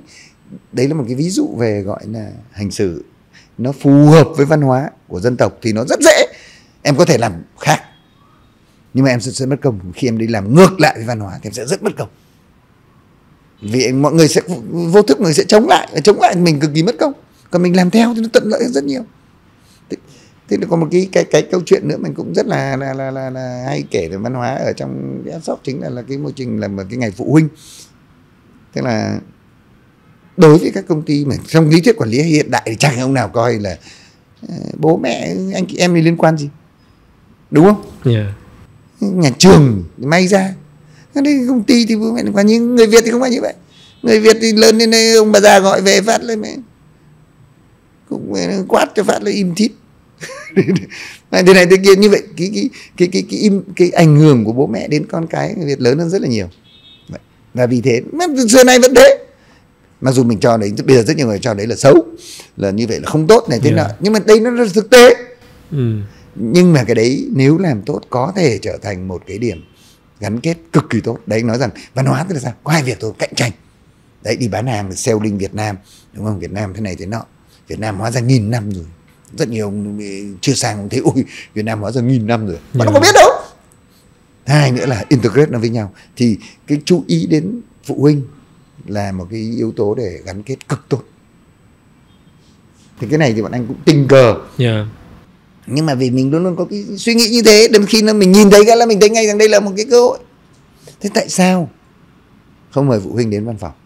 đấy là một cái ví dụ về gọi là hành xử nó phù hợp với văn hóa của dân tộc thì nó rất dễ. Em có thể làm khác, nhưng mà em sẽ mất công. Khi em đi làm ngược lại với văn hóa thì em sẽ rất mất công, vì mọi người sẽ vô thức, người sẽ chống lại mình cực kỳ mất công. Còn mình làm theo thì nó thuận lợi rất nhiều. Thế là có một cái câu chuyện nữa mình cũng rất là hay kể về văn hóa ở trong cái shop, chính là cái môi trình là một cái ngày phụ huynh. Tức là đối với các công ty mà trong lý thuyết quản lý hiện đại thì chẳng ông nào coi là bố mẹ anh chị em thì liên quan gì, đúng không? Yeah. Nhà trường thì may ra, đây công ty thì bố mẹ liên quan, nhưng người Việt thì không phải như vậy. Người Việt thì lớn lên đây ông bà già gọi về phát lên mẹ cũng quát cho phát là im thít. Thế này thế kia, như vậy cái ảnh hưởng của bố mẹ đến con cái người Việt lớn hơn rất là nhiều. Và vì thế mà xưa nay vẫn thế. Mặc dù mình cho đấy, bây giờ rất nhiều người cho đấy là xấu, là như vậy là không tốt này thế nào, nhưng mà đây nó là thực tế. Nhưng mà cái đấy nếu làm tốt có thể trở thành một cái điểm gắn kết cực kỳ tốt. Đấy, nói rằng văn hóa tức là sao? Có hai việc thôi, cạnh tranh. Đấy, đi bán hàng, selling Việt Nam, đúng không? Việt Nam thế này thế nọ. Việt Nam hóa ra 1000 năm rồi. Rất nhiều ông chưa sang ông thấy ôi Việt Nam hóa ra 1000 năm rồi. Mà nó có biết đâu. Hai nữa là integrate nó với nhau. Thì cái chú ý đến phụ huynh là một cái yếu tố để gắn kết cực tốt. Thì cái này thì bọn anh cũng tình cờ. Nhưng mà vì mình luôn luôn có cái suy nghĩ như thế, đến khi mình nhìn thấy cái là mình thấy ngay rằng đây là một cái cơ hội. Thế tại sao không mời phụ huynh đến văn phòng?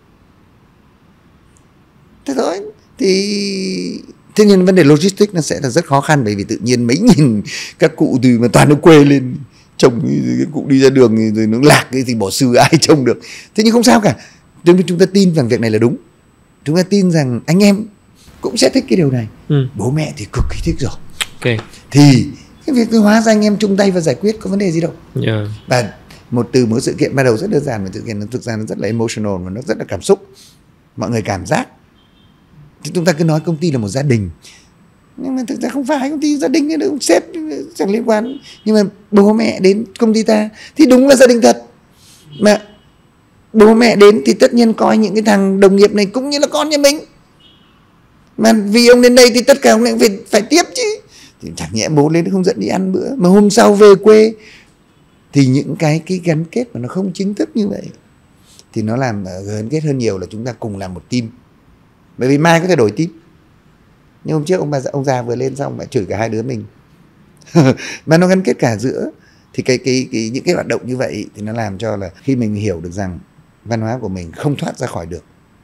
Thế thôi. Thế nhưng vấn đề logistics nó sẽ là rất khó khăn, bởi vì tự nhiên mấy nghìn các cụ từ mà toàn nó quê lên trông cái cụ đi ra đường rồi nó lạc thì bỏ sư ai trông được. Thế nhưng không sao cả. Chúng ta tin rằng việc này là đúng. Chúng ta tin rằng anh em cũng sẽ thích cái điều này. Bố mẹ thì cực kỳ thích rồi. Thì cái việc hóa ra anh em chung tay và giải quyết có vấn đề gì đâu. Và một sự kiện ban đầu rất đơn giản, mà sự kiện thực ra nó rất là emotional và nó rất là cảm xúc. Mọi người cảm giác thì chúng ta cứ nói công ty là một gia đình, nhưng mà thực ra không phải công ty gia đình nữa, sếp chẳng liên quan. Nhưng mà bố mẹ đến công ty ta thì đúng là gia đình thật. Mà bố mẹ đến thì tất nhiên coi những cái thằng đồng nghiệp này cũng như là con nhà mình. Mà vì ông đến đây thì tất cả ông lại phải tiếp chứ. Thì chẳng nhẽ bố lên không dẫn đi ăn bữa, mà hôm sau về quê. Thì những cái gắn kết mà nó không chính thức như vậy thì nó làm gắn kết hơn nhiều là chúng ta cùng làm một team. Bởi vì mai có thể đổi team. Nhưng hôm trước ông già vừa lên xong lại chửi cả hai đứa mình. Mà nó gắn kết cả giữa. Thì những cái hoạt động như vậy thì nó làm cho là khi mình hiểu được rằng văn hóa của mình không thoát ra khỏi được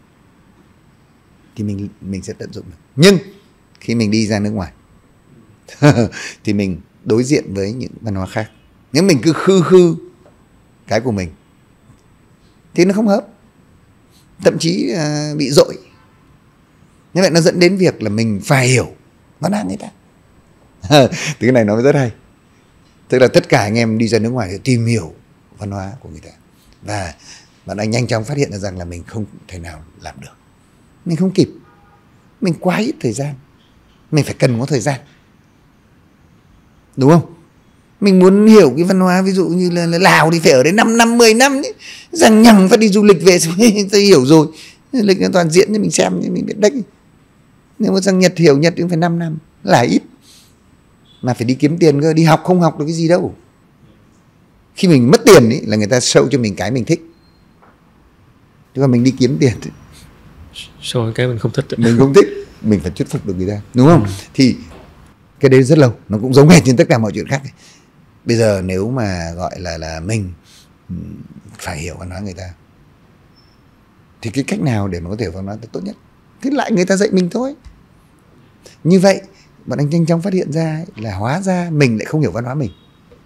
thì mình sẽ tận dụng được. Nhưng khi mình đi ra nước ngoài thì mình đối diện với những văn hóa khác. Nếu mình cứ khư cái của mình thì nó không hợp, thậm chí bị dội. Như vậy nó dẫn đến việc là mình phải hiểu văn hóa người ta. Thì cái này nó rất hay. Tức là tất cả anh em đi ra nước ngoài để tìm hiểu văn hóa của người ta. Và bạn anh nhanh chóng phát hiện ra rằng là mình không thể nào làm được. Mình không kịp. Mình quá ít thời gian. Mình phải cần có thời gian. Đúng không? Mình muốn hiểu cái văn hóa, ví dụ như là Lào thì phải ở đấy 5 năm, 10 năm. Rằng nhằng phải đi du lịch về tôi hiểu rồi. Lịch nó toàn diện thì mình xem thì mình biết đấy. Nếu mà sang Nhật hiểu Nhật cũng phải 5 năm. Là ít. Mà phải đi kiếm tiền cơ, đi học không học được cái gì đâu. Khi mình mất tiền ấy, là người ta show cho mình cái mình thích. Chứ còn mình đi kiếm tiền show cái mình không thích. Mình không thích, mình phải thuyết phục được người ta, đúng không? Thì cái đấy rất lâu, nó cũng giống hệt trên tất cả mọi chuyện khác. Bây giờ nếu mà gọi là mình phải hiểu văn hóa người ta, thì cái cách nào để mà có thể văn hóa tốt nhất? Thế lại người ta dạy mình thôi. Như vậy bọn anh nhanh chóng phát hiện ra là hóa ra mình lại không hiểu văn hóa mình.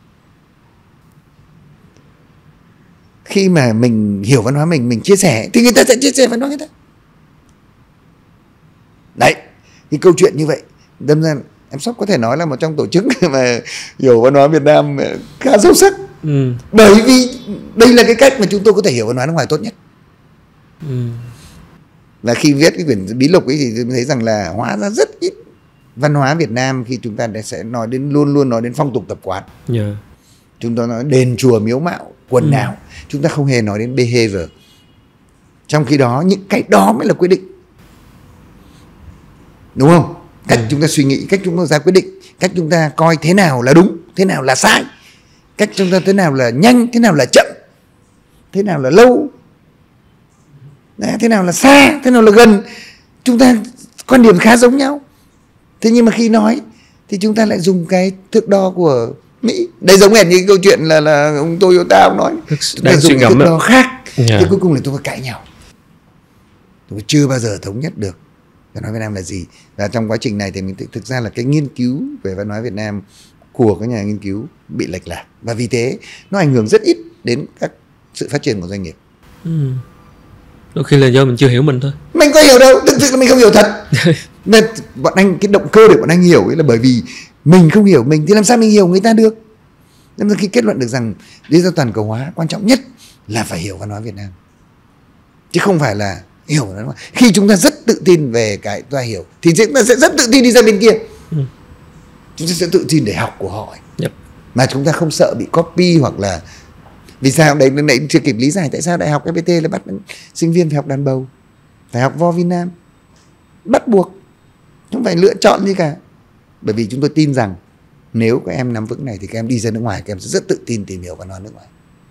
Khi mà mình hiểu văn hóa mình chia sẻ thì người ta sẽ chia sẻ văn hóa người ta. Đấy, cái câu chuyện như vậy đâm ra em Shop có thể nói là một trong tổ chức mà hiểu văn hóa Việt Nam khá sâu sắc. Bởi vì đây là cái cách mà chúng tôi có thể hiểu văn hóa nước ngoài tốt nhất. Là khi viết cái quyển bí lục ấy thì tôi thấy rằng là hóa ra rất ít văn hóa Việt Nam khi chúng ta sẽ nói đến, luôn nói đến phong tục tập quán. Chúng ta nói đền chùa miếu mạo, quần áo. Chúng ta không hề nói đến behavior. Trong khi đó những cái đó mới là quyết định, đúng không? Cách chúng ta suy nghĩ, cách chúng ta ra quyết định, cách chúng ta coi thế nào là đúng, thế nào là sai, cách chúng ta thế nào là nhanh, thế nào là chậm, thế nào là lâu, thế nào là xa, thế nào là gần. Chúng ta quan điểm khá giống nhau. Thế nhưng mà khi nói thì chúng ta lại dùng cái thước đo của Mỹ. Đây giống hệt như câu chuyện là ông Toyota ông nói, chúng ta dùng thước đo khác. Thì cuối cùng là tôi phải cãi nhau. Tôi chưa bao giờ thống nhất được văn hóa Việt Nam là gì. Và trong quá trình này thì mình thực ra là cái nghiên cứu về văn hóa Việt Nam của các nhà nghiên cứu bị lệch lạc, và vì thế nó ảnh hưởng rất ít đến các sự phát triển của doanh nghiệp. Đôi khi là do mình chưa hiểu mình thôi. Mình có hiểu đâu, thực sự là mình không hiểu thật. Nên bọn anh, cái động cơ để bọn anh hiểu ấy là bởi vì mình không hiểu mình thì làm sao mình hiểu người ta được. Nên khi kết luận được rằng lý do toàn cầu hóa quan trọng nhất là phải hiểu văn hóa Việt Nam, chứ không phải là hiểu văn hóa. Khi chúng ta rất tự tin về cái ta hiểu thì chúng ta sẽ rất tự tin đi ra bên kia. Chúng ta sẽ tự tin để học của họ ấy. Mà chúng ta không sợ bị copy, hoặc là vì sao đấy nãy chưa kịp lý giải tại sao đại học FPT lại bắt sinh viên phải học đàn bầu, phải học vo Việt Nam, bắt buộc, không phải lựa chọn gì cả. Bởi vì chúng tôi tin rằng nếu các em nắm vững này thì các em đi ra nước ngoài, các em sẽ rất tự tin tìm hiểu văn hóa nước ngoài.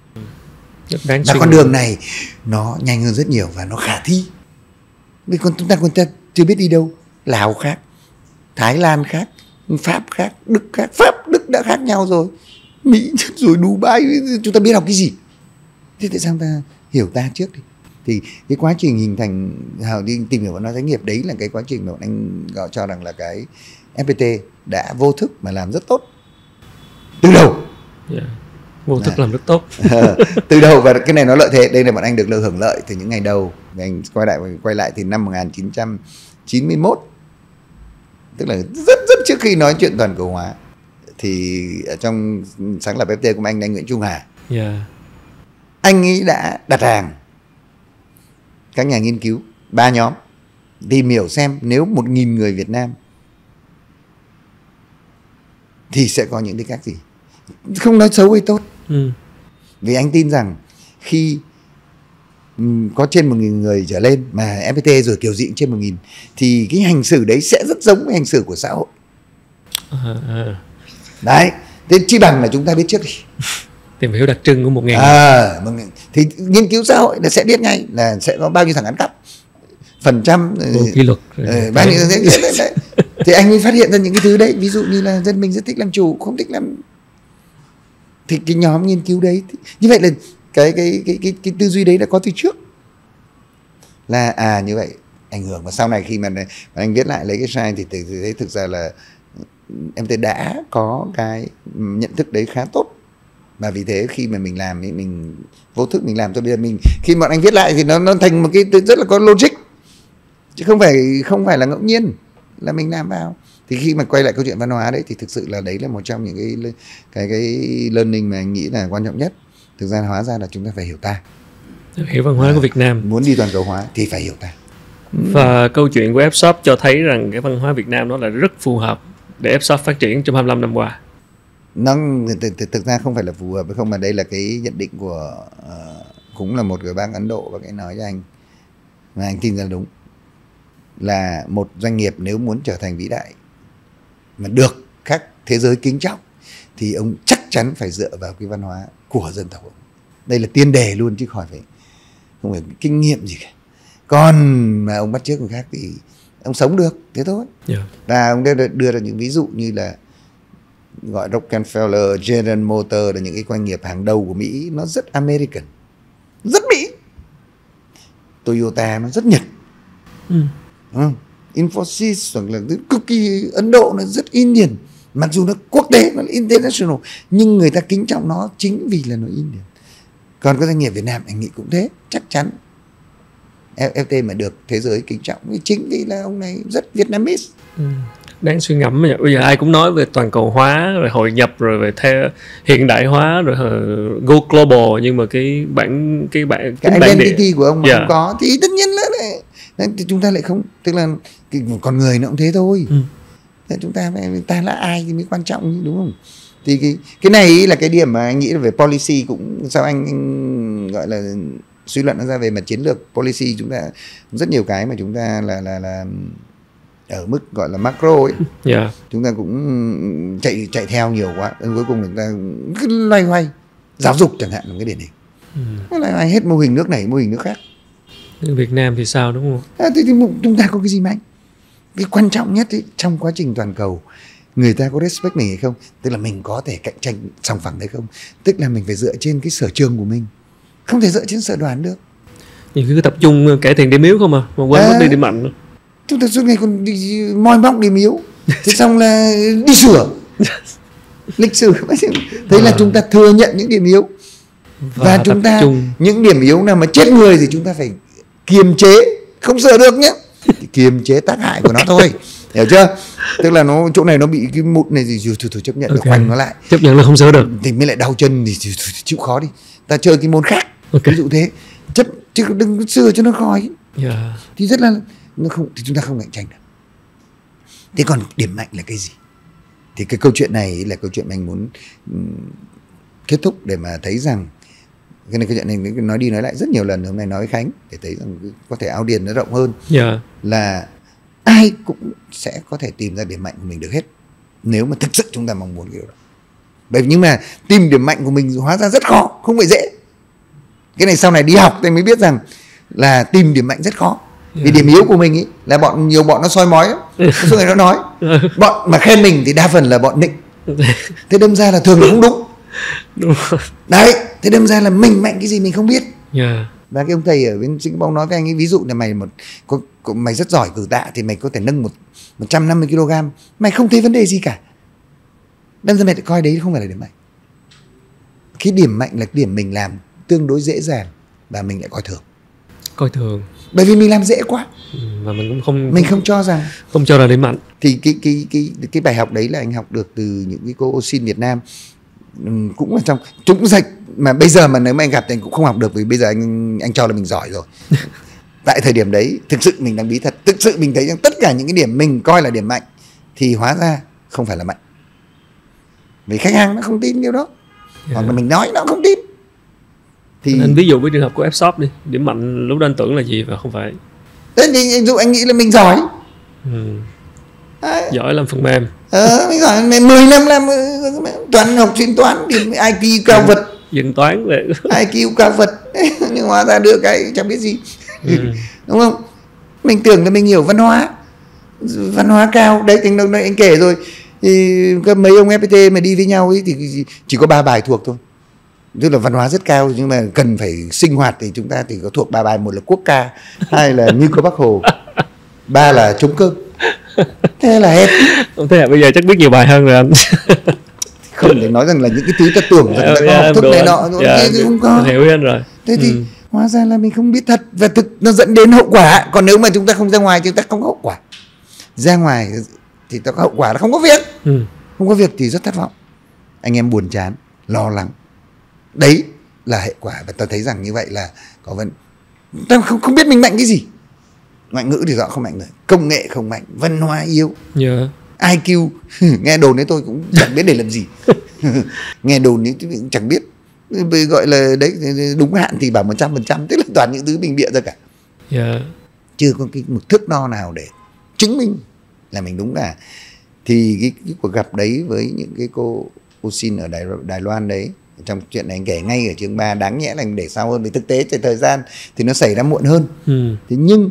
Và con đường này nó nhanh hơn rất nhiều và nó khả thi. Vì chúng ta chưa biết đi đâu. Lào khác, Thái Lan khác, Pháp khác, Đức khác. Pháp, Đức đã khác nhau rồi, Mỹ rồi Dubai, chúng ta biết học cái gì? Thế tại sao ta hiểu ta trước đi? Thì cái quá trình hình thành đi tìm hiểu văn hóa doanh nghiệp đấy là cái quá trình mà bọn anh gọi cho rằng là cái FPT đã vô thức mà làm rất tốt từ đầu. Vô thức làm rất tốt từ đầu, và cái này nó lợi thế. Đây là bọn anh được hưởng lợi từ những ngày đầu. Anh quay lại thì năm 1991, tức là rất trước khi nói chuyện toàn cầu hóa, thì ở trong sáng lập FPT của anh Nguyễn Trung Hà, anh ấy đã đặt hàng các nhà nghiên cứu 3 nhóm tìm hiểu xem nếu 1.000 người Việt Nam thì sẽ có những cái cách gì. Không nói xấu hay tốt, vì anh tin rằng khi có trên 1.000 người trở lên mà FPT rồi kiểu dị trên 1.000 thì cái hành xử đấy sẽ rất giống với hành xử của xã hội. Đấy, thế chi bằng là chúng ta biết trước đi, tìm hiểu đặc trưng của 1.000. Thì nghiên cứu xã hội là sẽ biết ngay là sẽ có bao nhiêu thằng ăn cắp, phần trăm, quy luật, bao nhiêu đấy. Thì anh mới phát hiện ra những cái thứ đấy. Ví dụ như là dân mình rất thích làm chủ, không thích làm, thì cái nhóm nghiên cứu đấy như vậy là cái tư duy đấy đã có từ trước, là như vậy ảnh hưởng. Và sau này khi mà anh viết lại lấy cái sai thì thấy thực ra là em đã có cái nhận thức đấy khá tốt. Và vì thế khi mà mình làm ấy, mình vô thức mình làm cho bây giờ mình, khi bọn anh viết lại thì nó thành một cái rất là có logic, chứ không phải là ngẫu nhiên là mình làm vào. Thì khi mà quay lại câu chuyện văn hóa đấy thì thực sự là đấy là một trong những cái learning mà anh nghĩ là quan trọng nhất. Thực ra hóa ra là chúng ta phải hiểu ta, hiểu văn hóa của Việt Nam. Muốn đi toàn cầu hóa thì phải hiểu ta. Và câu chuyện của Fshop cho thấy rằng cái văn hóa Việt Nam nó là rất phù hợp để Fshop phát triển trong 25 năm qua. Nó thực ra không phải là phù hợp hay không, mà đây là cái nhận định của cũng là một người bác Ấn Độ, và cái nói cho anh mà anh tin ra đúng, là một doanh nghiệp nếu muốn trở thành vĩ đại mà được các thế giới kính trọng thì ông chắc chắn phải dựa vào cái văn hóa của dân tộc. Đây là tiên đề luôn, chứ không phải kinh nghiệm gì cả. Còn mà ông bắt chước người khác thì ông sống được thế thôi. Và ông đưa ra những ví dụ như là gọi Rockefeller, General Motors là những cái doanh nghiệp hàng đầu của Mỹ, nó rất American, rất Mỹ. Toyota nó rất Nhật, Infosys hoặc là cực kỳ Ấn Độ, nó rất Indian. Mặc dù nó quốc tế, nó là international, nhưng người ta kính trọng nó chính vì là nó Indian. Còn các doanh nghiệp Việt Nam anh nghĩ cũng thế, chắc chắn FPT mà được thế giới kính trọng chính vì là ông này rất Vietnamese. Đáng suy ngẫm. Bây giờ ai cũng nói về toàn cầu hóa, rồi hội nhập, rồi về theo hiện đại hóa, rồi go global, nhưng mà cái identity của ông mà không có thì tất nhiên là thì chúng ta lại không, tức là con người nó cũng thế thôi. Chúng ta là ai thì mới quan trọng, đúng không? Thì cái này là cái điểm mà anh nghĩ là về policy cũng sao anh gọi là suy luận nó ra về mặt chiến lược policy, chúng ta rất nhiều cái mà chúng ta là ở mức gọi là macro ấy, chúng ta cũng chạy theo nhiều quá, đến cuối cùng chúng ta cứ loay hoay. Giáo dục chẳng hạn là cái điển hình, loay hoay hết mô hình nước này mô hình nước khác. Việt Nam thì sao, đúng không? Thì chúng ta có cái gì mạnh? Cái quan trọng nhất ấy, trong quá trình toàn cầu, người ta có respect mình hay không, tức là mình có thể cạnh tranh sòng phẳng hay không, tức là mình phải dựa trên cái sở trường của mình, không thể dựa trên sở đoán được. Thì cứ tập trung cải thiện điểm yếu không mà quên mất đi điểm mạnh. Chúng ta suốt ngày còn đi moi móc điểm yếu, thế xong là đi sửa lịch sử. Thế là chúng ta thừa nhận những điểm yếu và chúng ta những điểm yếu nào mà chết người thì chúng ta phải kiềm chế, không sửa được nhé, kiềm chế tác hại của nó thôi, hiểu chưa? Tức là nó chỗ này nó bị cái mụn này thì thôi chấp nhận, được khoanh nó lại, chấp nhận là không sửa được thì mới lại đau chân thì chịu khó đi, ta chơi cái môn khác, ví dụ thế, chứ đừng sửa cho nó khỏi. Thì rất là nó không, thì chúng ta không cạnh tranh được. Thế còn điểm mạnh là cái gì? Thì cái câu chuyện này là câu chuyện mà anh muốn kết thúc để mà thấy rằng cái này, câu chuyện này nói đi nói lại rất nhiều lần, hôm nay nói với Khánh để thấy rằng có thể audience nó rộng hơn, là ai cũng sẽ có thể tìm ra điểm mạnh của mình được hết, nếu mà thực sự chúng ta mong muốn cái điều đó. Bởi vì nhưng mà tìm điểm mạnh của mình hóa ra rất khó, không phải dễ. Cái này sau này đi học thì mới biết rằng là tìm điểm mạnh rất khó. Vì điểm yếu của mình ý, là nhiều bọn nó soi mói lắm. Số người nó nói bọn mà khen mình thì đa phần là bọn nịnh. Thế đâm ra là thường là không đúng. Đấy, thế đâm ra là mình mạnh cái gì mình không biết. Và cái ông thầy ở bên Singapore nói với anh ấy, ví dụ là mày rất giỏi cử tạ thì mày có thể nâng 150 kg, mày không thấy vấn đề gì cả. Đâm ra mày lại coi đấy không phải là điểm mạnh. Cái điểm mạnh là cái điểm mình làm tương đối dễ dàng và mình lại coi thường. Bởi vì mình làm dễ quá. Và mình cũng không cho rằng, không cho là điểm mạnh. Thì cái bài học đấy là anh học được từ những cái cô OSINT Việt Nam, cũng là trong trũng sạch mà bây giờ mà nếu mà anh gặp thì anh cũng không học được, vì bây giờ anh cho là mình giỏi rồi. Tại thời điểm đấy thực sự mình đang bí thật, thực sự mình thấy rằng tất cả những cái điểm mình coi là điểm mạnh thì hóa ra không phải là mạnh, vì khách hàng nó không tin điều đó, hoặc là mình nói nó không tin. Thì anh ví dụ với trường hợp của F-Shop đi, điểm mạnh lúc đó anh tưởng là gì và không phải. Thế thì dụ anh nghĩ là mình giỏi, giỏi làm phần mềm, mình giỏi 10 năm làm toán, học chuyên toán, điểm IQ cao vật, dân toán về IQ cao vật, nhưng hóa ra đưa cái chẳng biết gì. Đúng không? Mình tưởng là mình hiểu văn hóa cao đấy. Thành đồng anh kể rồi, thì mấy ông FPT mà đi với nhau ấy thì chỉ có 3 bài thuộc thôi, tức là văn hóa rất cao, nhưng mà cần phải sinh hoạt thì chúng ta thì có thuộc 3 bài. Một là quốc ca, 2 là như có Bác Hồ, 3 là chống cơm. Thế là hết. Thế là bây giờ chắc biết nhiều bài hơn rồi anh. Không thể nói rằng là những cái thứ ta tưởng rằng là học thức này nọ thì không có. Hiểu anh rồi. Thế thì hóa ra là mình không biết thật, và nó dẫn đến hậu quả. Còn nếu mà chúng ta không ra ngoài thì chúng ta không có hậu quả. Ra ngoài thì ta có hậu quả là không có việc. Không có việc thì rất thất vọng, anh em buồn chán, lo lắng. Đấy là hệ quả. Và ta thấy rằng như vậy là có ta không biết mình mạnh cái gì. Ngoại ngữ thì rõ không mạnh rồi, công nghệ không mạnh, văn hóa yếu, IQ nghe đồn đấy tôi cũng chẳng biết để làm gì. Nghe đồn ấy cũng chẳng biết, gọi là đấy đúng hạn thì bảo 100%, tức là toàn những thứ mình bịa ra cả. Chưa có một thước đo nào để chứng minh là mình đúng cả. Thì cái cuộc gặp đấy với những cái cô OSINT ở Đài Loan đấy, trong chuyện này anh kể ngay ở chương 3, đáng nhẽ là anh để sau hơn, vì thực tế trên thời gian thì nó xảy ra muộn hơn. Thế nhưng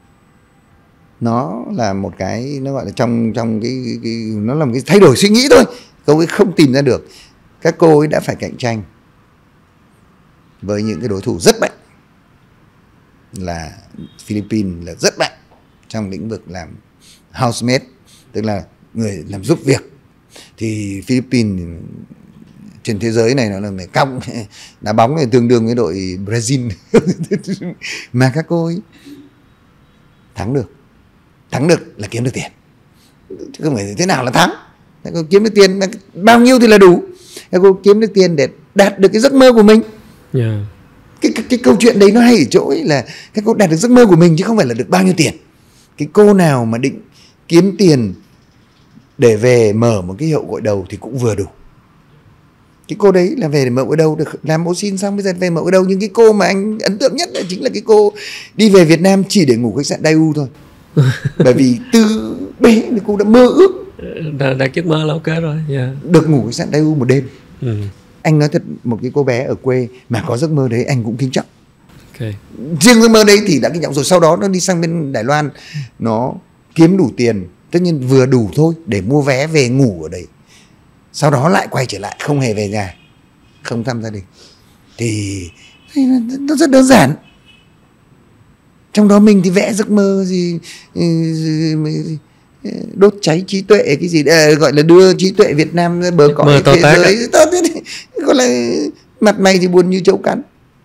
nó là một cái, nó gọi là trong cái nó là một cái thay đổi suy nghĩ thôi. Cô ấy không tìm ra được, các cô ấy đã phải cạnh tranh với những cái đối thủ rất mạnh, là Philippines là rất mạnh trong lĩnh vực làm housemate, tức là người làm giúp việc. Thì Philippines trên thế giới này nó là người cong, đá bóng này tương đương với đội Brazil. Mà các cô ấy thắng được là kiếm được tiền, chứ không phải thế nào là thắng. Các cô kiếm được tiền bao nhiêu thì là đủ. Các cô kiếm được tiền để đạt được cái giấc mơ của mình. Cái câu chuyện đấy nó hay ở chỗ ấy là các cô đạt được giấc mơ của mình chứ không phải là được bao nhiêu tiền. Cái cô nào mà định kiếm tiền để về mở một cái hiệu gội đầu thì cũng vừa đủ. Cái cô đấy là về để mậu ở đâu, được làm mẫu xin xong bây giờ về mậu ở đâu. Nhưng cái cô mà anh ấn tượng nhất là chính là cái cô đi về Việt Nam chỉ để ngủ khách sạn Daewoo thôi. Bởi vì từ bé thì cô đã mơ ước đạt giấc mơ là ok rồi. được ngủ khách sạn Daewoo một đêm. Anh nói thật, một cái cô bé ở quê mà có giấc mơ đấy anh cũng kính trọng. Riêng giấc mơ đấy thì đã kính trọng rồi. Sau đó nó đi sang bên Đài Loan, nó kiếm đủ tiền, tất nhiên vừa đủ thôi để mua vé về ngủ ở đấy. Sau đó lại quay trở lại, không hề về nhà, không thăm gia đình. Thì nó rất đơn giản. Trong đó mình thì vẽ giấc mơ gì đốt cháy trí tuệ, cái gì gọi là đưa trí tuệ Việt Nam ra bờ cõi thế giới. Gọi là mặt mày thì buồn như trâu cắn.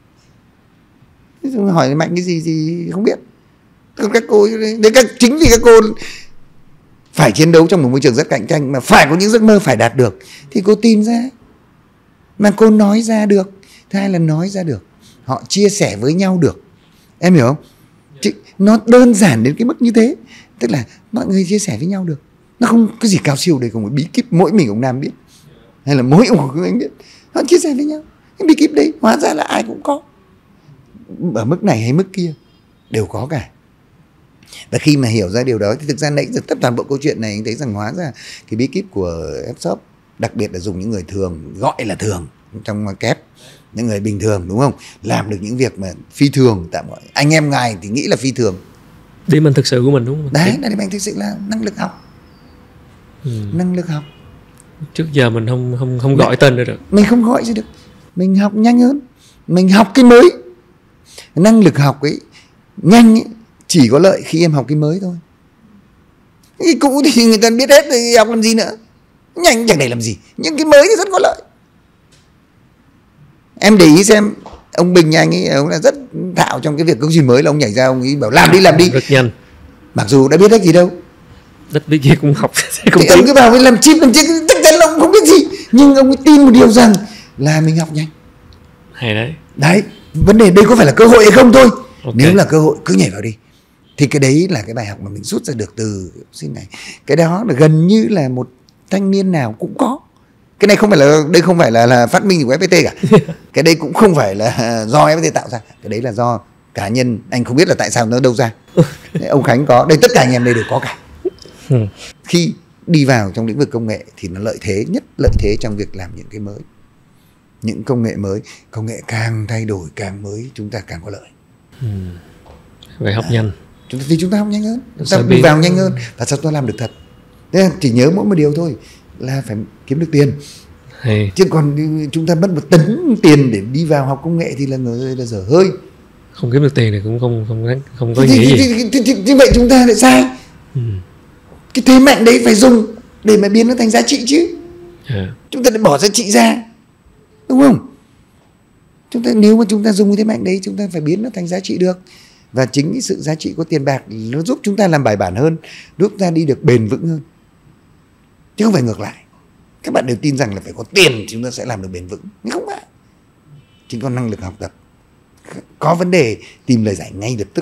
Hỏi Mạnh cái gì thì không biết. Các cô đấy, chính vì các cô phải chiến đấu trong một môi trường rất cạnh tranh, mà phải có những giấc mơ phải đạt được, thì cô tìm ra, mà cô nói ra được. Thứ hai là nói ra được, họ chia sẻ với nhau được. Em hiểu không? Chứ nó đơn giản đến cái mức như thế. Tức là mọi người chia sẻ với nhau được. Nó không cái gì cao siêu đây, không có bí kíp mỗi mình ông Nam biết, hay là mỗi ông anh biết. Họ chia sẻ với nhau. Cái bí kíp đấy hóa ra là ai cũng có, ở mức này hay mức kia đều có cả. Và khi mà hiểu ra điều đó thì thực ra nãy giờ tất toàn bộ câu chuyện này anh thấy rằng hóa ra cái bí kíp của F-shop, đặc biệt là dùng những người thường, gọi là thường trong kép, những người bình thường, đúng không, làm được những việc mà phi thường, tạm gọi anh em ngài thì nghĩ là phi thường. Điểm mạnh thực sự của mình, đúng không? Đấy là điểm mạnh thực sự là năng lực học. Năng lực học. Trước giờ mình không gọi tên ra được. Mình không gọi ra được. Mình học nhanh hơn, mình học cái mới. Năng lực học ấy nhanh ấy, chỉ có lợi khi em học cái mới thôi. Cái cũ thì người ta biết hết thì học làm gì nữa. Nhanh chẳng để làm gì. Nhưng cái mới thì rất có lợi. Em để ý xem, ông Bình nhà anh ấy, ông là rất thạo trong cái việc cái gì mới là ông nhảy ra, ông ấy bảo làm đi. Rất nhanh. Mặc dù đã biết hết gì đâu. Đất biết gì cũng học. Thì ông cứ bảo với làm chip, chắc chắn là ông không biết gì. Nhưng ông ấy tin một điều rằng là mình học nhanh. Hay đấy. Đấy, vấn đề đây có phải là cơ hội hay không thôi. Nếu là cơ hội cứ nhảy vào đi. Thì cái đấy là cái bài học mà mình rút ra được từ sinh này. Cái đó là gần như là một thanh niên nào cũng có. Cái này không phải là, đây không phải là phát minh của FPT cả. Cái đây cũng không phải là do FPT tạo ra. Cái đấy là do cá nhân, anh không biết là tại sao nó đâu ra. Ông Khánh có, đây tất cả anh em đây đều có cả. Khi đi vào trong lĩnh vực công nghệ thì nó lợi thế nhất, lợi thế trong việc làm những cái mới, những công nghệ mới. Công nghệ càng thay đổi càng mới, chúng ta càng có lợi. Vậy học nhanh thì chúng ta học nhanh hơn, chúng ta đi vào nhanh hơn, và sao tôi làm được thật. Thế chỉ nhớ mỗi một điều thôi là phải kiếm được tiền. Chứ còn chúng ta mất một tấn tiền để đi vào học công nghệ thì là người là dở hơi. Không kiếm được tiền thì cũng không có nghĩa gì. Thì vậy chúng ta lại sai. Cái thế mạnh đấy phải dùng để mà biến nó thành giá trị chứ. Chúng ta lại bỏ giá trị ra, đúng không? Nếu mà chúng ta dùng cái thế mạnh đấy, chúng ta phải biến nó thành giá trị được. Và chính cái sự giá trị của tiền bạc nó giúp chúng ta làm bài bản hơn, giúp ta đi được bền vững hơn, chứ không phải ngược lại. Các bạn đều tin rằng là phải có tiền thì chúng ta sẽ làm được bền vững, nhưng không phải. Chỉ có năng lực học tập, có vấn đề tìm lời giải ngay lập tức.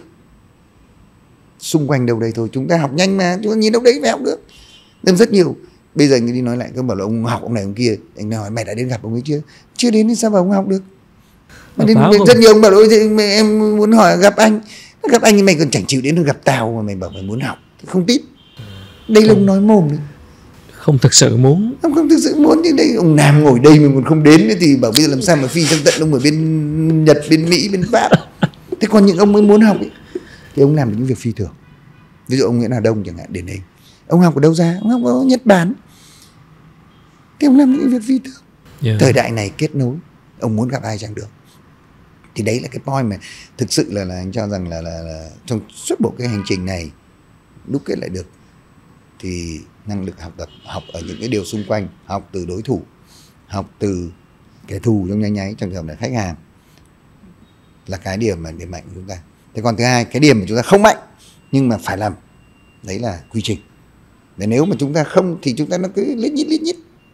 Xung quanh đâu đây thôi, chúng ta học nhanh mà, chúng ta nhìn đâu đấy phải học được. Nên rất nhiều. Bây giờ anh đi nói lại, cứ bảo là ông học ông này ông kia, anh hỏi mày đã đến gặp ông ấy chưa? Chưa đến thì sao mà ông học được? Mà đến rất nhiều ông bảo ôi em muốn hỏi gặp anh thì mày còn chẳng chịu đến được gặp tao mà mày bảo mày muốn học, không tin. Đây là ông nói mồm đấy. Không thực sự muốn. Không thực sự muốn. Nhưng đây ông Nam ngồi đây mà còn không đến thì bảo bây giờ làm sao mà phi sang tận ông ở bên Nhật, bên Mỹ, bên Pháp. Thế còn những ông mới muốn học ấy, thì ông làm những việc phi thường. Ví dụ ông Nguyễn Hà Đông chẳng hạn, điển hình. Ông học ở đâu ra? Ông học ở Nhật Bản. Thì ông làm những việc phi thường. Thời đại này kết nối, ông muốn gặp ai chẳng được. Thì đấy là cái point mà thực sự là anh cho rằng là trong suốt bộ cái hành trình này đúc kết lại được. Thì năng lực học tập, học ở những cái điều xung quanh, học từ đối thủ, học từ kẻ thù trong nháy nháy, trong trường hợp là khách hàng, là cái điểm mạnh của chúng ta. Thế còn thứ hai, cái điểm mà chúng ta không mạnh nhưng mà phải làm, đấy là quy trình. Để nếu mà chúng ta không thì chúng ta nó cứ lít nhít.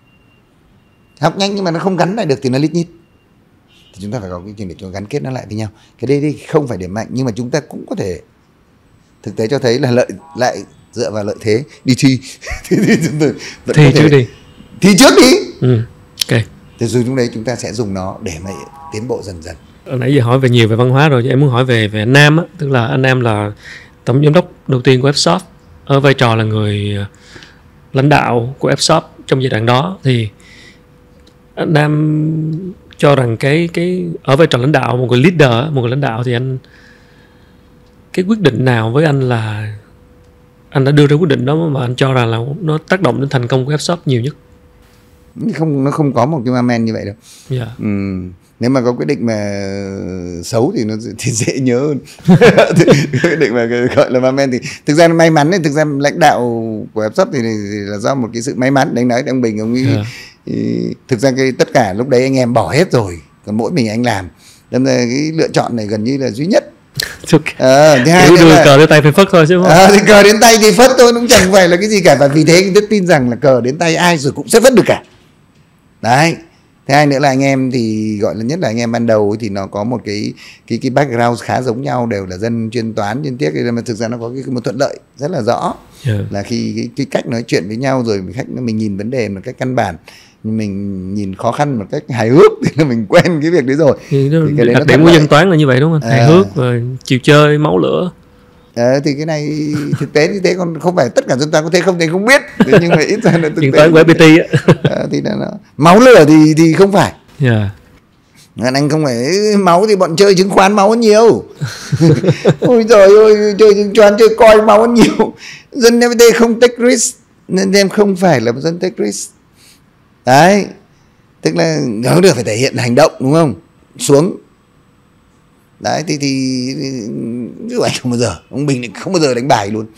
Học nhanh nhưng mà nó không gắn lại được thì nó lít nhít. Thì chúng ta phải có quy trình để cho gắn kết nó lại với nhau. Cái đây không phải điểm mạnh, nhưng mà chúng ta cũng có thể thực tế cho thấy là lại dựa vào lợi thế đi thi. Thi trước đi. Ok. Thì rồi lúc đấy chúng ta sẽ dùng nó để mà tiến bộ dần dần. Nãy giờ hỏi về nhiều về văn hóa rồi, em muốn hỏi về anh Nam á, tức là anh Nam là tổng giám đốc đầu tiên của Fshop, ở vai trò là người lãnh đạo của Fshop trong giai đoạn đó, thì anh Nam cho rằng cái ở vai trò lãnh đạo, một người leader, một người lãnh đạo, thì anh, cái quyết định nào với anh là anh đã đưa ra quyết định đó mà anh cho rằng là nó tác động đến thành công của Fshop nhiều nhất? Nó không có một cái moment như vậy đâu. Yeah. Nếu mà có quyết định mà xấu thì nó thì dễ nhớ hơn. Quyết định mà gọi là moment thì thực ra là may mắn đấy. Thực ra lãnh đạo của Fshop thì là do một cái sự may mắn. Đánh nói ông Bình ông ấy, thực ra tất cả lúc đấy anh em bỏ hết rồi, còn mỗi mình anh làm, nên là cái lựa chọn này gần như là duy nhất. Thứ hai đưa cờ đến tay phải phất thôi chứ không? Thì cờ đến tay thì phất thôi, cũng chẳng phải là cái gì cả. Và vì thế rất tin rằng là cờ đến tay ai rồi cũng sẽ phất được cả. Đấy. Thứ hai nữa là anh em thì gọi là, nhất là anh em ban đầu thì nó có một cái background khá giống nhau, đều là dân chuyên toán chuyên tiết, mà thực ra nó có một thuận lợi rất là rõ. Là khi cái cách nói chuyện với nhau rồi mình nhìn vấn đề một cách căn bản, mình nhìn khó khăn một cách hài hước thì là mình quen cái việc đấy rồi. Thì cái đặc điểm của dân toán là như vậy đúng không? Hài hước và chiều chơi máu lửa. Thì cái này thực tế như thế, còn không phải tất cả dân toán có thể không thì không biết, nhưng mà ít ra là thực tế toán của FPT á. Thì nó máu lửa thì không phải. Anh không phải máu thì bọn chơi chứng khoán máu nhiều. Ôi trời ơi, chơi chứng khoán chơi coi máu nhiều. Dân FPT không take risk nên em không phải là một dân take risk. Đấy, tức là nó được phải thể hiện hành động, đúng không? Xuống. Đấy thì ví dụ anh không bao giờ, ông Bình không bao giờ đánh bài luôn.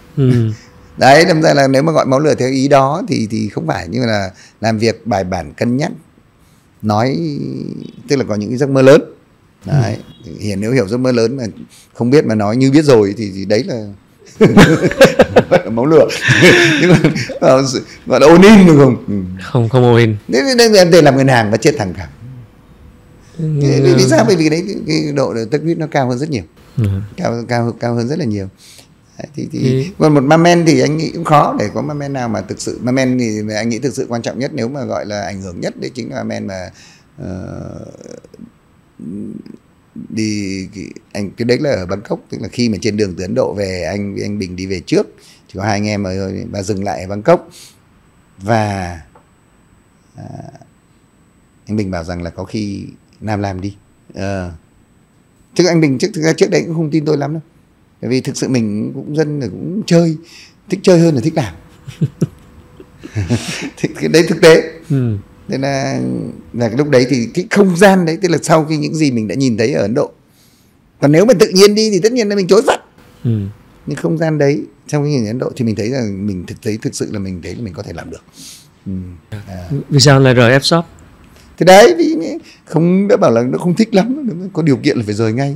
Đấy, đâm ra là nếu mà gọi máu lửa theo ý đó thì không phải, nhưng mà là làm việc bài bản cân nhắc, nói, tức là có những cái giấc mơ lớn. Đấy, nếu hiểu giấc mơ lớn mà không biết mà nói như biết rồi thì đấy là máu lửa. Nhưng mà gọi là all in được không? Không all in. Nên em làm ngân hàng và chết thẳng cả. Vì sao? Bởi vì đấy cái độ technique nó cao hơn rất nhiều. Cao hơn rất là nhiều. Đấy, còn một moment thì anh nghĩ cũng khó để có moment nào mà thực sự, moment thì anh nghĩ thực sự quan trọng nhất, nếu mà gọi là ảnh hưởng nhất, đấy chính là moment mà cái đấy là ở Bangkok, tức là khi mà trên đường từ Ấn Độ về, anh Bình đi về trước, chỉ có hai anh em rồi, và dừng lại ở Bangkok, và anh Bình bảo rằng là có khi Nam làm đi. Chứ anh Bình trước đấy cũng không tin tôi lắm đâu, bởi vì thực sự mình cũng dân là cũng chơi, thích chơi hơn là thích làm. Cái đấy thực tế. Nên là cái lúc đấy thì cái không gian đấy, tức là sau khi những gì mình đã nhìn thấy ở Ấn Độ, còn nếu mà tự nhiên đi thì tất nhiên là mình chối phắt. Nhưng không gian đấy trong cái nhìn ở Ấn Độ thì mình thấy là mình thực sự là mình thấy là mình có thể làm được. Vì sao lại rời Fshop? Thì đấy, vì không đã bảo là nó không thích lắm, có điều kiện là phải rời ngay.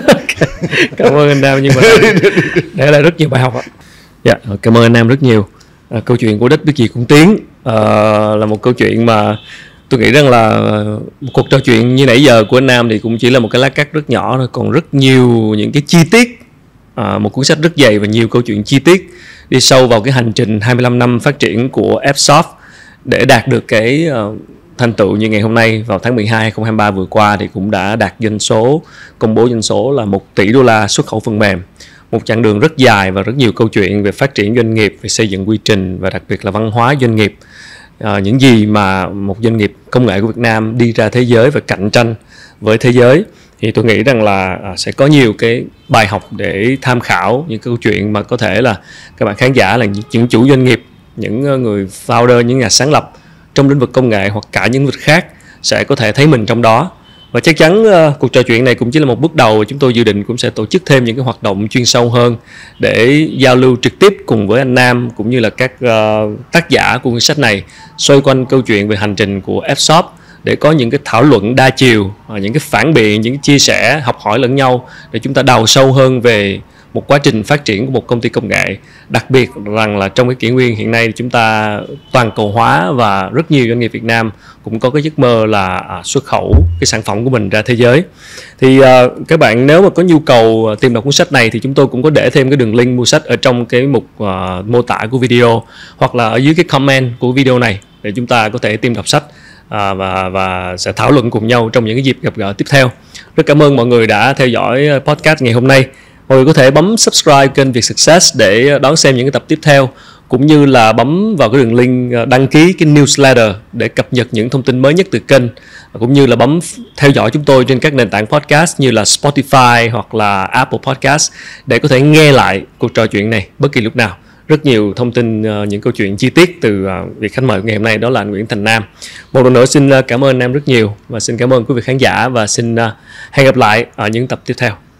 Cảm ơn anh Nam, nhưng mà để lại rất nhiều bài học ạ. Dạ, cảm ơn anh Nam rất nhiều. Câu chuyện của Đất Biết Gì Cũng Tiếng là một câu chuyện mà tôi nghĩ rằng là một cuộc trò chuyện như nãy giờ của anh Nam thì cũng chỉ là một cái lá cắt rất nhỏ thôi, còn rất nhiều những cái chi tiết, một cuốn sách rất dày và nhiều câu chuyện chi tiết đi sâu vào cái hành trình 25 năm phát triển của Fshop để đạt được cái thành tựu như ngày hôm nay. Vào tháng 12 2023 vừa qua thì cũng đã đạt doanh số, công bố doanh số là 1 tỷ đô la xuất khẩu phần mềm. Một chặng đường rất dài và rất nhiều câu chuyện về phát triển doanh nghiệp, về xây dựng quy trình và đặc biệt là văn hóa doanh nghiệp. Những gì mà một doanh nghiệp công nghệ của Việt Nam đi ra thế giới và cạnh tranh với thế giới, thì tôi nghĩ rằng là sẽ có nhiều cái bài học để tham khảo, những câu chuyện mà có thể là các bạn khán giả là những chủ doanh nghiệp, những người founder, những nhà sáng lập trong lĩnh vực công nghệ hoặc cả những lĩnh vực khác sẽ có thể thấy mình trong đó. Và chắc chắn cuộc trò chuyện này cũng chỉ là một bước đầu, chúng tôi dự định cũng sẽ tổ chức thêm những cái hoạt động chuyên sâu hơn để giao lưu trực tiếp cùng với anh Nam cũng như là các tác giả của cuốn sách này, xoay quanh câu chuyện về hành trình của Fshop để có những cái thảo luận đa chiều, những cái phản biện, những cái chia sẻ, học hỏi lẫn nhau để chúng ta đào sâu hơn về một quá trình phát triển của một công ty công nghệ. Đặc biệt rằng là trong cái kỷ nguyên hiện nay chúng ta toàn cầu hóa và rất nhiều doanh nghiệp Việt Nam cũng có cái giấc mơ là xuất khẩu cái sản phẩm của mình ra thế giới. Thì các bạn nếu mà có nhu cầu tìm đọc cuốn sách này thì chúng tôi cũng có để thêm cái đường link mua sách ở trong cái mục mô tả của video hoặc là ở dưới cái comment của video này. để chúng ta có thể tìm đọc sách và sẽ thảo luận cùng nhau trong những cái dịp gặp gỡ tiếp theo. Rất cảm ơn mọi người đã theo dõi podcast ngày hôm nay. Mọi người có thể bấm subscribe kênh Việt Success để đón xem những cái tập tiếp theo, cũng như là bấm vào cái đường link đăng ký cái newsletter để cập nhật những thông tin mới nhất từ kênh, cũng như là bấm theo dõi chúng tôi trên các nền tảng podcast như là Spotify hoặc là Apple Podcast để có thể nghe lại cuộc trò chuyện này bất kỳ lúc nào. Rất nhiều thông tin, những câu chuyện chi tiết từ vị khách mời ngày hôm nay, đó là anh Nguyễn Thành Nam. Một lần nữa xin cảm ơn anh Nam rất nhiều, và xin cảm ơn quý vị khán giả, và xin hẹn gặp lại ở những tập tiếp theo.